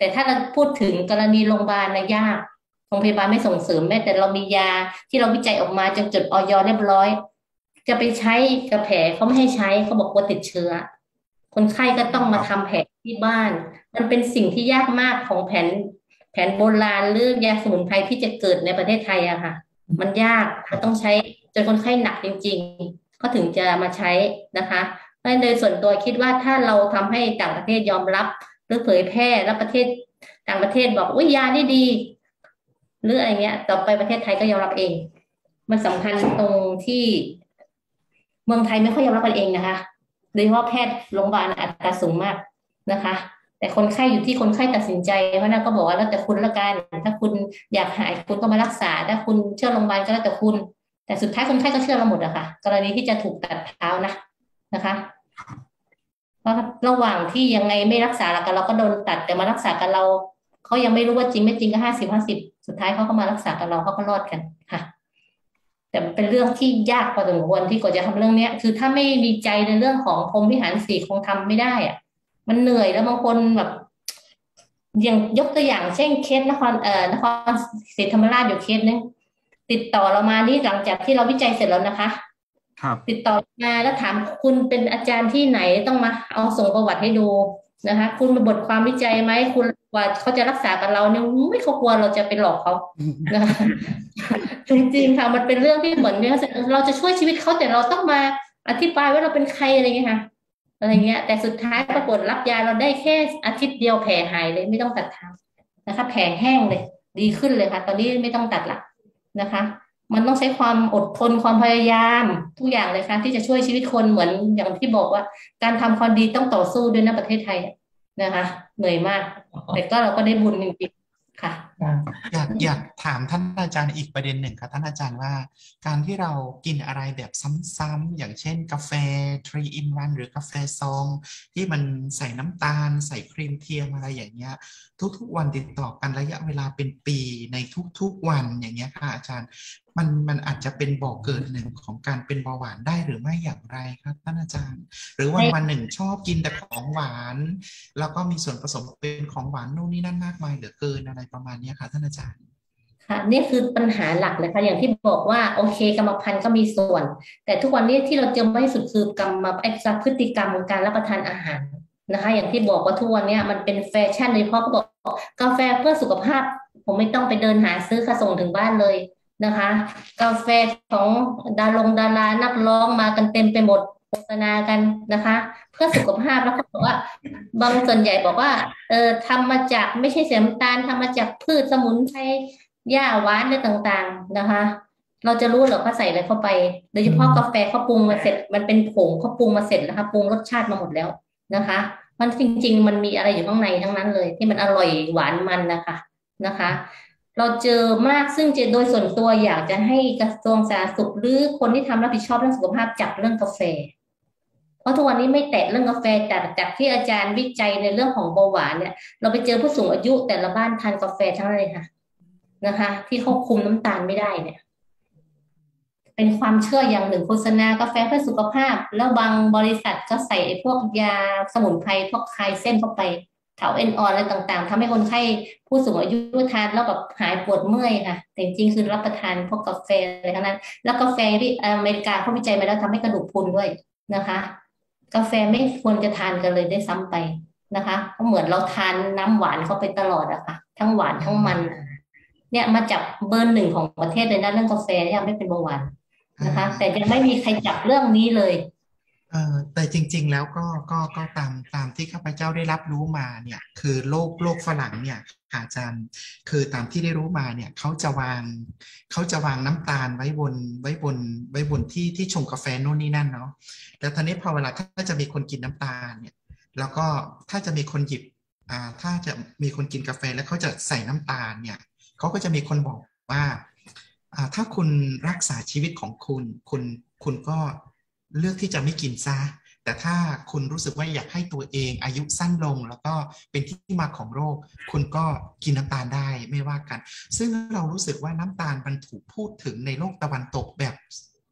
แต่ถ้าเราพูดถึงกรณีโรงพยาบาลนะยากโรงพยาบาลไม่ส่งเสริมแม้แต่เรามียาที่เราวิจัยออกมาจนจด อย เรียบร้อยจะไปใช้กับแผลเขาไม่ให้ใช้เขาบอกว่าติดเชื้อคนไข้ก็ต้องมาทำแผลที่บ้านมันเป็นสิ่งที่ยากมากของแผนแผนโบราณหรือยาสมุนไพรที่จะเกิดในประเทศไทยอะค่ะมันยากมันต้องใช้จนคนไข้หนักจริงๆเขาถึงจะมาใช้นะคะเพราะโดยส่วนตัวคิดว่าถ้าเราทำให้ต่างประเทศยอมรับหรือเผยแพร่แล้วประเทศต่างประเทศบอกว่ายานี่ดีหรืออะไรเงี้ยต่อไปประเทศไทยก็ยอมรับเองมันสำคัญตรงที่เมืองไทยไม่ค่อยยอมรับกันเองนะคะโดยเฉพาะแพทย์โรงพยาบาลอัตราสูงมากนะคะแต่คนไข้อยู่ที่คนไข้ตัดสินใจเพราะนั่นก็บอกว่าแล้วแต่คุณละกันถ้าคุณอยากหายคุณก็มารักษาถ้าคุณเชื่อโรงพยาบาลก็แล้วแต่คุณแต่สุดท้ายคนไข้ก็เชื่อเราหมดอะค่ะกรณีที่จะถูกตัดเท้านะนะคะเพราะระหว่างที่ยังไงไม่รักษาหลักกันเราก็โดนตัดแต่มารักษากันเราเขายังไม่รู้ว่าจริงไม่จริงก็ห้าสิบห้าสิบสุดท้ายเขาก็มารักษากันเราเขาก็รอดกันค่ะแต่เป็นเรื่องที่ยากพอสมควรที่กว่าจะทำเรื่องนี้คือถ้าไม่มีใจในเรื่องของพรหมวิหารสี่คงทำไม่ได้อะมันเหนื่อยแล้วบางคนแบบอย่างยกตัวอย่างเช่นเคสนครเอ่อนครศรีธรรมราชอยู่เคสนึงติดต่อเรามานี่หลังจากที่เราวิจัยเสร็จแล้วนะคะครับติดต่อมาแล้วถามคุณเป็นอาจารย์ที่ไหนต้องมาเอาส่งประวัติให้ดูนะคะคุณมีบทความวิจัยไหมคุณว่าเขาจะรักษากับเราเนี่ยไม่เขากลัวเราจะไปหลอกเขานะคะจริงๆค่ะมันเป็นเรื่องที่เหมือนเนี่ยเราจะช่วยชีวิตเขาแต่เราต้องมาอธิบายว่าเราเป็นใครอะไรเงี้ยค่ะอะไรเงี้ยแต่สุดท้ายปรากฏรับยาเราได้แค่อาทิตย์เดียวแผลหายเลยไม่ต้องตัดเท้านะคะแผลแห้งเลยดีขึ้นเลยค่ะตอนนี้ไม่ต้องตัดละนะคะมันต้องใช้ความอดทนความพยายามทุกอย่างเลยค่ะที่จะช่วยชีวิตคนเหมือนอย่างที่บอกว่าการทำความดีต้องต่อสู้ด้วยนะประเทศไทยนะคะเหนื่อยมากแต่ก็เราก็ได้บุญจริงๆค่ะอยากอยากถามท่านอาจารย์อีกประเด็นหนึ่งค่ะท่านอาจารย์ว่าการที่เรากินอะไรแบบซ้ำๆอย่างเช่นกาแฟ three in one หรือกาแฟซองที่มันใส่น้ำตาลใส่ครีมเทียมอะไรอย่างเงี้ยทุกๆวันติดต่อกันระยะเวลาเป็นปีในทุกๆวันอย่างเงี้ยค่ะอาจารย์มันมันอาจจะเป็นบ่อกเกิดหนึ่งของการเป็นเบาหวานได้หรือไม่อย่างไรครับท่านอาจารย์หรือวันวันหนึ่งชอบกินแต่ของหวานแล้วก็มีส่วนผสมเป็นของหวานนู่นนี่นั่นมากมายเหลือเกินอะไรประมาณนี้ค่ะท่านอาจารย์ค่ะนี่คือปัญหาหลักเลยค่ะอย่างที่บอกว่าโอเคกรรมพันธุ์ก็มีส่วนแต่ทุกวันนี้ที่เราเจอมากที่สุดคือกรรมไอ้พฤติกรรมการรับประทานอาหารนะคะอย่างที่บอกว่าทุกวันนี้มันเป็นแฟชั่นโดยเฉพาะเขาบอกกาแฟเพื่อสุขภาพผมไม่ต้องไปเดินหาซื้อค่ะส่งถึงบ้านเลยนะคะกาแฟของดารงดารานักร้องมากันเต็มไปหมดโฆษณากันนะคะเพื่อสุขภาพแล้วเขาบอกว่าบางส่วนใหญ่บอกว่าเออทำมาจากไม่ใช่เสียน้ำตาลทำมาจากพืชสมุนไพรหญ้าหวานอะไรต่างๆนะคะเราจะรู้เหรอเขาใส่อะไรเข้าไปโดยเฉพาะกาแฟเขาปรุงมาเสร็จมันเป็นผงเขาปรุงมาเสร็จแล้วค่ะปรุงรสชาติมาหมดแล้วนะคะมันจริงๆมันมีอะไรอยู่ข้างในทั้งนั้นเลยที่มันอร่อยหวานมันนะคะนะคะเราเจอมากซึ่งโดยส่วนตัวอยากจะให้กระทรวงสาธารณสุขหรือคนที่ทำรับผิดชอบเรื่องสุขภาพจับเรื่องกาแฟเพราะทุกวันนี้ไม่แตะเรื่องกาแฟแต่จากที่อาจารย์วิจัยในเรื่องของเบาหวานเนี่ยเราไปเจอผู้สูงอายุแต่ละบ้านทานกาแฟทั้งนั้นเลยค่ะนะคะที่เขาคุมน้ำตาลไม่ได้เนี่ยเป็นความเชื่ออย่างหนึ่งโฆษณากาแฟเพื่อสุขภาพแล้วบางบริษัทก็ใส่พวกยาสมุนไพรพวกคลายเส้นเข้าไปเถาเอ็นอ่อนอะไรต่างๆทำให้คนไข้ผู้สูงอายุทานแล้วแบบหายปวดเมื่อยค่ะแต่จริงๆคือรับประทานพวกกาแฟอะไรทั้งนั้นแล้วกาแฟที่อเมริกาเขาวิจัยมาแล้วทำให้กระดูกพรุนด้วยนะคะกาแฟไม่ควรจะทานกันเลยได้ซ้ำไปนะคะเพราะเหมือนเราทานน้ำหวานเข้าไปตลอดอะค่ะทั้งหวานทั้งมันเนี่ยมาจับเบอร์หนึ่งของประเทศเลยนะเรื่องกาแฟยังไม่เป็นเบาหวานนะคะแต่ยังไม่มีใครจับเรื่องนี้เลยเออแต่จริงๆแล้วก็ก็ก็ตามตามที่ข้าพเจ้าได้รับรู้มาเนี่ยคือโลกโลกฝรั่งเนี่ยอาจารย์คือตามที่ได้รู้มาเนี่ยเขาจะวางเขาจะวางน้ำตาลไว้บนไว้บนไว้บนที่ที่ชงกาแฟโน่นนี่นั่นเนาะแล้วตอนนี้พอเวลาถ้าจะมีคนกินน้ำตาลเนี่ยแล้วก็ถ้าจะมีคนหยิบอ่าถ้าจะมีคนกินกาแฟแล้วเขาจะใส่น้ำตาลเนี่ยเขาก็จะมีคนบอกว่าถ้าคุณรักษาชีวิตของคุณคุณคุณก็เลือกที่จะไม่กินซะแต่ถ้าคุณรู้สึกว่าอยากให้ตัวเองอายุสั้นลงแล้วก็เป็นที่มาของโรคคุณก็กินน้ำตาลได้ไม่ว่ากันซึ่งเรารู้สึกว่าน้ำตาลมันถูกพูดถึงในโลกตะวันตกแบบ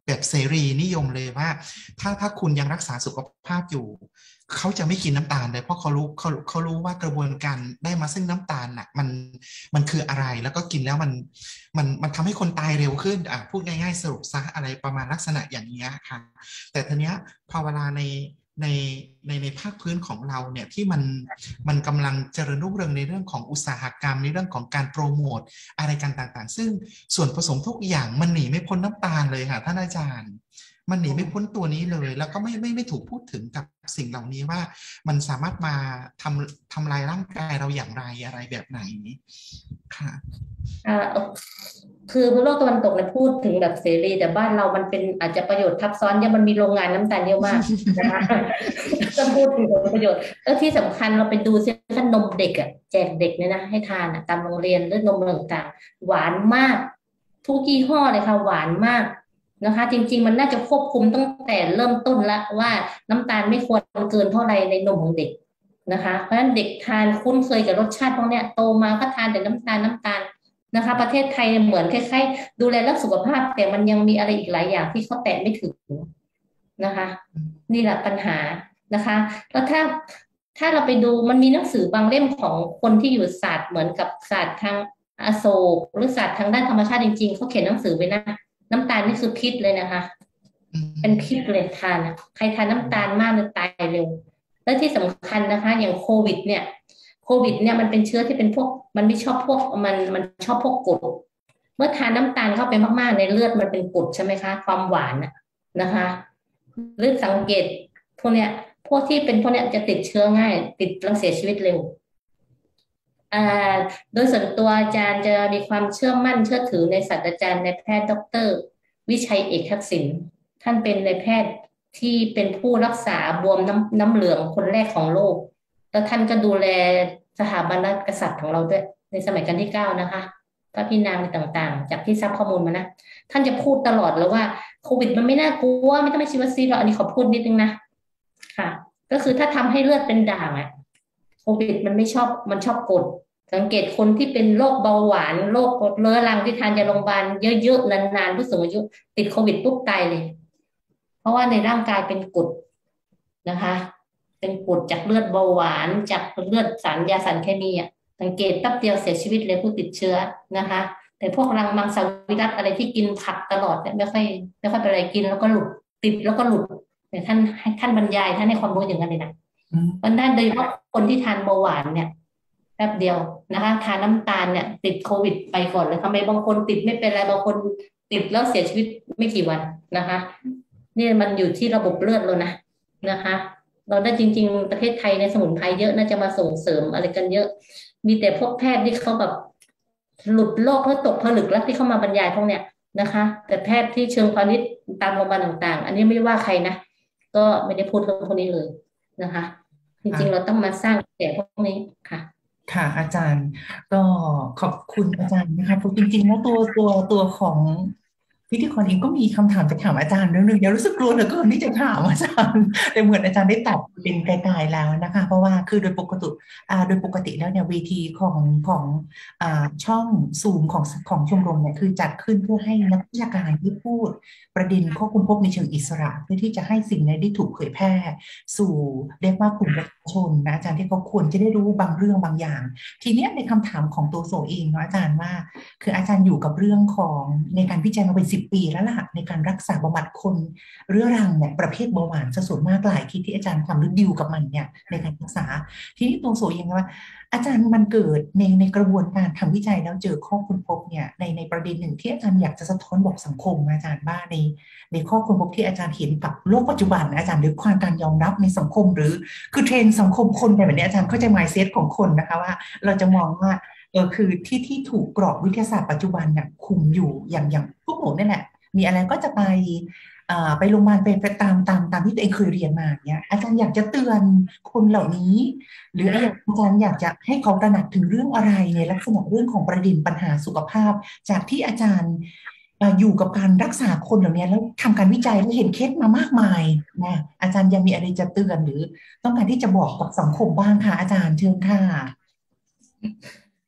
แบบเสรีนิยมเลยว่าถ้าถ้าคุณยังรักษาสุขภาพอยู่เขาจะไม่กินน้ำตาลเลยเพราะเขารู้เขาเขารู้ว่ากระบวนการได้มาซึ่งน้ำตาลน่ะมันมันคืออะไรแล้วก็กินแล้วมันมันมันทำให้คนตายเร็วขึ้นอ่ะพูดง่ายๆสรุปซะอะไรประมาณลักษณะอย่างนี้ค่ะแต่ทีเนี้ยพอเวลาในในในในภาคพื้นของเราเนี่ยที่มันมันกำลังเจริญรุ่งเรืองในเรื่องของอุตสาหกรรมในเรื่องของการโปรโมทอะไรกันต่างๆซึ่งส่วนผสมทุกอย่างมันหนีไม่พ้นน้ำตาลเลยค่ะท่านอาจารย์มันหนีไม่พ้นตัวนี้เลยแล้วก็ไม่ไม่ไม่ถูกพูดถึงกับสิ่งเหล่านี้ว่ามันสามารถมาทำทำลายร่างกายเราอย่างไรอะไรแบบไหนค่ะอ่าคือโลกตะวันตกเนี่ยพูดถึงแบบเสรีแต่บ้านเรามันเป็นอาจจะประโยชน์ทับซ้อนเยอะมันมีโรงงานน้ำตาลเยอะมากนะคะก็พูดถึงผลประโยชน์แล้วที่สำคัญเราไปดูซิว่านมเด็กอ่ะแจกเด็กเนี่ยนะให้ทานอ่ะตามโรงเรียนหรือนมต่างๆหวานมากทุกยี่ห้อเลยค่ะหวานมากนะคะจริงๆมันน่าจะควบคุมตั้งแต่เริ่มต้นละว่าน้ำตาลไม่ควรเกินเท่าไหร่ในนมของเด็กนะคะเพราะฉะนั้นเด็กทานคุ้นเคยกับรสชาติพวกเนี้ยโตมาก็ทานแต่น้ำตาลน้ำตาลนะคะประเทศไทยเหมือนคล้ายๆดูแลเรื่องสุขภาพแต่มันยังมีอะไรอีกหลายอย่างที่เขาแตะไม่ถึงนะคะนี่แหละปัญหานะคะแล้วถ้าถ้าเราไปดูมันมีหนังสือบางเล่มของคนที่อยู่ศาสตร์เหมือนกับศาสตร์ทางอโศกหรือศาสตร์ทางด้านธรรมชาติจริงๆเขาเขียนหนังสือไว้นะน้ำตาลนี่คือพิษเลยนะคะเป็นพิษเลยทานใครทานน้ำตาลมากเลยตายเร็วและที่สำคัญนะคะอย่างโควิดเนี่ยโควิดเนี่ยมันเป็นเชื้อที่เป็นพวกมันไม่ชอบพวกมันมันชอบพวกกรดเมื่อทานน้ำตาลเข้าไปมากๆในเลือดมันเป็นกรดใช่ไหมคะความหวานนะคะหรือสังเกตพวกเนี้ยพวกที่เป็นพวกเนี้ยจะติดเชื้อง่ายติดแล้วเสียชีวิตเร็วอ่าโดยส่วนตัวอาจารย์จะมีความเชื่อมั่นเชื่อถือในศาสตราจารย์ในแพทย์ดร.วิชัยเอกทักษิณท่านเป็นในแพทย์ที่เป็นผู้รักษาบวมน้ำน้ำเหลืองคนแรกของโลกแล้วท่านก็ดูแลสถาบันกษัตริย์ของเราด้วยในสมัยรัชกาลที่เก้านะคะพระพี่นางต่างๆจากที่ทราบข้อมูลมานะท่านจะพูดตลอดเลยว่าโควิดมันไม่น่ากลัวไม่ต้องไปฉีดวัคซีนหรอกอันนี้ขอพูดนิดนึงนะค่ะก็คือถ้าทำให้เลือดเป็นด่างอะโควิดมันไม่ชอบมันชอบกดสังเกตคนที่เป็นโรคเบาหวานโรคเรื้อรังที่ทานยาโรงพยาบาลเยอะๆนานๆผู้สูงอายุติดโควิดปุ๊บตายเลยเพราะว่าในร่างกายเป็นกรดนะคะเป็นกรดจากเลือดเบาหวานจากเลือดสารยาสารเคมีอ่ะสังเกตแป๊บเดียวเสียชีวิตเลยผู้ติดเชื้อนะคะแต่พวกรังมังสวิรัติอะไรที่กินผักตลอดเนี่ยไม่ค่อยไม่ค่อยเป็นไรกินแล้วก็หลุดติดแล้วก็หลุดแต่ท่านให้ท่านบรรยายท่านให้ความรู้อย่างนั้นเลยนะเพราะนั้นโดยเฉพาะคนที่ทานเบาหวานเนี่ยแป๊บเดียวนะคะทานน้ำตาลเนี่ยติดโควิดไปก่อนเลยทำไมบางคนติดไม่เป็นไรบางคนติดแล้วเสียชีวิตไม่กี่วันนะคะนี่มันอยู่ที่ระบบเลือดเรานะนะคะเราได้จริงๆประเทศไทยในสมุนไพรเยอะน่าจะมาส่งเสริมอะไรกันเยอะมีแต่พวกแพทย์ที่เขาแบบหลุดโลกเขาตกผลึกแล้วที่เข้ามาบรรยายพวกเนี้ยนะคะแต่แพทย์ที่เชิงพาณิชย์ตามโรงพยาบาลต่างๆอันนี้ไม่ได้ว่าใครนะก็ไม่ได้พูดเรื่องพวกนี้เลยนะคะจริงๆเราต้องมาสร้างแต่พวกนี้ค่ะค่ะอาจารย์ก็ขอบคุณอาจารย์นะคะเพราะจริงๆแล้วตัวตัวตัวของพิธีกรเองก็มีคำถามจะถามอาจารย์เรื่องนึงอย่ารู้สึกกลัวเหลือเกินที่จะถามอาจารย์แต่เหมือนอาจารย์ได้ตอบเป็นไกลๆแล้วนะคะเพราะว่าคือโดยปกติอ่าโดยปกติแล้วเนี่ยเวทีของของอ่าช่องซูมของของชมรมเนี่ยคือจัดขึ้นเพื่อให้นักวิชาการที่พูดประเด็นข้อค้นพบในเชิงอิสระเพื่อที่จะให้สิ่งนี้ได้ถูกเผยแพร่สู่เรียกว่ากลุ่มประชาชนนะอาจารย์ที่เขาควรจะได้รู้บางเรื่องบางอย่างทีนี้ในคำถามของตัวโซเองเนาะอาจารย์ว่าคืออาจารย์อยู่กับเรื่องของในการวิจัยมาเป็นสิบปีแล้วล่ะในการรักษาบำบัดคนเรื้อรังเนี่ยประเภทเบาหวานส่วนมากหลายที่ที่อาจารย์ทำหรือดิวกับมันเนี่ยในการรักษาทีนี้ตัวโซเองว่าอาจารย์มันเกิดในในกระบวนการทำวิจัยแล้วเจอข้อค้นพบเนี่ยในในประเด็นหนึ่งที่อาจารย์อยากจะสะท้อนบอกสังคมอาจารย์ว่าในในข้อค้นพบที่อาจารย์เห็นกับโลกปัจจุบันอาจารย์หรือความการยอมรับในสังคมหรือคือเทรนด์สังคมคนแบบนี้อาจารย์เข้าใจ mindset ของคนนะคะว่าเราจะมองว่าเออคือที่ที่ถูกกรอบวิทยาศาสตร์ปัจจุบันเนี่ยคุมอยู่อย่างอย่างพวกหนูนี่แหละมีอะไรก็จะไปไปโรงพยาบาลไปไปตามตามตามที่ตัวเองเคยเรียนมาเนี่ยอาจารย์อยากจะเตือนคนเหล่านี้หรืออาจารย์อยากจะให้เขาตระหนักถึงเรื่องอะไรในลักษณะเรื่องของประเด็นปัญหาสุขภาพจากที่อาจารย์อยู่กับการรักษาคนเหล่านี้แล้วทำการวิจัยแล้วเห็นเคสมามากมายนะอาจารย์ยังมีอะไรจะเตือนหรือต้องการที่จะบอกกับสังคมบ้างค่ะอาจารย์เชิญค่ะ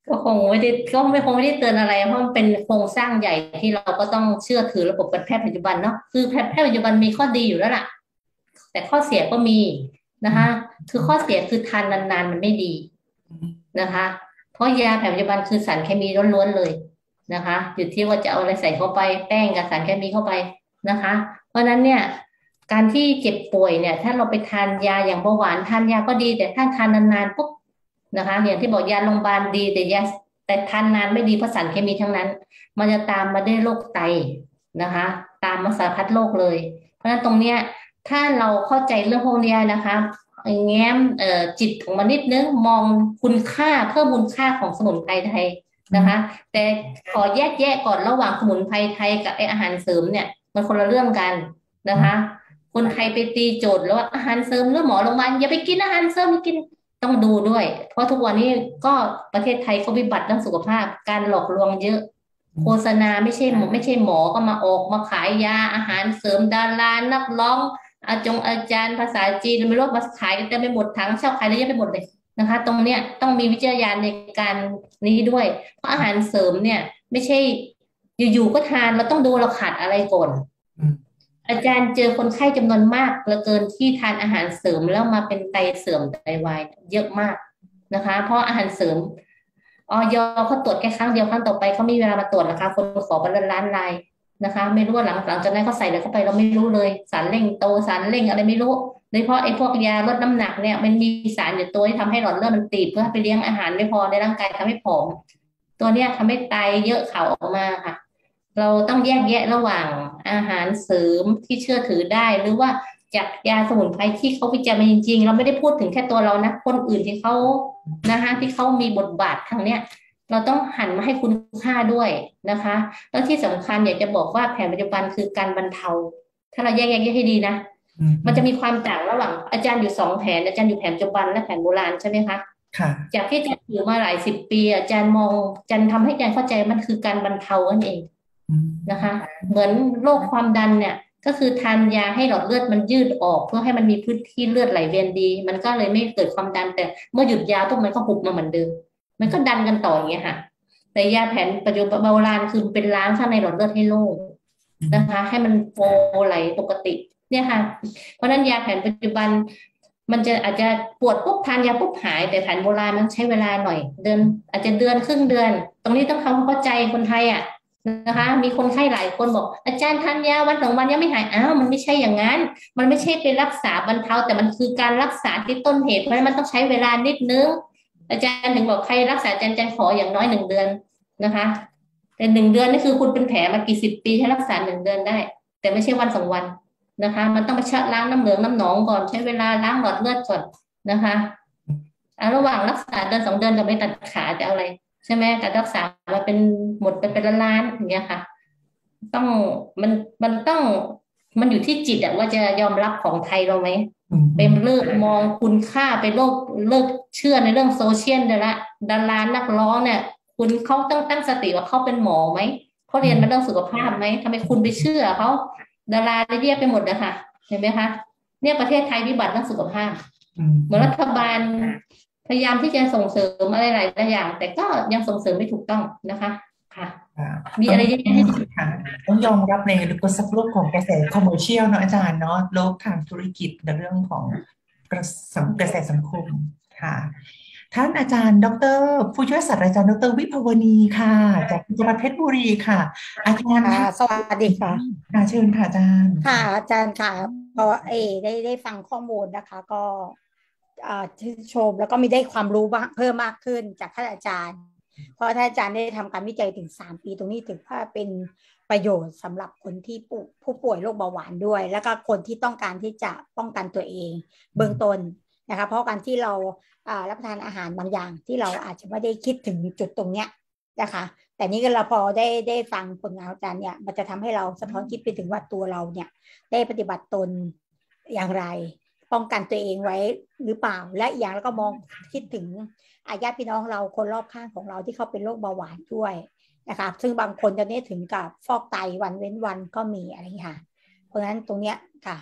ก็คงไม่ได้ก็ไม่คงไม่ได้เตือนอะไรเพราะมันเป็นโครงสร้างใหญ่ที่เราก็ต้องเชื่อถือระบบการแพทย์ปัจจุบันเนาะคือแพทย์แพทย์ปัจจุบันมีข้อดีอยู่แล้วล่ะแต่ข้อเสียก็มีนะคะคือข้อเสียคือทานนานๆมันไม่ดีนะคะเพราะยาแผนปัจจุบันคือสารเคมีล้วนๆเลยนะคะอยู่ที่ว่าจะเอาอะไรใส่เข้าไปแป้งกับสารเคมีเข้าไปนะคะ เพราะฉะนั้นเนี่ยการที่เจ็บป่วยเนี่ยถ้าเราไปทานยาอย่างเบาหวานทานยาก็ดีแต่ถ้าทานนานๆปุ๊บนะคะอย่างที่บอกยาโรงพยาบาลดีแต่ยาแต่ทานนานไม่ดีเพราะสารเคมีทั้งนั้นมันจะตามมาด้วยโรคไตนะคะตามมาสารพัดโรคเลยเพราะฉะนั้นตรงเนี้ยถ้าเราเข้าใจเรื่องพวกนี้นะคะแง้มเอ่อจิตของมันนิดนึงมองคุณค่าเพิ่มมูลค่าของสมุนไพรไทยนะคะแต่ขอแยกแยะก่อนระหว่างสมุนไพรไทยกับไออาหารเสริมเนี่ยมันคนละเรื่องกันนะคะคนไทยไปตีโจทย์แล้วว่าอาหารเสริมหรือหมอโรงพยาบาลอย่าไปกินอาหารเสริมไม่กินต้องดูด้วยเพราะทุกวันนี้ก็ประเทศไทยก็วิบัติเรื่องสุขภาพการหลอกลวงเยอะโฆษณาไม่ใช่หมอไม่ใช่หมอก็มาออกมาขายยาอาหารเสริมดารานักร้องอาจงอาจารย์ภาษาจีนไม่รู้มาขายกันเต็มไปหมดทั้งเช่าขายเยอะแยะไปหมดเลยนะคะตรงเนี้ยต้องมีวิจารณญาณในการนี้ด้วยเพราะอาหารเสริมเนี่ยไม่ใช่อยู่ๆก็ทานเราต้องดูเราขาดอะไรก่อนอาจารย์เจอคนไข้จำนวนมากเหลือเกินที่ทานอาหารเสริมแล้วมาเป็นไตเสื่อมไตวายเยอะมากนะคะเพราะอาหารเสริมออยเขาตรวจแค่ครั้งเดียวครั้งต่อไปเขาไม่มีเวลามาตรวจนะคะคนขอเป็นล้านรายนะคะไม่รู้ว่าหลังหลังจากนั้นเขาใส่อะไรเข้าไปเราไม่รู้เลยสารเร่งโตสารเร่งอะไรไม่รู้โดยเฉพาะไอ้พวกยาลดน้ำหนักเนี่ยมันมีสารอยู่ตัวที่ทำให้หลอดเลือดมันตีบเพื่อไปเลี้ยงอาหารไม่พอในร่างกายทำให้ผอมตัวเนี้ยทำให้ไตเยอะข่าวออกมาค่ะเราต้องแยกแยะระหว่างอาหารเสริมที่เชื่อถือได้หรือว่าจากยาสมุนไพรที่เขาวิจัยมาจริงๆเราไม่ได้พูดถึงแค่ตัวเรานะคนอื่นที่เขานะคะที่เขามีบทบาททางเนี้ยเราต้องหันมาให้คุณค่าด้วยนะคะแล้วที่สำคัญอยากจะบอกว่าแผนปัจจุบันคือการบรรเทาถ้าเราแยกแยะให้ดีนะมันจะมีความต่างระหว่างอาจารย์อยู่สองแผนอาจารย์อยู่แผนปัจจุบันและแผนโบราณใช่ไหมคะค่ะจากที่อาจารย์อยู่มาหลายสิบปีอาจารย์มองอาจารย์ทำให้อาจารย์เข้าใจมันคือการบรรเทานั่นเองนะคะเหมือนโรคความดันเนี่ยก็คือทานยาให้หลอดเลือดมันยืดออกเพื่อให้มันมีพื้นที่เลือดไหลเวียนดีมันก็เลยไม่เกิดความดันแต่เมื่อหยุดยาปุ๊บมันก็หุบมาเหมือนเดิมมันก็ดันกันต่ออย่างเงี้ยค่ะแต่ยาแผนปัจจุบันโบราณคือเป็นล้างข้างในหลอดเลือดให้โล่งนะคะให้มันโฟไหลปกติเนี่ยค่ะเพราะนั้นยาแผนปัจจุบันมันจะอาจจะปวดปุ๊บทานยาปุ๊บหายแต่แผนโบราณมันใช้เวลาหน่อยเดือนอาจจะเดือนครึ่งเดือนตรงนี้ต้องทำความเข้าใจคนไทยอ่ะนะคะมีคนไข้หลายคนบอกอาจารย์ทานยาวันสองวันยังไม่หายอ้าวมันไม่ใช่อย่างนั้นมันไม่ใช่เป็นรักษาบรรเทาแต่มันคือการรักษาที่ต้นเหตุเพราะฉะนั้นมันต้องใช้เวลานิดนึงอาจารย์ถึงบอกใครรักษาอาจารย์อาจารย์ขออย่างน้อยหนึ่งเดือนนะคะแต่หนึ่งเดือนนี่คือคุณเป็นแผลมากี่สิบปีให้รักษาหนึ่งเดือนได้แต่ไม่ใช่วันสองวันนะคะมันต้องไปชะล้างน้ำเหลืองน้ำหนองก่อนใช้เวลาล้างหลอดเลือดก่อนนะคะระหว่างรักษาเดือนสองเดือนกับไม่ตัดขาจะอะไรใช่ไหมการรักษามาเป็นหมดไปเป็นล้านๆอย่างเงี้ยค่ะต้องมันมันต้องมันอยู่ที่จิตอะว่าจะยอมรับของไทยเราไหมเป็นเลิกมองคุณค่าไปโลกเลิกเชื่อในเรื่องโซเชียลเดี๋ยวละดารานักร้องเนี่ยคุณเขาต้องตั้งสติว่าเขาเป็นหมอไหมเขาเรียนมาเรื่องสุขภาพไหมทำไมคุณไปเชื่อเขาดาราเรียกไปหมดเลยค่ะเห็นไหมคะเนี่ยประเทศไทยวิบัติเรื่องสุขภาพเหมือนรัฐบาลพยายามที่จะส่งเสริมอะไรหลายอย่างแต่ก็ยังส่งเสริมไม่ถูกต้องนะคะค่ะมีอะไรเยอะแยะค่ะต้องยอมรับในกระแสโลกของกระแสคอมเมอร์เชียลเนาะอาจารย์เนาะโลกทางธุรกิจในเรื่องของกระกระแสสังคมค่ะท่านอาจารย์ดรผู้ช่วยศาสตราจารย์ดรวิภาวณีค่ะจากจังหวัดเพชรบุรีค่ะอาจารย์ค่ะสวัสดีค่ะค่ะเชิญค่ะอาจารย์ค่ะอาจารย์ค่ะพอเอได้ได้ฟังข้อมูลนะคะก็ชื่นชมแล้วก็มีได้ความรู้เพิ่มมากขึ้นจากท่านอาจารย์เพราะท่านอาจารย์ได้ทำการวิจัยถึงสามปีตรงนี้ถือว่าเป็นประโยชน์สำหรับคนที่ผู้ป่วยโรคเบาหวานด้วยแล้วก็คนที่ต้องการที่จะป้องกันตัวเองเบื้องต้นนะคะเพราะการที่เรารับประทานอาหารบางอย่างที่เราอาจจะไม่ได้คิดถึงจุดตรงเนี้ยนะคะแต่นี้ก็เราพอได้ได้ฟังผลงานอาจารย์เนี่ยมันจะทำให้เราสะท้อนคิดไปถึงว่าตัวเราเนี่ยได้ปฏิบัติตนอย่างไรป้องกันตัวเองไว้หรือเปล่าและอย่างแล้วก็มองคิดถึงญาติพี่น้องเราคนรอบข้างของเราที่เขาเป็นโรคเบาหวานด้วยนะคะซึ่งบางคนจะเนี่ยถึงกับฟอกไตวันเว้นวันก็มีอะไรอย่างนี้ค่ะเพราะฉะนั้นตรงเนี้ยค่ะ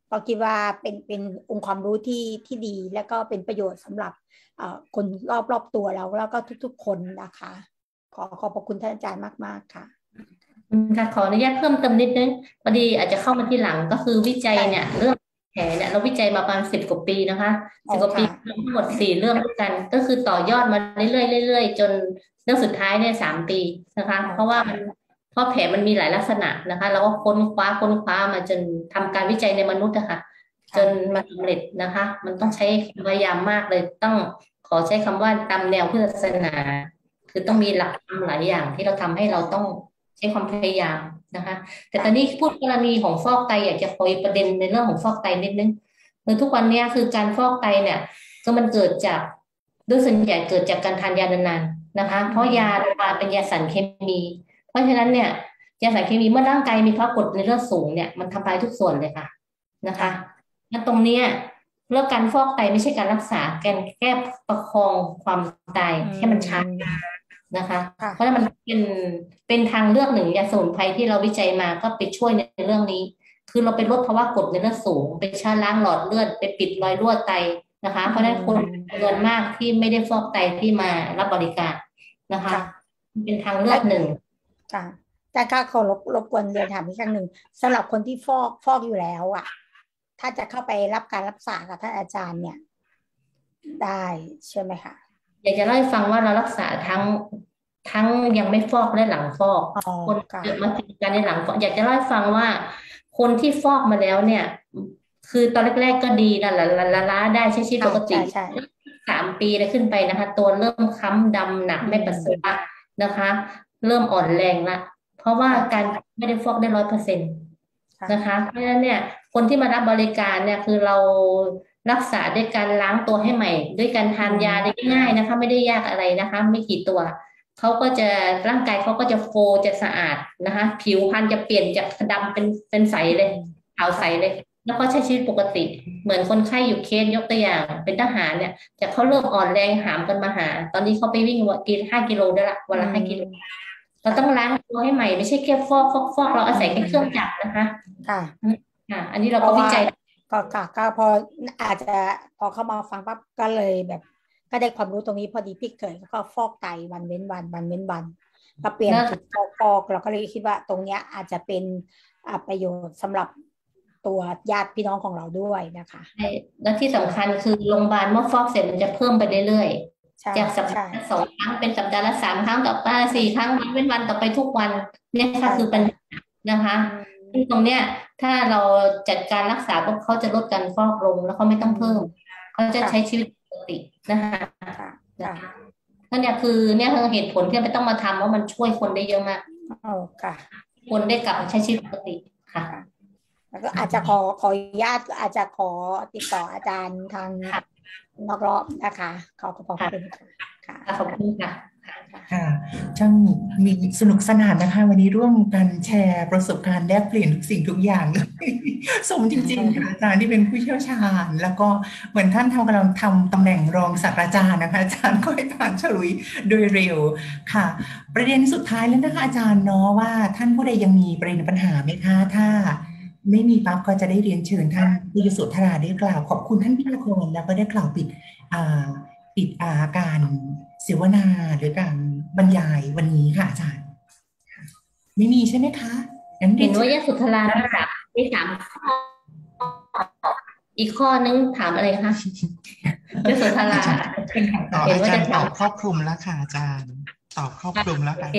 ก็คิดว่าเป็นเป็นองค์ความรู้ที่ที่ดีและก็เป็นประโยชน์สำหรับคนรอบรอบตัวเราแล้วก็ทุกๆคนนะคะขอขอบพระคุณท่านอาจารย์มากๆค่ะค่ะขออนุญาตเพิ่มเติมนิดนึงพอดีอาจจะเข้ามาที่หลังก็คือวิจัยเนี่ยเรื่องแผลเนี่ยเราวิจัยมาประมาณสิบกว่าปีนะคะสิบกว่าปีทั้งหมดสี่เรื่องด้วยกันก็คือต่อยอดมาเรื่อยๆเรื่อยๆจนเรื่องสุดท้ายเนี่ยสามปีนะคะเพราะว่ามันเพราะแผลมันมีหลายลักษณะนะคะเราก็ค้นคว้าค้นคว้ามาจนทำการวิจัยในมนุษย์นะคะจนมาสำเร็จนะคะมันต้องใช้ความพยายามมากเลยต้องขอใช้คำว่าตามแนวพุทธศาสนาคือต้องมีหลักธรรมหลายอย่างที่เราทำให้เราต้องใช้ความพยายามนะคะแต่ตอนนี้พูดกรณีของฟอกไตอยากจะคุยประเด็นในเรื่องของฟอกไตนิดนึงคือทุกวันนี้คือการฟอกไตเนี่ยก็มันเกิดจากด้วยส่วนใหญ่เกิดจากการทานยานานๆนะคะเพราะยาเป็นยาสารเคมีเพราะฉะนั้นเนี่ยยาสารเคมีเมื่อร่างกายมีภาวะกรดในเลือดสูงเนี่ยมันทำลายทุกส่วนเลยค่ะนะคะงั้นตรงนี้เรื่องการฟอกไตไม่ใช่การรักษาการแก้ประคองความตายให้มันช้านะคะเพราะฉะนั้นมันเป็นเป็นทางเลือกหนึ่งยาสมุนไพรที่เราวิจัยมาก็ไปช่วยในเรื่องนี้คือเราไปลดภาวะกรดในเลือดสูงไปชะล้างหลอดเลือดไปปิดรอยรั่วไตนะคะเพราะฉะนั้นคนจำนวนมากที่ไม่ได้ฟอกไตที่มารับบริการนะคะเป็นทางเลือกหนึ่งค่ะแต่ก็ขอรบรบกวนเรียนถามอีกครั้งหนึ่งสำหรับคนที่ฟอกฟอกอยู่แล้วอ่ะถ้าจะเข้าไปรับการรักษากับท่านอาจารย์เนี่ยได้ใช่ไหมคะอยากจะเล่าให้ฟังว่าเรารักษาทั้งทั้งยังไม่ฟอกและหลังฟอกคนเกิดมาถึงการในหลังฟอกอยากจะเล่าให้ฟังว่าคนที่ฟอกมาแล้วเนี่ยคือตอนแรกๆก็ดีละละละละได้ใช้ชีวิตปกติสามปีแล้วขึ้นไปนะคะตัวเริ่มค้ำดำหนักไม่ปัสสาวะนะคะเริ่มอ่อนแรงละเพราะว่าการไม่ได้ฟอกได้ร้อยเปอร์เซ็นต์นะคะเพราะฉะนั้นเนี่ยคนที่มารับบริการเนี่ยคือเรารักษาด้วยการล้างตัวให้ใหม่ด้วยการทานยาได้ง่ายนะคะไม่ได้ยากอะไรนะคะไม่กี่ตัวเขาก็จะร่างกายเขาก็จะโฟจะสะอาดนะคะผิวพรรณจะเปลี่ยนจากดำเป็นเป็นใสเลยขาวใสเลยแล้วก็ใช้ชีวิตปกติเหมือนคนไข้อยู่เคสยกตัวอย่างเป็นทหารเนี่ยจากเขาเริ่มอ่อนแรงหามกันมาหาตอนนี้เขาไปวิ่งวันกี่ห้ากิโลได้ละวันละห้ากิโลเราต้องล้างตัวให้ใหม่ไม่ใช่แค่ฟอกฟอกฟอกเราอาศัยแค่เครื่องจักรนะคะค่ะค่ะอันนี้เราก็วิจัยก็ค่ะก็พออาจจะพอเข้ามาฟังปั๊บก็เลยแบบก็ได้ความรู้ตรงนี้พอดีพี่เกิดก็ฟอกไตวันเว้นวันวันเว้นวันก็เปลี่ยนจุดฟอกฟอกเราก็เลยคิดว่าตรงเนี้ยอาจจะเป็นประโยชน์สำหรับตัวญาติพี่น้องของเราด้วยนะคะและที่สำคัญคือโรงพยาบาลเมื่อฟอกเสร็จมันจะเพิ่มไปเรื่อยๆจากสัปดาห์ละสองครั้งเป็นสัปดาห์ละสามครั้งต่อไปสี่ครั้งวันเว้นวันต่อไปทุกวันเนี่ยค่ะคือปัญหานะคะซึ่งตรงเนี้ยถ้าเราจัดการรักษาพวกเขาจะลดการฟอกลงแล้วเขาไม่ต้องเพิ่มเขาจะใช้ชีวิตปกตินะคะนั่นเนี่ยคือเนี่ยคือเหตุผลที่ไม่ต้องมาทำว่ามันช่วยคนได้เยอะมากอ๋อค่ะคนได้กลับมาใช้ชีวิตปกติค่ะแล้วก็อาจจะขอขออนุญาตอาจจะขอติดต่ออาจารย์ทางนอกรอบนะคะขอขอบคุณค่ะขอบคุณค่ะค่ะช่างมีสนุกสนานนะคะวันนี้ร่วมกันแชร์ประสบการณ์แลกเปลี่ยนทุกสิ่งทุกอย่างเลยสมจริงๆค่ะอาจารย์ที่เป็นผู้เชี่ยวชาญแล้วก็เหมือนท่านทำกำลังทำตำแหน่งรองศาสตราจารย์นะคะอาจารย์ก็ให้ผ่านฉลุยโดยเร็วค่ะประเด็นสุดท้ายแล้วนะคะอาจารย์เนาะว่าท่านผู้ใดยังมีประเด็นปัญหาไหมคะถ้าไม่มีปั๊บก็จะได้เรียนเชิญท่านปิยสุทธาได้กล่าวขอบคุณท่านพิธากรแล้วก็ได้กล่าวปิดอ่าปิดอาการเสวนาหรือการบรรยายวันนี้ค่ะอาจารย์ไม่มีใช่ไหมคะเห็นว่ายสุทธาถามได้ถามข้ออีกข้อนึงถามอะไรคะยสุทธาเห็นว่าจะตอบครอบคลุมแล้วค่ะอาจารย์ตอบครอบคลุมแล้วค่ะ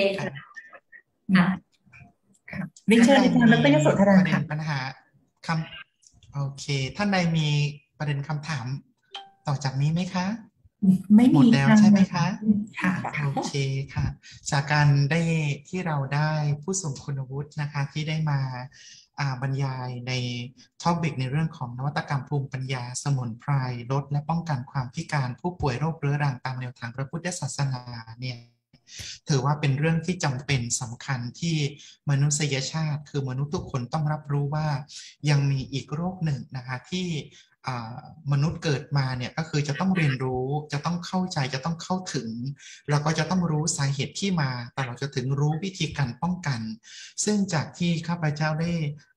เรียนเชิญอาจารย์แล้วก็ยสุทธาค่ะปัญหาคำโอเคท่านใดมีประเด็นคำถามต่อจากนี้ไหมคะไม่หมดแล้วใช่ไหมคะค่ะโอเคค่ะจากการได้ที่เราได้ผู้ทรงคุณวุฒินะคะที่ได้มาบรรยายในท็อปิกในเรื่องของนวัตกรรมภูมิปัญญาสมุนไพรลดและป้องกันความพิการผู้ป่วยโรคเรื้อรังตามแนวทางพระพุทธศาสนาเนี่ยถือว่าเป็นเรื่องที่จำเป็นสำคัญที่มนุษยชาติคือมนุษย์ทุกคนต้องรับรู้ว่ายังมีอีกโรคหนึ่งนะคะที่มนุษย์เกิดมาเนี่ยก็คือจะต้องเรียนรู้จะต้องเข้าใจจะต้องเข้าถึงแล้วก็จะต้องรู้สาเหตุที่มาตลอดจนถึงรู้วิธีการป้องกันซึ่งจากที่ข้าพเจ้าได้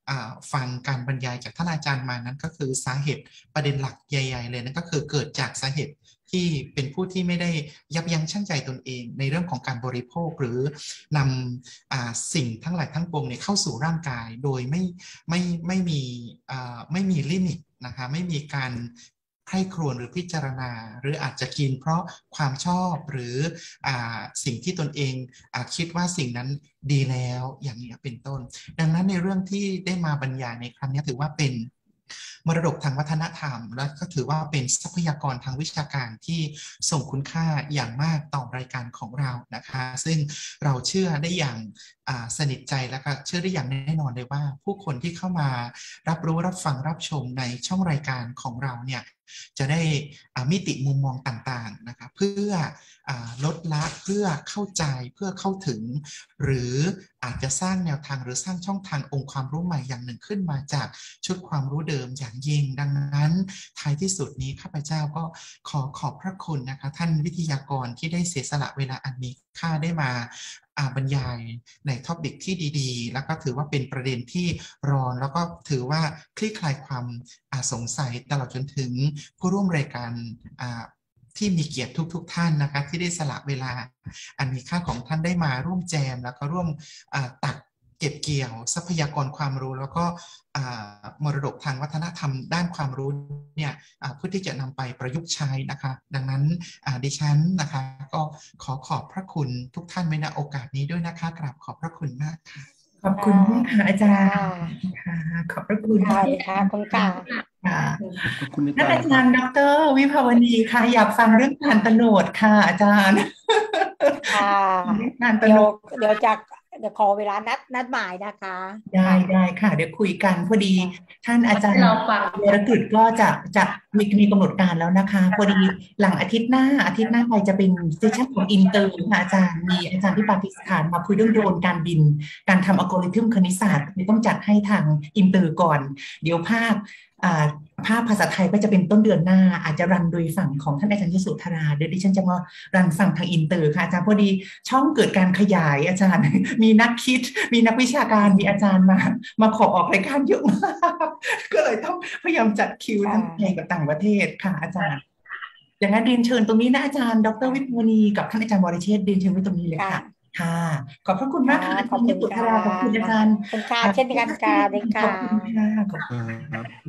ฟังการบรรยายจากท่านอาจารย์มานั้นก็คือสาเหตุประเด็นหลักใหญ่ๆเลยนั่นก็คือเกิดจากสาเหตุที่เป็นผู้ที่ไม่ได้ยับยั้งชั่งใจตนเองในเรื่องของการบริโภคหรือนำสิ่งทั้งหลายทั้งปวงเข้าสู่ร่างกายโดยไม่ไม่ไม่มีไม่มีลิมิตนะคะไม่มีการใคร่ครวญหรือพิจารณาหรืออาจจะกินเพราะความชอบหรืออสิ่งที่ตนเองอคิดว่าสิ่งนั้นดีแล้วอย่างนี้เป็นต้นดังนั้นในเรื่องที่ได้มาบรรยายในครั้งนี้ถือว่าเป็นมรดกทางวัฒนธรรมและก็ถือว่าเป็นทรัพยากรทางวิชาการที่ส่งคุณค่าอย่างมากต่อรายการของเรานะคะซึ่งเราเชื่อได้อย่างสนิทใจและก็เชื่อได้อย่างแน่นอนเลยว่าผู้คนที่เข้ามารับรู้รับฟังรับชมในช่องรายการของเราเนี่ยจะได้มิติมุมมองต่างๆนะคะเพื่อลดละเพื่อเข้าใจเพื่อเข้าถึงหรืออาจจะสร้างแนวทางหรือสร้างช่องทางองค์ความรู้ใหม่อย่างหนึ่งขึ้นมาจากชุดความรู้เดิมอย่างยิ่งดังนั้นท้ายที่สุดนี้ข้าพเจ้าก็ขอขอบพระคุณนะคะท่านวิทยากรที่ได้เสียสละเวลาอันมีค่าได้มาบรรยายในท็อปิกที่ดีๆแล้วก็ถือว่าเป็นประเด็นที่ร้อนแล้วก็ถือว่าคลี่คลายความสงสัยตลอดจนถึงผู้ร่วมรายการที่มีเกียรติทุกๆ ท, ท่านนะคะที่ได้สละเวลาอันมีค่าของท่านได้มาร่วมแจมแล้วก็ร่วมตักเก็บเกี่ยวทรัพยากรความรู้แล้วก็มรดกทางวัฒนธรรมด้านความรู้เนี่ยเพื่อที่จะนำไปประยุกต์ใช้นะคะดังนั้นดิฉันนะคะก็ขอขอบพระคุณทุกท่านไว้ณโอกาสนี้ด้วยนะคะกราบขอบพระคุณมากค่ะขอบคุณมากค่ะอาจารย์ค่ะขอบพระคุณค่ะค่ะคุณค่ะขอบคุณท่านอาจารย์ดร.วิภาวณีค่ะอยากฟังเรื่องการตโนดค่ะอาจารย์ค่ะเดี๋ยวเดี๋ยวจะเดี๋ยวขอเวลานัดนัดหมายนะคะได้ได้ค่ะเดี๋ยวคุยกันพอดีท่านอาจารย์เวรกฤตก็จะจะมีมีกำหนดการแล้วนะคะพอดีหลังอาทิตย์หน้าอาทิตย์หน้าไปจะเป็นเซสชั่นของอินเตอร์ค่ะอาจารย์มีอาจารย์ที่ปากีสถานมาคุยเรื่องโดรนการบินการทำอัลกอริทึมคณิตศาสตร์ต้องจัดให้ทางอินเตอร์ก่อนเดี๋ยวภาพภาพภาษาไทยก็จะเป็นต้นเดือนหน้าอาจจะรันโดยฝั่งของท่านอาจารย์ยโสธราเดี๋ยวดิฉันจะมารันฝั่งทางอินเตอร์ค่ะอาจารย์พอดีช่องเกิดการขยายอาจารย์มีนักคิดมีนักวิชาการมีอาจารย์มามาขอออกรายการเยอะมากก็เลยต้องพยายามจัดคิวทั้งไทยกับต่างประเทศค่ะอาจารย์อย่างนั้นเรียนเชิญตรงนี้นะอาจารย์ดร.วิภาวณีกับท่านอาจารย์วรเชษฐ์เรียนเชิญไว้ตรงนี้เลยค่ะค่ะขอบพระคุณมากค่ะอาจารย์ยโสธราขอบคุณอาจารย์ขอบคุณค่ะเช่นกันค่ะเด็กค่ะขอบคุณค่ะ